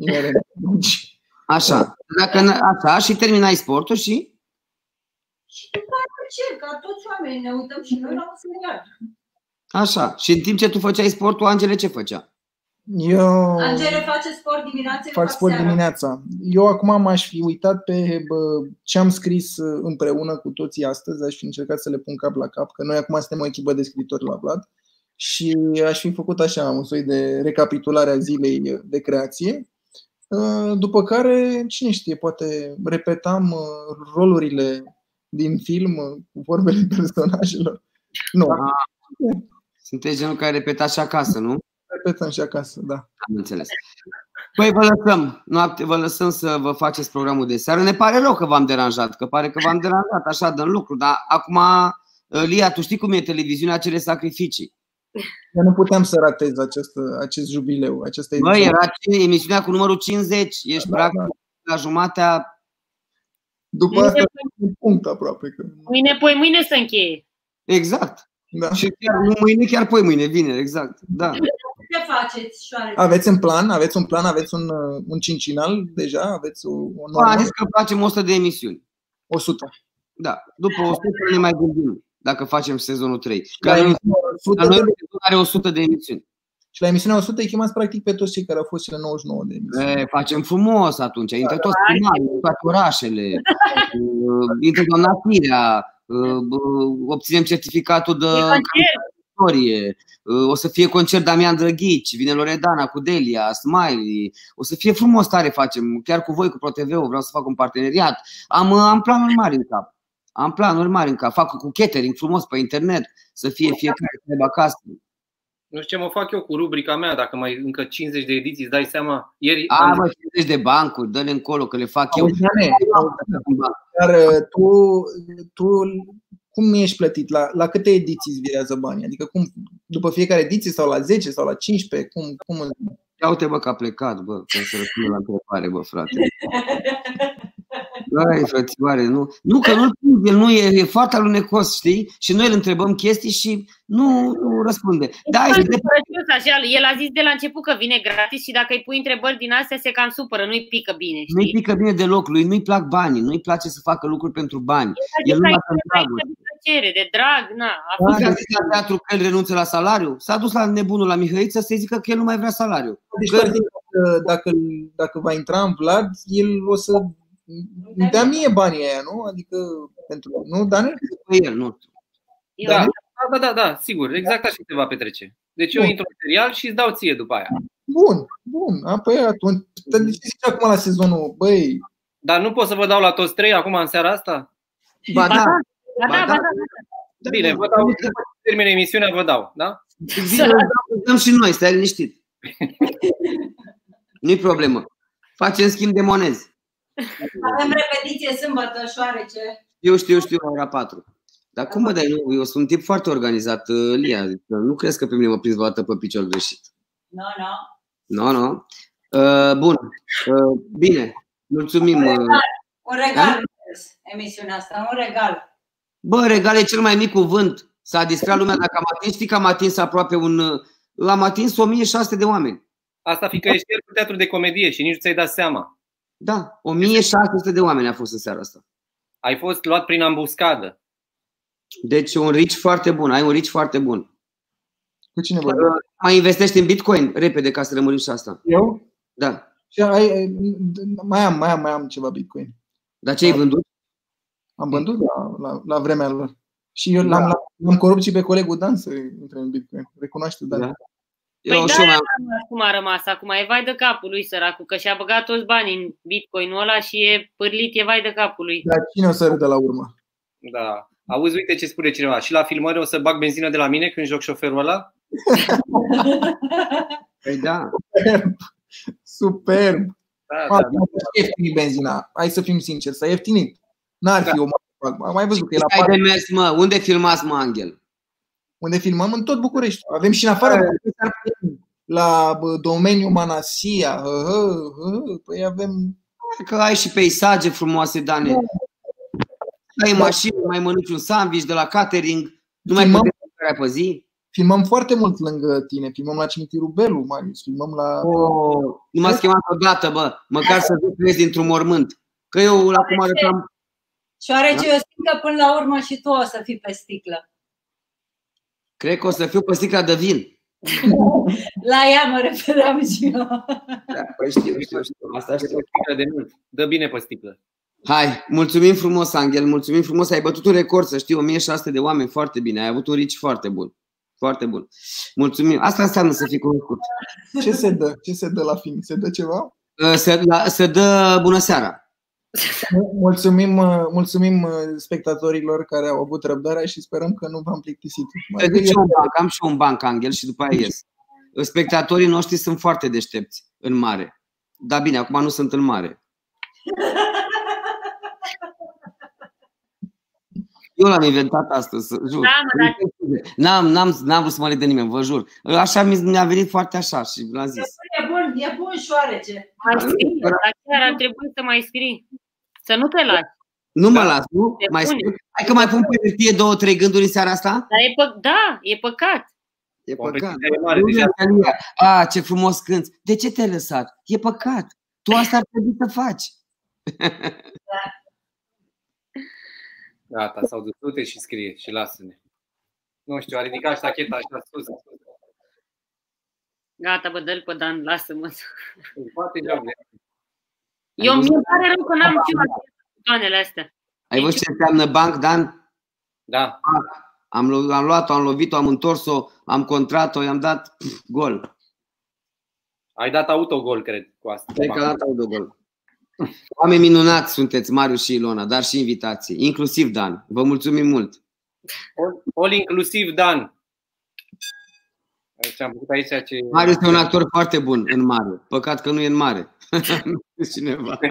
S2: Așa. Dacă așa și terminai sportul și?
S8: Și după aceea, ca toți oamenii, ne uităm și noi la un serial.
S2: Așa. Și în timp ce tu făceai sportul, Angele ce făcea?
S7: Eu...
S8: Angele face sport dimineața.
S7: Fac sport seara. dimineața. Eu acum m-aș fi uitat pe bă, ce am scris împreună cu toții astăzi. Aș fi încercat să le pun cap la cap, că noi acum suntem o echipă de scriitori la Vlad. Și aș fi făcut așa un soi de recapitulare a zilei de creație. După care, cine știe, poate repetam rolurile din film cu vorbele personajelor. Nu.
S2: Sunteți genul care repetați și acasă, nu?
S7: Repetăm și acasă, da.
S2: Am înțeles. Păi vă lăsăm, noapte, vă lăsăm să vă faceți programul de seară. Ne pare rău că v-am deranjat, că pare că v-am deranjat așa de lucru, dar acum, Lia, tu știi cum e televiziunea, cere sacrificii.
S7: Eu nu puteam să ratez acest, acest jubileu, această ediție.
S2: Băi, era emisiunea cu numărul cincizeci, ești da, practic da. la jumatea.
S7: După asta un punct aproape. Că...
S4: Mâine, poi mâine să încheie.
S2: Exact.
S7: Da.
S2: Și chiar nu mâine, chiar poi mâine, vineri, exact. Da.
S8: Ce faceți, șoarece?
S7: Aveți un plan? Aveți un plan? Aveți un, un cincinal deja? Aveți o, o normă?
S2: Am zis că facem o sută de emisiuni.
S7: o sută.
S2: Da, după o sută ne mai gândim dacă facem sezonul trei. Care noi are o sută de emisiuni.
S7: Și la emisiunea o sută îi chemați practic pe toți cei care au fost cele nouăzeci și nouă de emisiuni.
S2: E, facem frumos atunci, intră toți primarii, toate orașele, intră doamna Firea, obținem certificatul de istorie, o să fie concert Damian Drăghici, vine Loredana cu Delia, Smiley, o să fie frumos tare facem, chiar cu voi, cu ProTV-ul, vreau să fac un parteneriat. Am, am planuri mari în cap, am planuri mari în cap, fac cu catering frumos pe internet, să fie fiecare să aibă acasă.
S6: Nu știu ce mă fac eu cu rubrica mea, dacă mai încă cincizeci de ediții, îți dai seama? Ieri
S2: A, am... mă, cincizeci de bancuri, dă-le încolo că le fac eu.
S7: Dar tu, tu cum ești plătit? La, la câte ediții îți virează banii? Adică cum, după fiecare ediție sau la zece sau la cincisprezece? Cum, cum...
S2: Ia uite, bă, că a plecat, bă, că să răspundă la întrebare, bă, frate. Băi, frățioare, nu, nu că nu, el nu e, e foarte alunecos, știi? Și noi îl întrebăm chestii și nu, nu răspunde. Da,
S4: așa, el a zis de la început că vine gratis și dacă îi pui întrebări din astea se cam supără, nu-i pică bine, știi?
S2: Nu-i pică bine deloc, lui nu-i plac banii, nu-i place să facă lucruri pentru bani. El nu mai
S4: de, de drag, na.
S2: A zis la teatru că el renunță la salariu? S-a dus la nebunul la Mihăiță să-i zică că el nu mai vrea salariu.
S7: Deci că... dacă, dacă va intra în Vlad, el o să dea mie banii aia, nu? Adică pentru... Nu, Daniel?
S2: El, nu.
S6: Da, da, da, da, sigur, exact așa se va petrece. Deci eu intru în serial și îți dau ție după aia.
S7: Bun, bun, apoi atunci, dar de ce zici acum la sezonul, băi?
S6: Dar nu pot să vă dau la toți trei acum în seara asta?
S2: Ba da,
S4: ba da, ba da.
S6: Bine, vă dau, după ce termine emisiunea, vă dau, da?
S2: Dăm și noi, stai liniștit. Nu-i problemă. Facem schimb de monezi.
S8: Avem repetiție sâmbătă, șoarece.
S2: Eu știu, știu, ora patru. Dar cum mă dai, nu? Eu sunt un tip foarte organizat, Lia. Nu crezi că pe mine mă prinzi o dată pe picior greșit.
S8: Nu, no, nu.
S2: Nu,
S8: No.
S2: nu. No. Uh, bun. Uh, bine. Mulțumim.
S8: Un regal. Un regal. Emisiunea asta, un regal.
S2: Bă, regal e cel mai mic cuvânt. S-a distrat lumea dacă am atins. Știi că am atins aproape un... L-am atins o mie șase sute de oameni.
S6: Asta fiindcă ești ieri cu teatru de comedie și nici nu ți-ai dat seama.
S2: Da, o mie șase sute de oameni a fost în seara asta.
S6: Ai fost luat prin ambuscadă.
S2: Deci un reach foarte bun, ai un reach foarte bun.
S7: Cu cine vă?
S2: Mai investești în Bitcoin repede ca să rămânim și asta.
S7: Eu?
S2: Da.
S7: Și ai, mai am, mai am, mai am ceva Bitcoin.
S2: Dar ce ai vândut?
S7: Am vândut la, la, la vremea lor. Și eu l-am, l-am corupt și pe colegul Dan să intre în Bitcoin. Recunoaște Dan. Da.
S4: Păi eu da, cum a rămas acum, e vai de capul lui săracul, că și-a băgat toți banii în Bitcoin-ul ăla și e pârlit, e vai de capul lui.
S7: Dar cine o să râdă la urmă?
S6: Da. Auzi, uite ce spune cineva. Și la filmări o să bag benzină de la mine când joc șoferul ăla?
S2: Păi da.
S7: Superb. Superb.
S6: Da, da, da.
S7: S-a ieftinit benzina. Hai să fim sinceri, s-a ieftinit. N-ar fi da. o Am mai văzut că era
S2: patru. De mers, mă. Unde filmați, mă, Angel?
S7: Unde filmăm? În tot București. Avem și în afară la domeniul Manasia. Păi avem...
S2: Că ai și peisaje frumoase, Dane. Ai mașină, mai mănânci un sandwich de la catering. Nu mai putem să pe zi.
S7: Filmăm foarte mult lângă tine. Filmăm la cimitirul Belu, Marius. Filmăm la...
S2: Oh, nu m-ați chemat odată, bă. Măcar să vezi dintr-un mormânt. Că eu la cum arătam...
S8: Șoarece, eu simt că până la urmă și tu o să fii pe sticlă.
S2: Cred că o să fiu pe sticla de vin.
S8: La ea mă referam și eu.
S2: Da, păi știu, știu, știu. Asta știu.
S6: De mult. Dă bine pe sticlă.
S2: Hai, mulțumim frumos, Angel, mulțumim frumos. Ai bătut un record, să știi, o mie șase sute de oameni, foarte bine. Ai avut un reach foarte bun. Foarte bun. Mulțumim. Asta înseamnă să fii cunoscut.
S7: Ce se dă? Ce se dă la film? Se dă ceva?
S2: Se, la, se dă bună seara.
S7: Mulțumim, mulțumim spectatorilor care au avut răbdarea și sperăm că nu v-am plictisit.
S2: Am și un banc, Angel, și după aia ies. Spectatorii noștri sunt foarte deștepți în mare. Dar bine, acum nu sunt în mare. Eu l-am inventat astăzi, jur. N-am, n-am, n-am vrut să mă leg de nimeni, vă jur. Așa mi-a venit foarte așa și l-am zis.
S8: E bun, e bun, șoarece.
S4: Mai scrii, dar chiar ar trebui să mai scrii. Să nu te lași.
S2: Nu mă las, nu? Mai scrii. Hai că mai pun pe hârtie două, trei gânduri în seara asta?
S4: Dar e pă... Da, e păcat.
S2: E păcat. A, ce frumos cânti. De ce te-ai lăsat? E păcat. Tu asta ar trebui să faci.
S6: Gata, s-au dus, du-te și scrie și lasă-ne. Nu știu, a ridicat ștacheta așa sus.
S4: Gata, bă, dă-l pe Dan, lasă-mă.
S6: Poate joc de...
S4: Eu mi-e pare rău că n-am știut toanele astea.
S2: Ai văzut ce înseamnă banc, Dan?
S6: Da.
S2: Am, lu- am luat-o, am lovit-o, am întors-o, am contrat-o, i-am dat pf, gol.
S6: Ai dat autogol, cred, cu asta.
S2: Cred că am dat autogol. Oameni minunați sunteți, Marius și Ilona, dar și invitații, inclusiv Dan. Vă mulțumim mult.
S6: All, all inclusiv Dan. Ce am făcut aici ce...
S2: Marius e un actor foarte bun în mare. Păcat că nu e în mare. Nu știu cineva.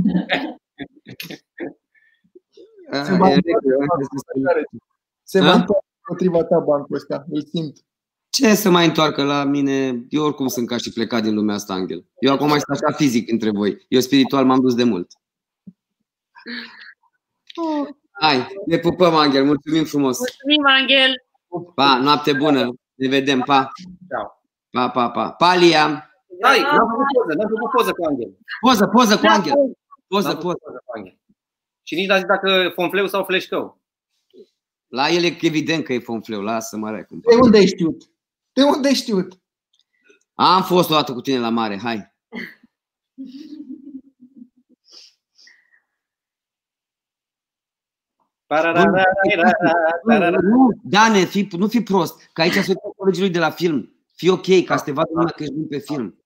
S7: Se va Se va întoarce împotriva ta bancul ăsta, îl simt.
S2: Ce să mai întoarcă la mine? Eu oricum sunt ca și plecat din lumea asta, Angel. Eu acum mai sunt așa fizic între voi. Eu spiritual m-am dus de mult. Hai, ne pupăm, Angel. Mulțumim frumos.
S4: Mulțumim, Angel.
S2: Pa, noapte bună. Ne vedem, pa. Pa, pa, pa. Palia.
S6: Hai, n-am făcut poză, n-am făcut poză cu Angel.
S2: Poză, poză cu Angel. Poză, poză.
S6: Și nici n-a zis dacă fonfleu sau fleșcău.
S2: La el e evident că e fonfleu. Lasă-mă recum.
S7: De unde ai știut? De unde ai știut?
S2: Am fost o dată cu tine la mare, hai. Nu, Dane, fi, nu fi prost, că aici sunt colegii lui de la film. Fii ok, ca să te vadă lumea că ești bun pe film.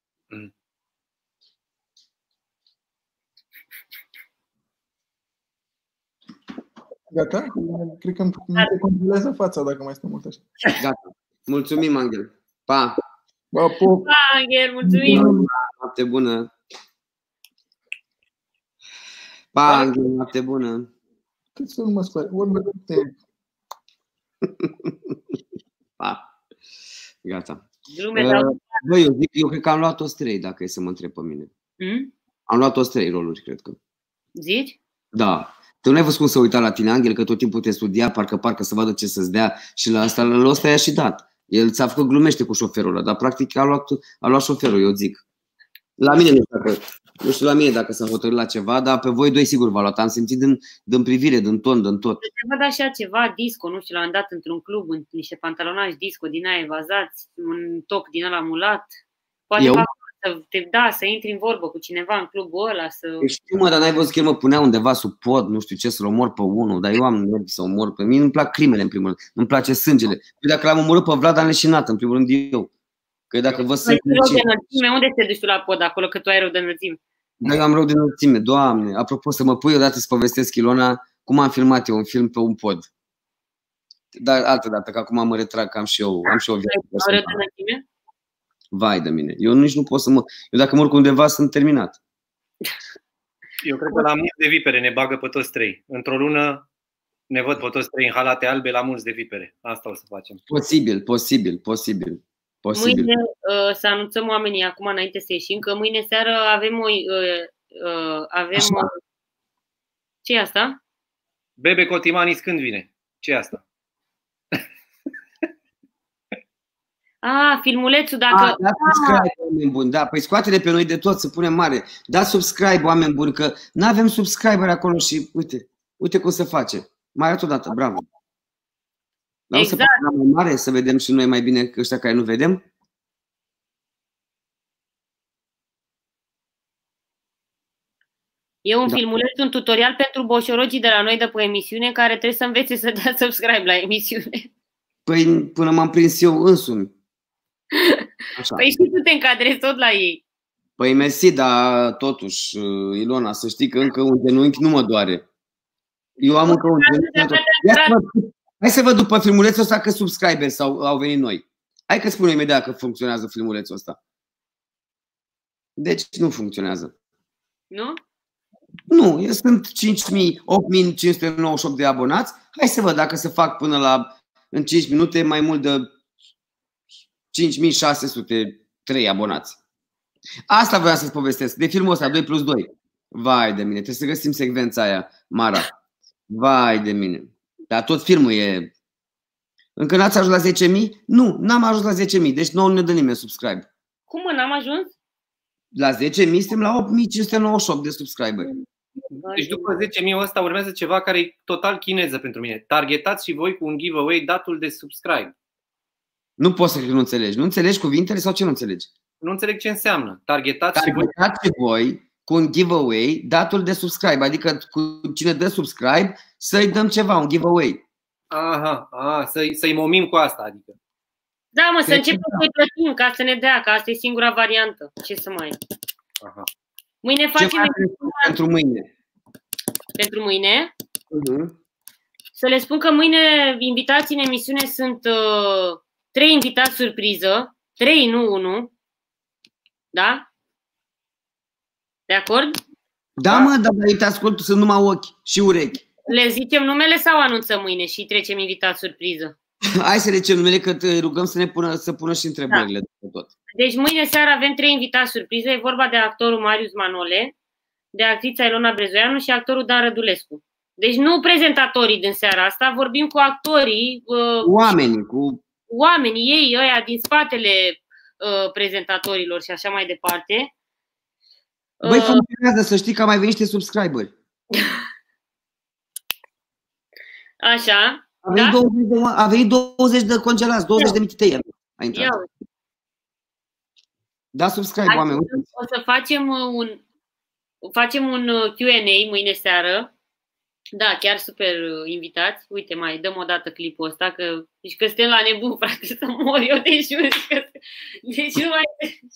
S7: Gata? Cred că îmi se controlează fața dacă mai stăm mult așa.
S2: Gata. Mulțumim, Angel. Pa!
S7: Pa,
S4: pa Angel, mulțumim!
S2: Noapte bună! Pa, Angel, noapte bună!
S7: Cât să nu mă scoare?
S2: Pa! Gata.
S4: Uh,
S2: băi, eu, zic, eu cred că am luat toți trei, dacă e să mă întreb pe mine.
S4: Hmm?
S2: Am luat toți trei roluri, cred că.
S4: Zici?
S2: Da. Tu nu ai văzut cum să uita la tine, Angel, că tot timpul te studia, parcă, parcă să vadă ce să-ți dea și la asta, la ăsta i-a și dat. El ți-a făcut glumește cu șoferul ăla, dar practic a luat, a luat șoferul, eu zic. La mine nu știu, dacă, nu știu la mine dacă s-a hotărât la ceva, dar pe voi doi sigur v-a luat. Am simțit din, din privire, din ton, din tot.
S4: Se văd așa ceva, disco, nu știu, l-am dat într-un club, în niște pantalonași disco din aia evazați, un top din ăla mulat. Poate
S2: eu?
S4: Să te, da, să intri în vorbă cu cineva în clubul ăla. Să...
S2: Știu, mă, dar n-ai văzut că el mă punea undeva sub pod, nu știu ce, să-l omor pe unul, dar eu am nervi să omor pe mine. Nu-mi plac crimele, în primul rând. Nu-mi place sângele. Eu dacă l-am omorât pe Vlad, am leșinat, în primul rând eu. Că dacă vă sunt...
S4: Unde te duci tu la pod acolo, că tu ai rău de înălțime?
S2: Da, eu am rău de înălțime, Doamne. Apropo, să mă pui odată să povestesc, Ilona, cum am filmat eu un film pe un pod. Dar altă dată, că acum mă retrag, că am și eu, am și eu viață.
S4: Ai rău de înălțime?
S2: Vai de mine. Eu nici nu pot să mă... Eu dacă mă urc undeva, sunt terminat.
S6: Eu cred că la mulți de vipere ne bagă pe toți trei. Într-o lună ne văd pe toți trei în halate albe la mulți de vipere. Asta o să facem.
S2: Posibil, posibil, posibil. posibil.
S4: Mâine uh, să anunțăm oamenii acum înainte să ieșim că mâine seară avem o... Uh, uh, avem... Uh, ce e asta?
S6: Bebe Cotimanis când vine? Ce e asta?
S4: Ah, filmulețul, dacă...
S2: Ah, da, subscribe, oameni buni, da. Păi scoate-le pe noi de tot, să punem mare. Da, subscribe, oameni buni, că nu avem subscriberi acolo și uite, uite cum se face. Mai arăt o dată, bravo. Dar exact. O să facem mai mare, să vedem și noi mai bine că ăștia care nu vedem.
S4: E un
S2: da.
S4: filmuleț, un tutorial pentru boșorogii de la noi de pe emisiune care trebuie să învețe să dea subscribe la emisiune.
S2: Păi până m-am prins eu însumi.
S4: Așa. Păi și tu te încadrezi tot la ei.
S2: Păi mersi, dar totuși, Ilona, să știi că încă un genunchi nu mă doare. Eu am încă un genunchi. Hai să văd după filmulețul ăsta că subscriberi sau au venit noi. Hai că spune imediat că funcționează filmulețul ăsta. Deci nu funcționează.
S4: Nu?
S2: Nu, eu sunt cinci mii opt mii cinci sute nouăzeci și opt de abonați. Hai să văd dacă se fac până la în cinci minute mai mult de cinci mii șase sute trei abonați. Asta voiam să-ți povestesc. De filmul ăsta, doi plus doi. Vai de mine, trebuie să găsim secvența aia, Mara. Vai de mine. Dar tot filmul e... Încă n-ați ajuns la zece mii? Nu, n-am ajuns la zece mii, deci nouă nu ne dă nimeni subscribe.
S4: Cum n-am ajuns?
S2: La zece mii suntem la opt mii cinci sute nouăzeci și opt de subscriberi.
S6: Deci după zece mii ăsta urmează ceva care e total chineză pentru mine. Targetați și voi cu un giveaway datul de subscribe.
S2: Nu poți să nu înțelegi. Nu înțelegi cuvintele sau ce nu înțelegi?
S6: Nu înțeleg ce înseamnă. Targetați,
S2: Targetați și voi. și voi cu un giveaway datul de subscribe. Adică cu cine dă subscribe să-i dăm ceva, un giveaway.
S6: Aha, aha să-i, să-i momim cu asta. Adică.
S4: Da, mă, să începem să-i plătim ca să ne dea, că asta e singura variantă. Ce să mai...
S6: Aha.
S4: Mâine facem...
S2: Pentru mâine.
S4: Pentru mâine?
S2: Uh-huh.
S4: Să le spun că mâine invitații în emisiune sunt uh, trei invitați surpriză. Trei, nu unu. Da? De acord?
S2: Da, mă, dar eu te ascult, sunt numai ochi și urechi.
S4: Le zicem numele sau anunțăm mâine și trecem invitați surpriză?
S2: Hai să le zicem numele, că te rugăm să ne pună, să pună și întrebările. Da. Tot.
S4: Deci mâine seara avem trei invitați surpriză. E vorba de actorul Marius Manole, de actrița Ilona Brezoianu și actorul Dan Rădulescu. Deci nu prezentatorii din seara asta, vorbim cu actorii. Uh,
S2: oamenii. Cu...
S4: Oamenii, ei, ăia din spatele uh, prezentatorilor și așa mai departe.
S2: Băi, uh, funcționează, să știi că am mai venit niște subscriberi.
S4: Așa.
S2: A venit,
S4: da?
S2: douăzeci de, a venit douăzeci de congelați, douăzeci de mititei. A intrat. Da, subscribe,
S4: Hai,
S2: oameni.
S4: O să facem un, facem un Q and A mâine seară. Da, chiar super invitați. Uite, mai dăm o dată clipul ăsta, că, deci că suntem la nebun, frate, să mor eu de jur. Deci nu mai...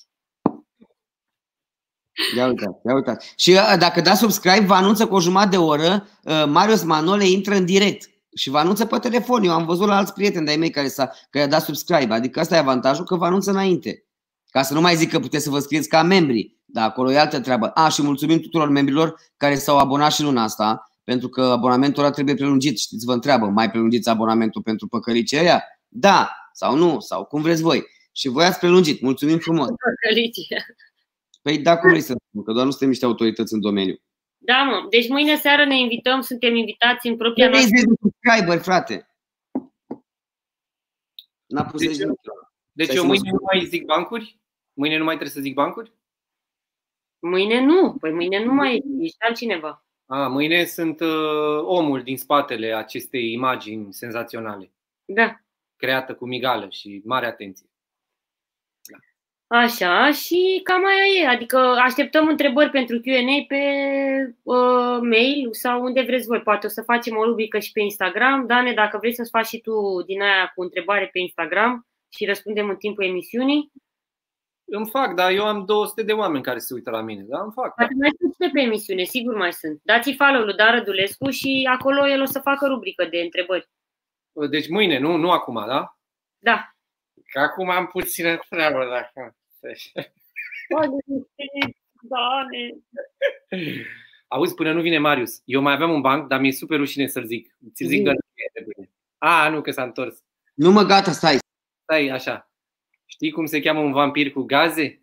S2: Ia uitați, ia uitați. Și dacă dați subscribe, vă anunță cu o jumătate de oră, Marius Manole intră în direct. Și vă anunță pe telefon. Eu am văzut la alți prieteni de-ai mei care, s-a, care a dat subscribe. Adică asta e avantajul, că vă anunță înainte. Ca să nu mai zic că puteți să vă scrieți ca membri. Dar acolo e altă treabă. A, și mulțumim tuturor membrilor care s-au abonat și luna asta, pentru că abonamentul ăla trebuie prelungit. Știți, vă întreabă, mai prelungiți abonamentul pentru păcălicii ăia? Da, sau nu, sau cum vreți voi. Și voi ați prelungit. Mulțumim frumos. Păi da, cum vrei să spun, că doar nu suntem niște autorități în domeniu.
S4: Da, mă. Deci mâine seară ne invităm, suntem invitați în propria noastră...
S2: treizeci de subscriberi, frate. N-a pus
S6: deci eu, deci eu mâine nu mai zic bancuri? Mâine nu mai trebuie să zic bancuri?
S4: Mâine nu. Păi mâine nu mai ești altcineva.
S6: A, mâine sunt uh, omul din spatele acestei imagini senzaționale.
S4: Da.
S6: Creată cu migală și mare atenție.
S4: Da. Așa, și cam aia e. Adică așteptăm întrebări pentru Q and A pe uh, mail sau unde vreți voi. Poate o să facem o rubrică și pe Instagram. Dane, dacă vrei să-ți faci și tu din aia cu întrebare pe Instagram și răspundem în timpul emisiunii.
S6: Îmi fac, dar eu am două sute de oameni care se uită la mine. Da, îmi fac.
S4: Poate mai sunt pe emisiune, sigur mai sunt. Dați-i follow lui Dan Rădulescu și acolo el o să facă rubrică de întrebări.
S6: Deci mâine, nu, nu acum, da?
S4: Da.
S6: Că acum am puțină treabă, dacă... Auzi, până nu vine Marius, eu mai aveam un banc, dar mi-e super rușine să-l zic. Ți-l zic doar de bine. A, nu, că s-a întors.
S2: Nu mă, gata, stai.
S6: Stai, așa. Știi cum se cheamă un vampir cu gaze?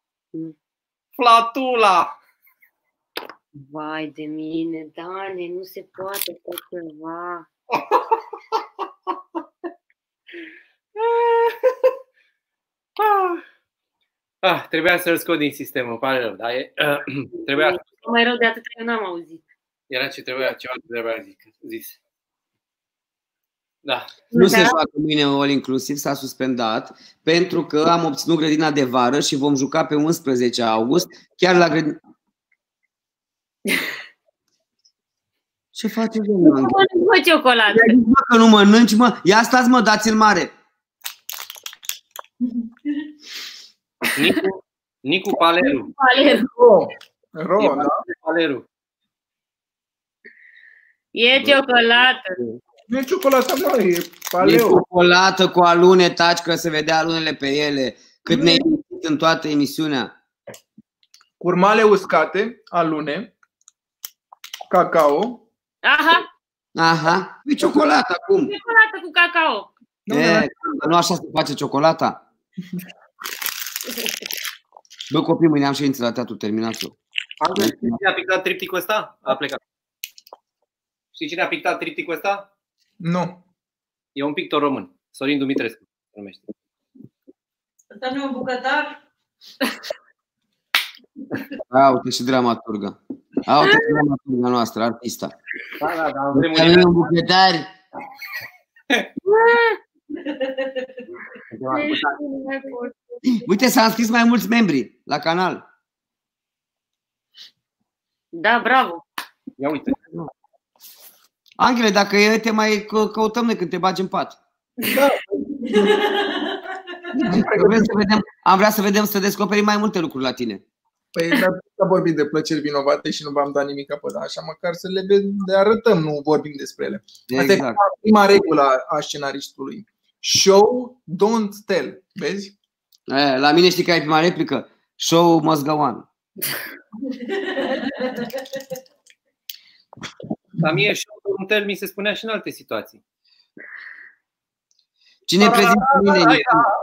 S6: Flatula!
S4: Vai de mine, Dane, nu se poate tot ceva.
S6: Ah, trebuia să-l scot din sistem, îmi pare rău, dar e, uh, trebuia...
S4: Mai rău de atât, eu n-am auzit.
S6: Era ce trebuia, ceva ce trebuia zis. Da.
S2: Nu se joacă mâine all inclusiv, s-a suspendat, pentru că am obținut grădina de vară și vom juca pe unsprezece august, chiar la grădina... Ce faci, domnule?
S4: Nu mănânci ciocolată.
S2: Mă, că nu mănânci, mă. Ia stați, mă, dați-l mare.
S6: Nicu, Nicu Paleru.
S4: Paleru.
S7: Ro, da?
S6: Paleru.
S4: E ciocolată.
S7: Nu e ciocolată, mă, e paleo.
S2: E ciocolată cu alune, taci, că se vedea alunele pe ele. Cât ne-ai mințit în toată emisiunea.
S7: Curmale uscate, alune, cacao.
S4: Aha.
S2: Aha. E ciocolată acum.
S4: Ciocolată cu cacao.
S2: E, nu așa se face ciocolata. Bă, copii, mâine am ședință la teatru, terminați-o.
S6: Cine a pictat tripticul ăsta? A plecat. Știi cine a pictat tripticul ăsta?
S7: Nu.
S6: E un pictor român. Sorin Dumitrescu se numește.
S8: Ăsta nu e un bucătar?
S2: A, uite și dramaturga. Au dramaturga noastră, artista.
S6: Da, da, da,
S2: vrem un bucătar. Uite, s-au înscris mai mulți membri la canal.
S4: Da, bravo.
S6: Ia uite.
S2: Anghele, dacă e, te mai căutăm noi când te bagi în pat.
S7: Da.
S2: Să vedem, am vrea să vedem, să descoperim mai multe lucruri la tine.
S7: Păi dar vorbim de plăceri vinovate și nu v-am dat nimic apă, așa măcar să le, le arătăm, nu vorbim despre ele. Asta exact. E prima regulă a scenaristului. Show, don't tell. Vezi?
S2: E, la mine știi că ai prima replică? Show must go on.
S6: La mie show, don't tell mi se spunea și în alte situații.
S2: Cine prezintă mine?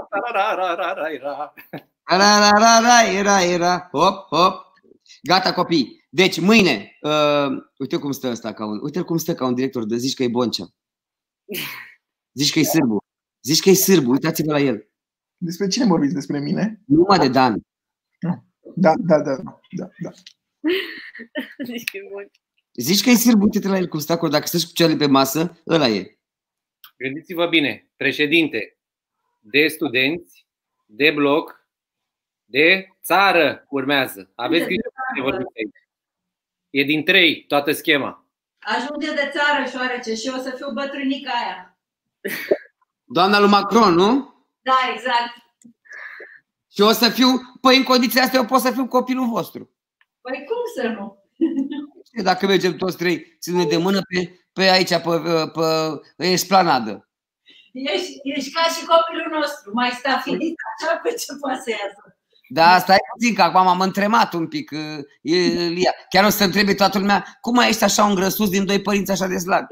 S2: Era, era, hop, hop. Gata, copii. Deci, mâine, uh, uite cum stă ăsta ca un, uite cum stă ca un director, de zici că e Boncea. Zici că e sârbu. Zici că e sârbu, uitați-vă la el.
S7: Despre cine vorbiți? Despre mine?
S2: Numai de Dan.
S7: Da, da, da, da, da.
S4: Zici că e Boncea.
S2: Zici că e sârbu, uite-te la el cum stă acolo. Dacă stă și cu picioarele pe masă, ăla e.
S6: Gândiți-vă bine, președinte de studenți, de bloc, de țară urmează. Aveți grijă de vorbiți aici. E din trei toată schema.
S8: Ajunge de țară, șoarece, și o să fiu bătrânica aia.
S2: Doamna lui Macron, nu?
S8: Da, exact.
S2: Și o să fiu, păi în condițiile astea eu pot să fiu copilul vostru.
S8: Păi cum să nu?
S2: Dacă mergem toți trei, ține de mână pe, pe aici, pe, pe, pe esplanadă.
S8: Ești, ești ca și copilul nostru, mai stafidit așa pe ce pasează.
S2: Da, stai puțin, că acum m-am întremat un pic, Lia. Chiar o să întrebe toată lumea, cum mai ești așa un grăsus din doi părinți așa de slabi?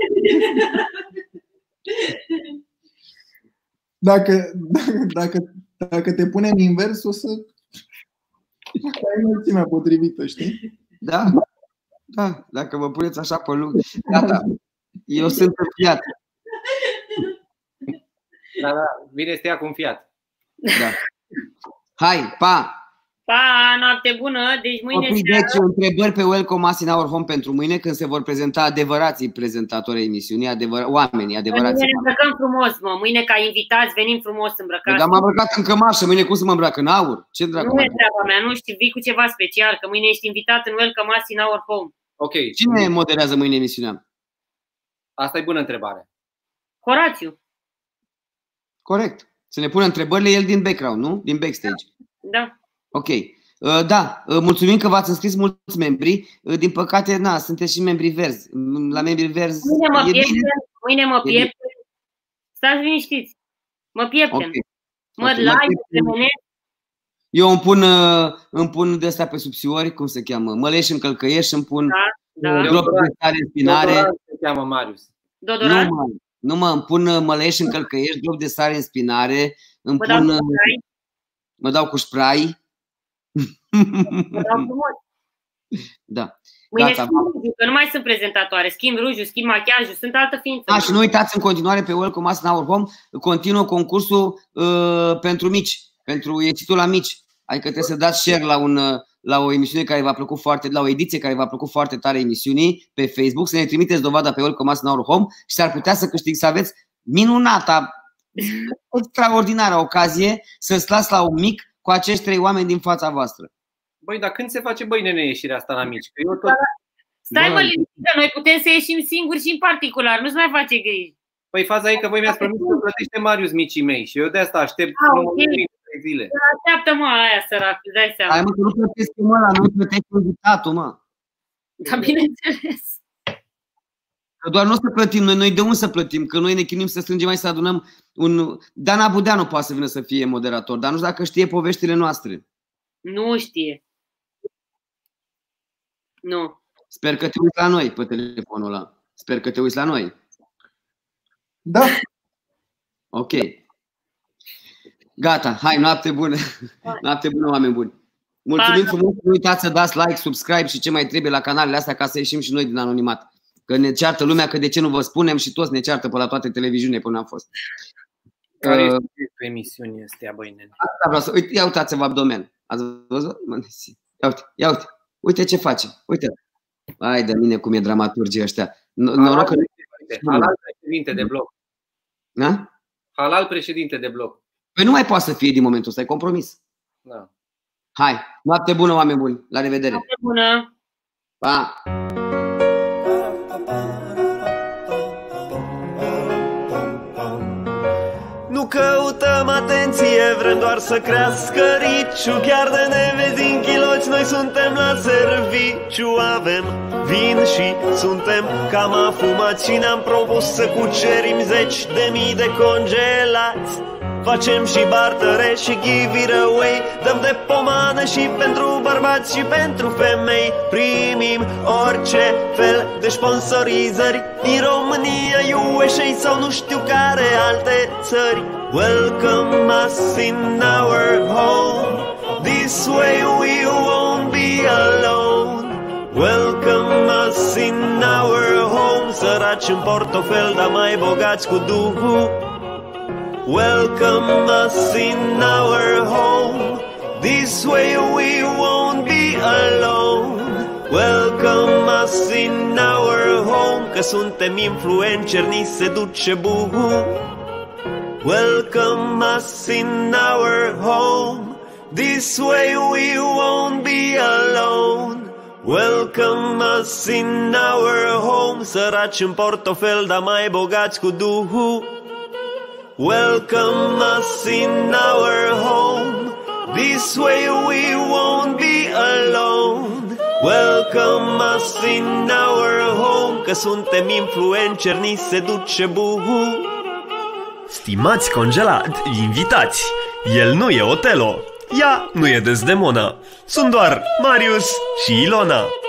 S7: Dacă, dacă, dacă te punem invers, o să ai înălțimea potrivită, știi?
S2: Da, da, dacă mă puneți așa pe lung, gata, eu sunt înfiat.
S6: Da, da, bine să te ia cu un fiat.
S2: Da. Hai, pa!
S4: Pa, noapte bună! Deci mâine
S2: Copii, deci întrebări pe Welcome Us in Our Home pentru mâine, când se vor prezenta adevărații prezentatori ai emisiunii, adevăr... oamenii adevărați.
S4: Mâine ne îmbrăcăm frumos, mă. Mâine ca invitați venim frumos îmbrăcați.
S2: Dar m-am îmbrăcat în cămașă, mâine cum să mă îmbrac? În aur? Ce dracu?
S4: Nu e treaba mea, nu știu, vii cu ceva special, că mâine ești invitat în Welcome Us in Our Home.
S6: Ok.
S2: Cine moderează mâine emisiunea? Asta
S6: e bună întrebare.
S4: Horațiu.
S2: Corect. Să ne pună întrebările el din background, nu? Din backstage.
S4: Da.
S2: Ok. Da, mulțumim că v-ați înscris mulți membri. Din păcate, na, sunteți și membri verzi. La membri verzi
S4: Mâine mă piepten, mâine mă piepten. Stați liniștiți. Mă piepten. Okay. Mă okay. Live,
S2: eu îmi pun, îmi pun de asta pe subțiori, cum se cheamă? Mălești în călcăiești, îmi pun
S4: da, da.
S2: drop de stare în spinare.
S6: Dodoran se cheamă Marius.
S4: Dodoran?
S2: Nu, mă, nu mă, îmi pun mălești în călcăiești, drop de stare în spinare. Îmi
S4: mă,
S2: pun,
S4: dau
S2: mă dau cu spray.
S4: Mă dau frumos.
S2: Da.
S4: Mâine schimb rujul, că nu mai sunt prezentatoare. Schimb rujul, schimb machiajul, sunt altă ființă.
S2: Da, și nu uitați în continuare pe Welcome Us in Our Home, continuă concursul uh, pentru mici, pentru ieșitul la mici. Adică trebuie să dați share la, un, la o emisiune care v-a plăcut foarte, la o ediție care v-a plăcut foarte tare emisiunii pe Facebook, să ne trimiteți dovada pe Welcome Us in Our Home și s-ar putea să câștig, să aveți minunata, extraordinară ocazie să stați la un mic cu acești trei oameni din fața voastră.
S6: Băi, dar când se face, băi, nene, ieșirea asta la mici? Că eu tot...
S4: Stai mă liniște, noi putem să ieșim singuri și în particular, nu-ți mai face griji.
S6: Păi faza e că voi mi-ați promis că plătește Marius micii mei și eu de asta aștept
S4: ah, okay.
S6: trei zile.
S4: Așteaptă-mă aia, sărac, îți dai seama.
S2: Hai mă, că nu plătesc mă, la nu plătești invitatul, mă.
S4: Da, bineînțeles.
S2: Că doar nu o să plătim noi, noi de unde să plătim? Că noi ne chinuim să strângem mai să adunăm un... Dana Budeanu poate să vină să fie moderator, dar nu știu dacă știe poveștile noastre.
S4: Nu știe. Nu.
S2: Sper că te uiți la noi pe telefonul ăla. Sper că te uiți la noi.
S7: Da.
S2: Ok. Gata, hai, noapte bună. Noapte bună, oameni buni. Mulțumim frumos, nu uitați să dați like, subscribe și ce mai trebuie la canalele astea ca să ieșim și noi din anonimat. Că ne ceartă lumea că de ce nu vă spunem și toți ne ceartă pe la toate televiziunile până am fost.
S6: Care uh, este emisiunea astea, băi, nene?
S2: Asta vreau să... Uite, ia uitați-vă abdomen. Ați văzut? Ia uite, ia uite. Uite ce face. Uite. Hai de mine cum e dramaturgii ăștia. Noroc că...
S6: Halal președinte de bloc.
S2: Da?
S6: Halal președinte de bloc.
S2: Păi nu mai poate să fie din momentul ăsta, e compromis.
S6: Da.
S2: Hai, noapte bună, oameni buni. La revedere.
S4: Noapte bună.
S2: Pa.
S1: Nu căutăm atenție, vrem doar să crească riciu. Chiar de ne vezi în chiloți, noi suntem la serviciu. Avem vin și suntem cam afumați și ne-am propus să cucerim zeci de mii de congelați. Facem și bartere și give it away. Dăm de pomană și pentru bărbați și pentru femei. Primim orice fel de sponsorizări din România, U S A sau nu știu care alte țări. Welcome us in our home. This way we won't be alone. Welcome us in our home. Săraci în portofel, dar mai bogați cu Duhul. Welcome us in our home. This way we won't be alone. Welcome us in our home. Că suntem influenceri, ni se duce buhu. Welcome us in our home. This way we won't be alone. Welcome us in our home. Săraci în portofel, dar mai bogați cu Duhul. Welcome us in our home. This way we won't be alone. Welcome us in our home. Că suntem influenceri, ni se duce buhu.
S12: Stimați congelat, invitați. El nu e Otelo. Ea nu e Desdemona. Sunt doar Marius și Ilona.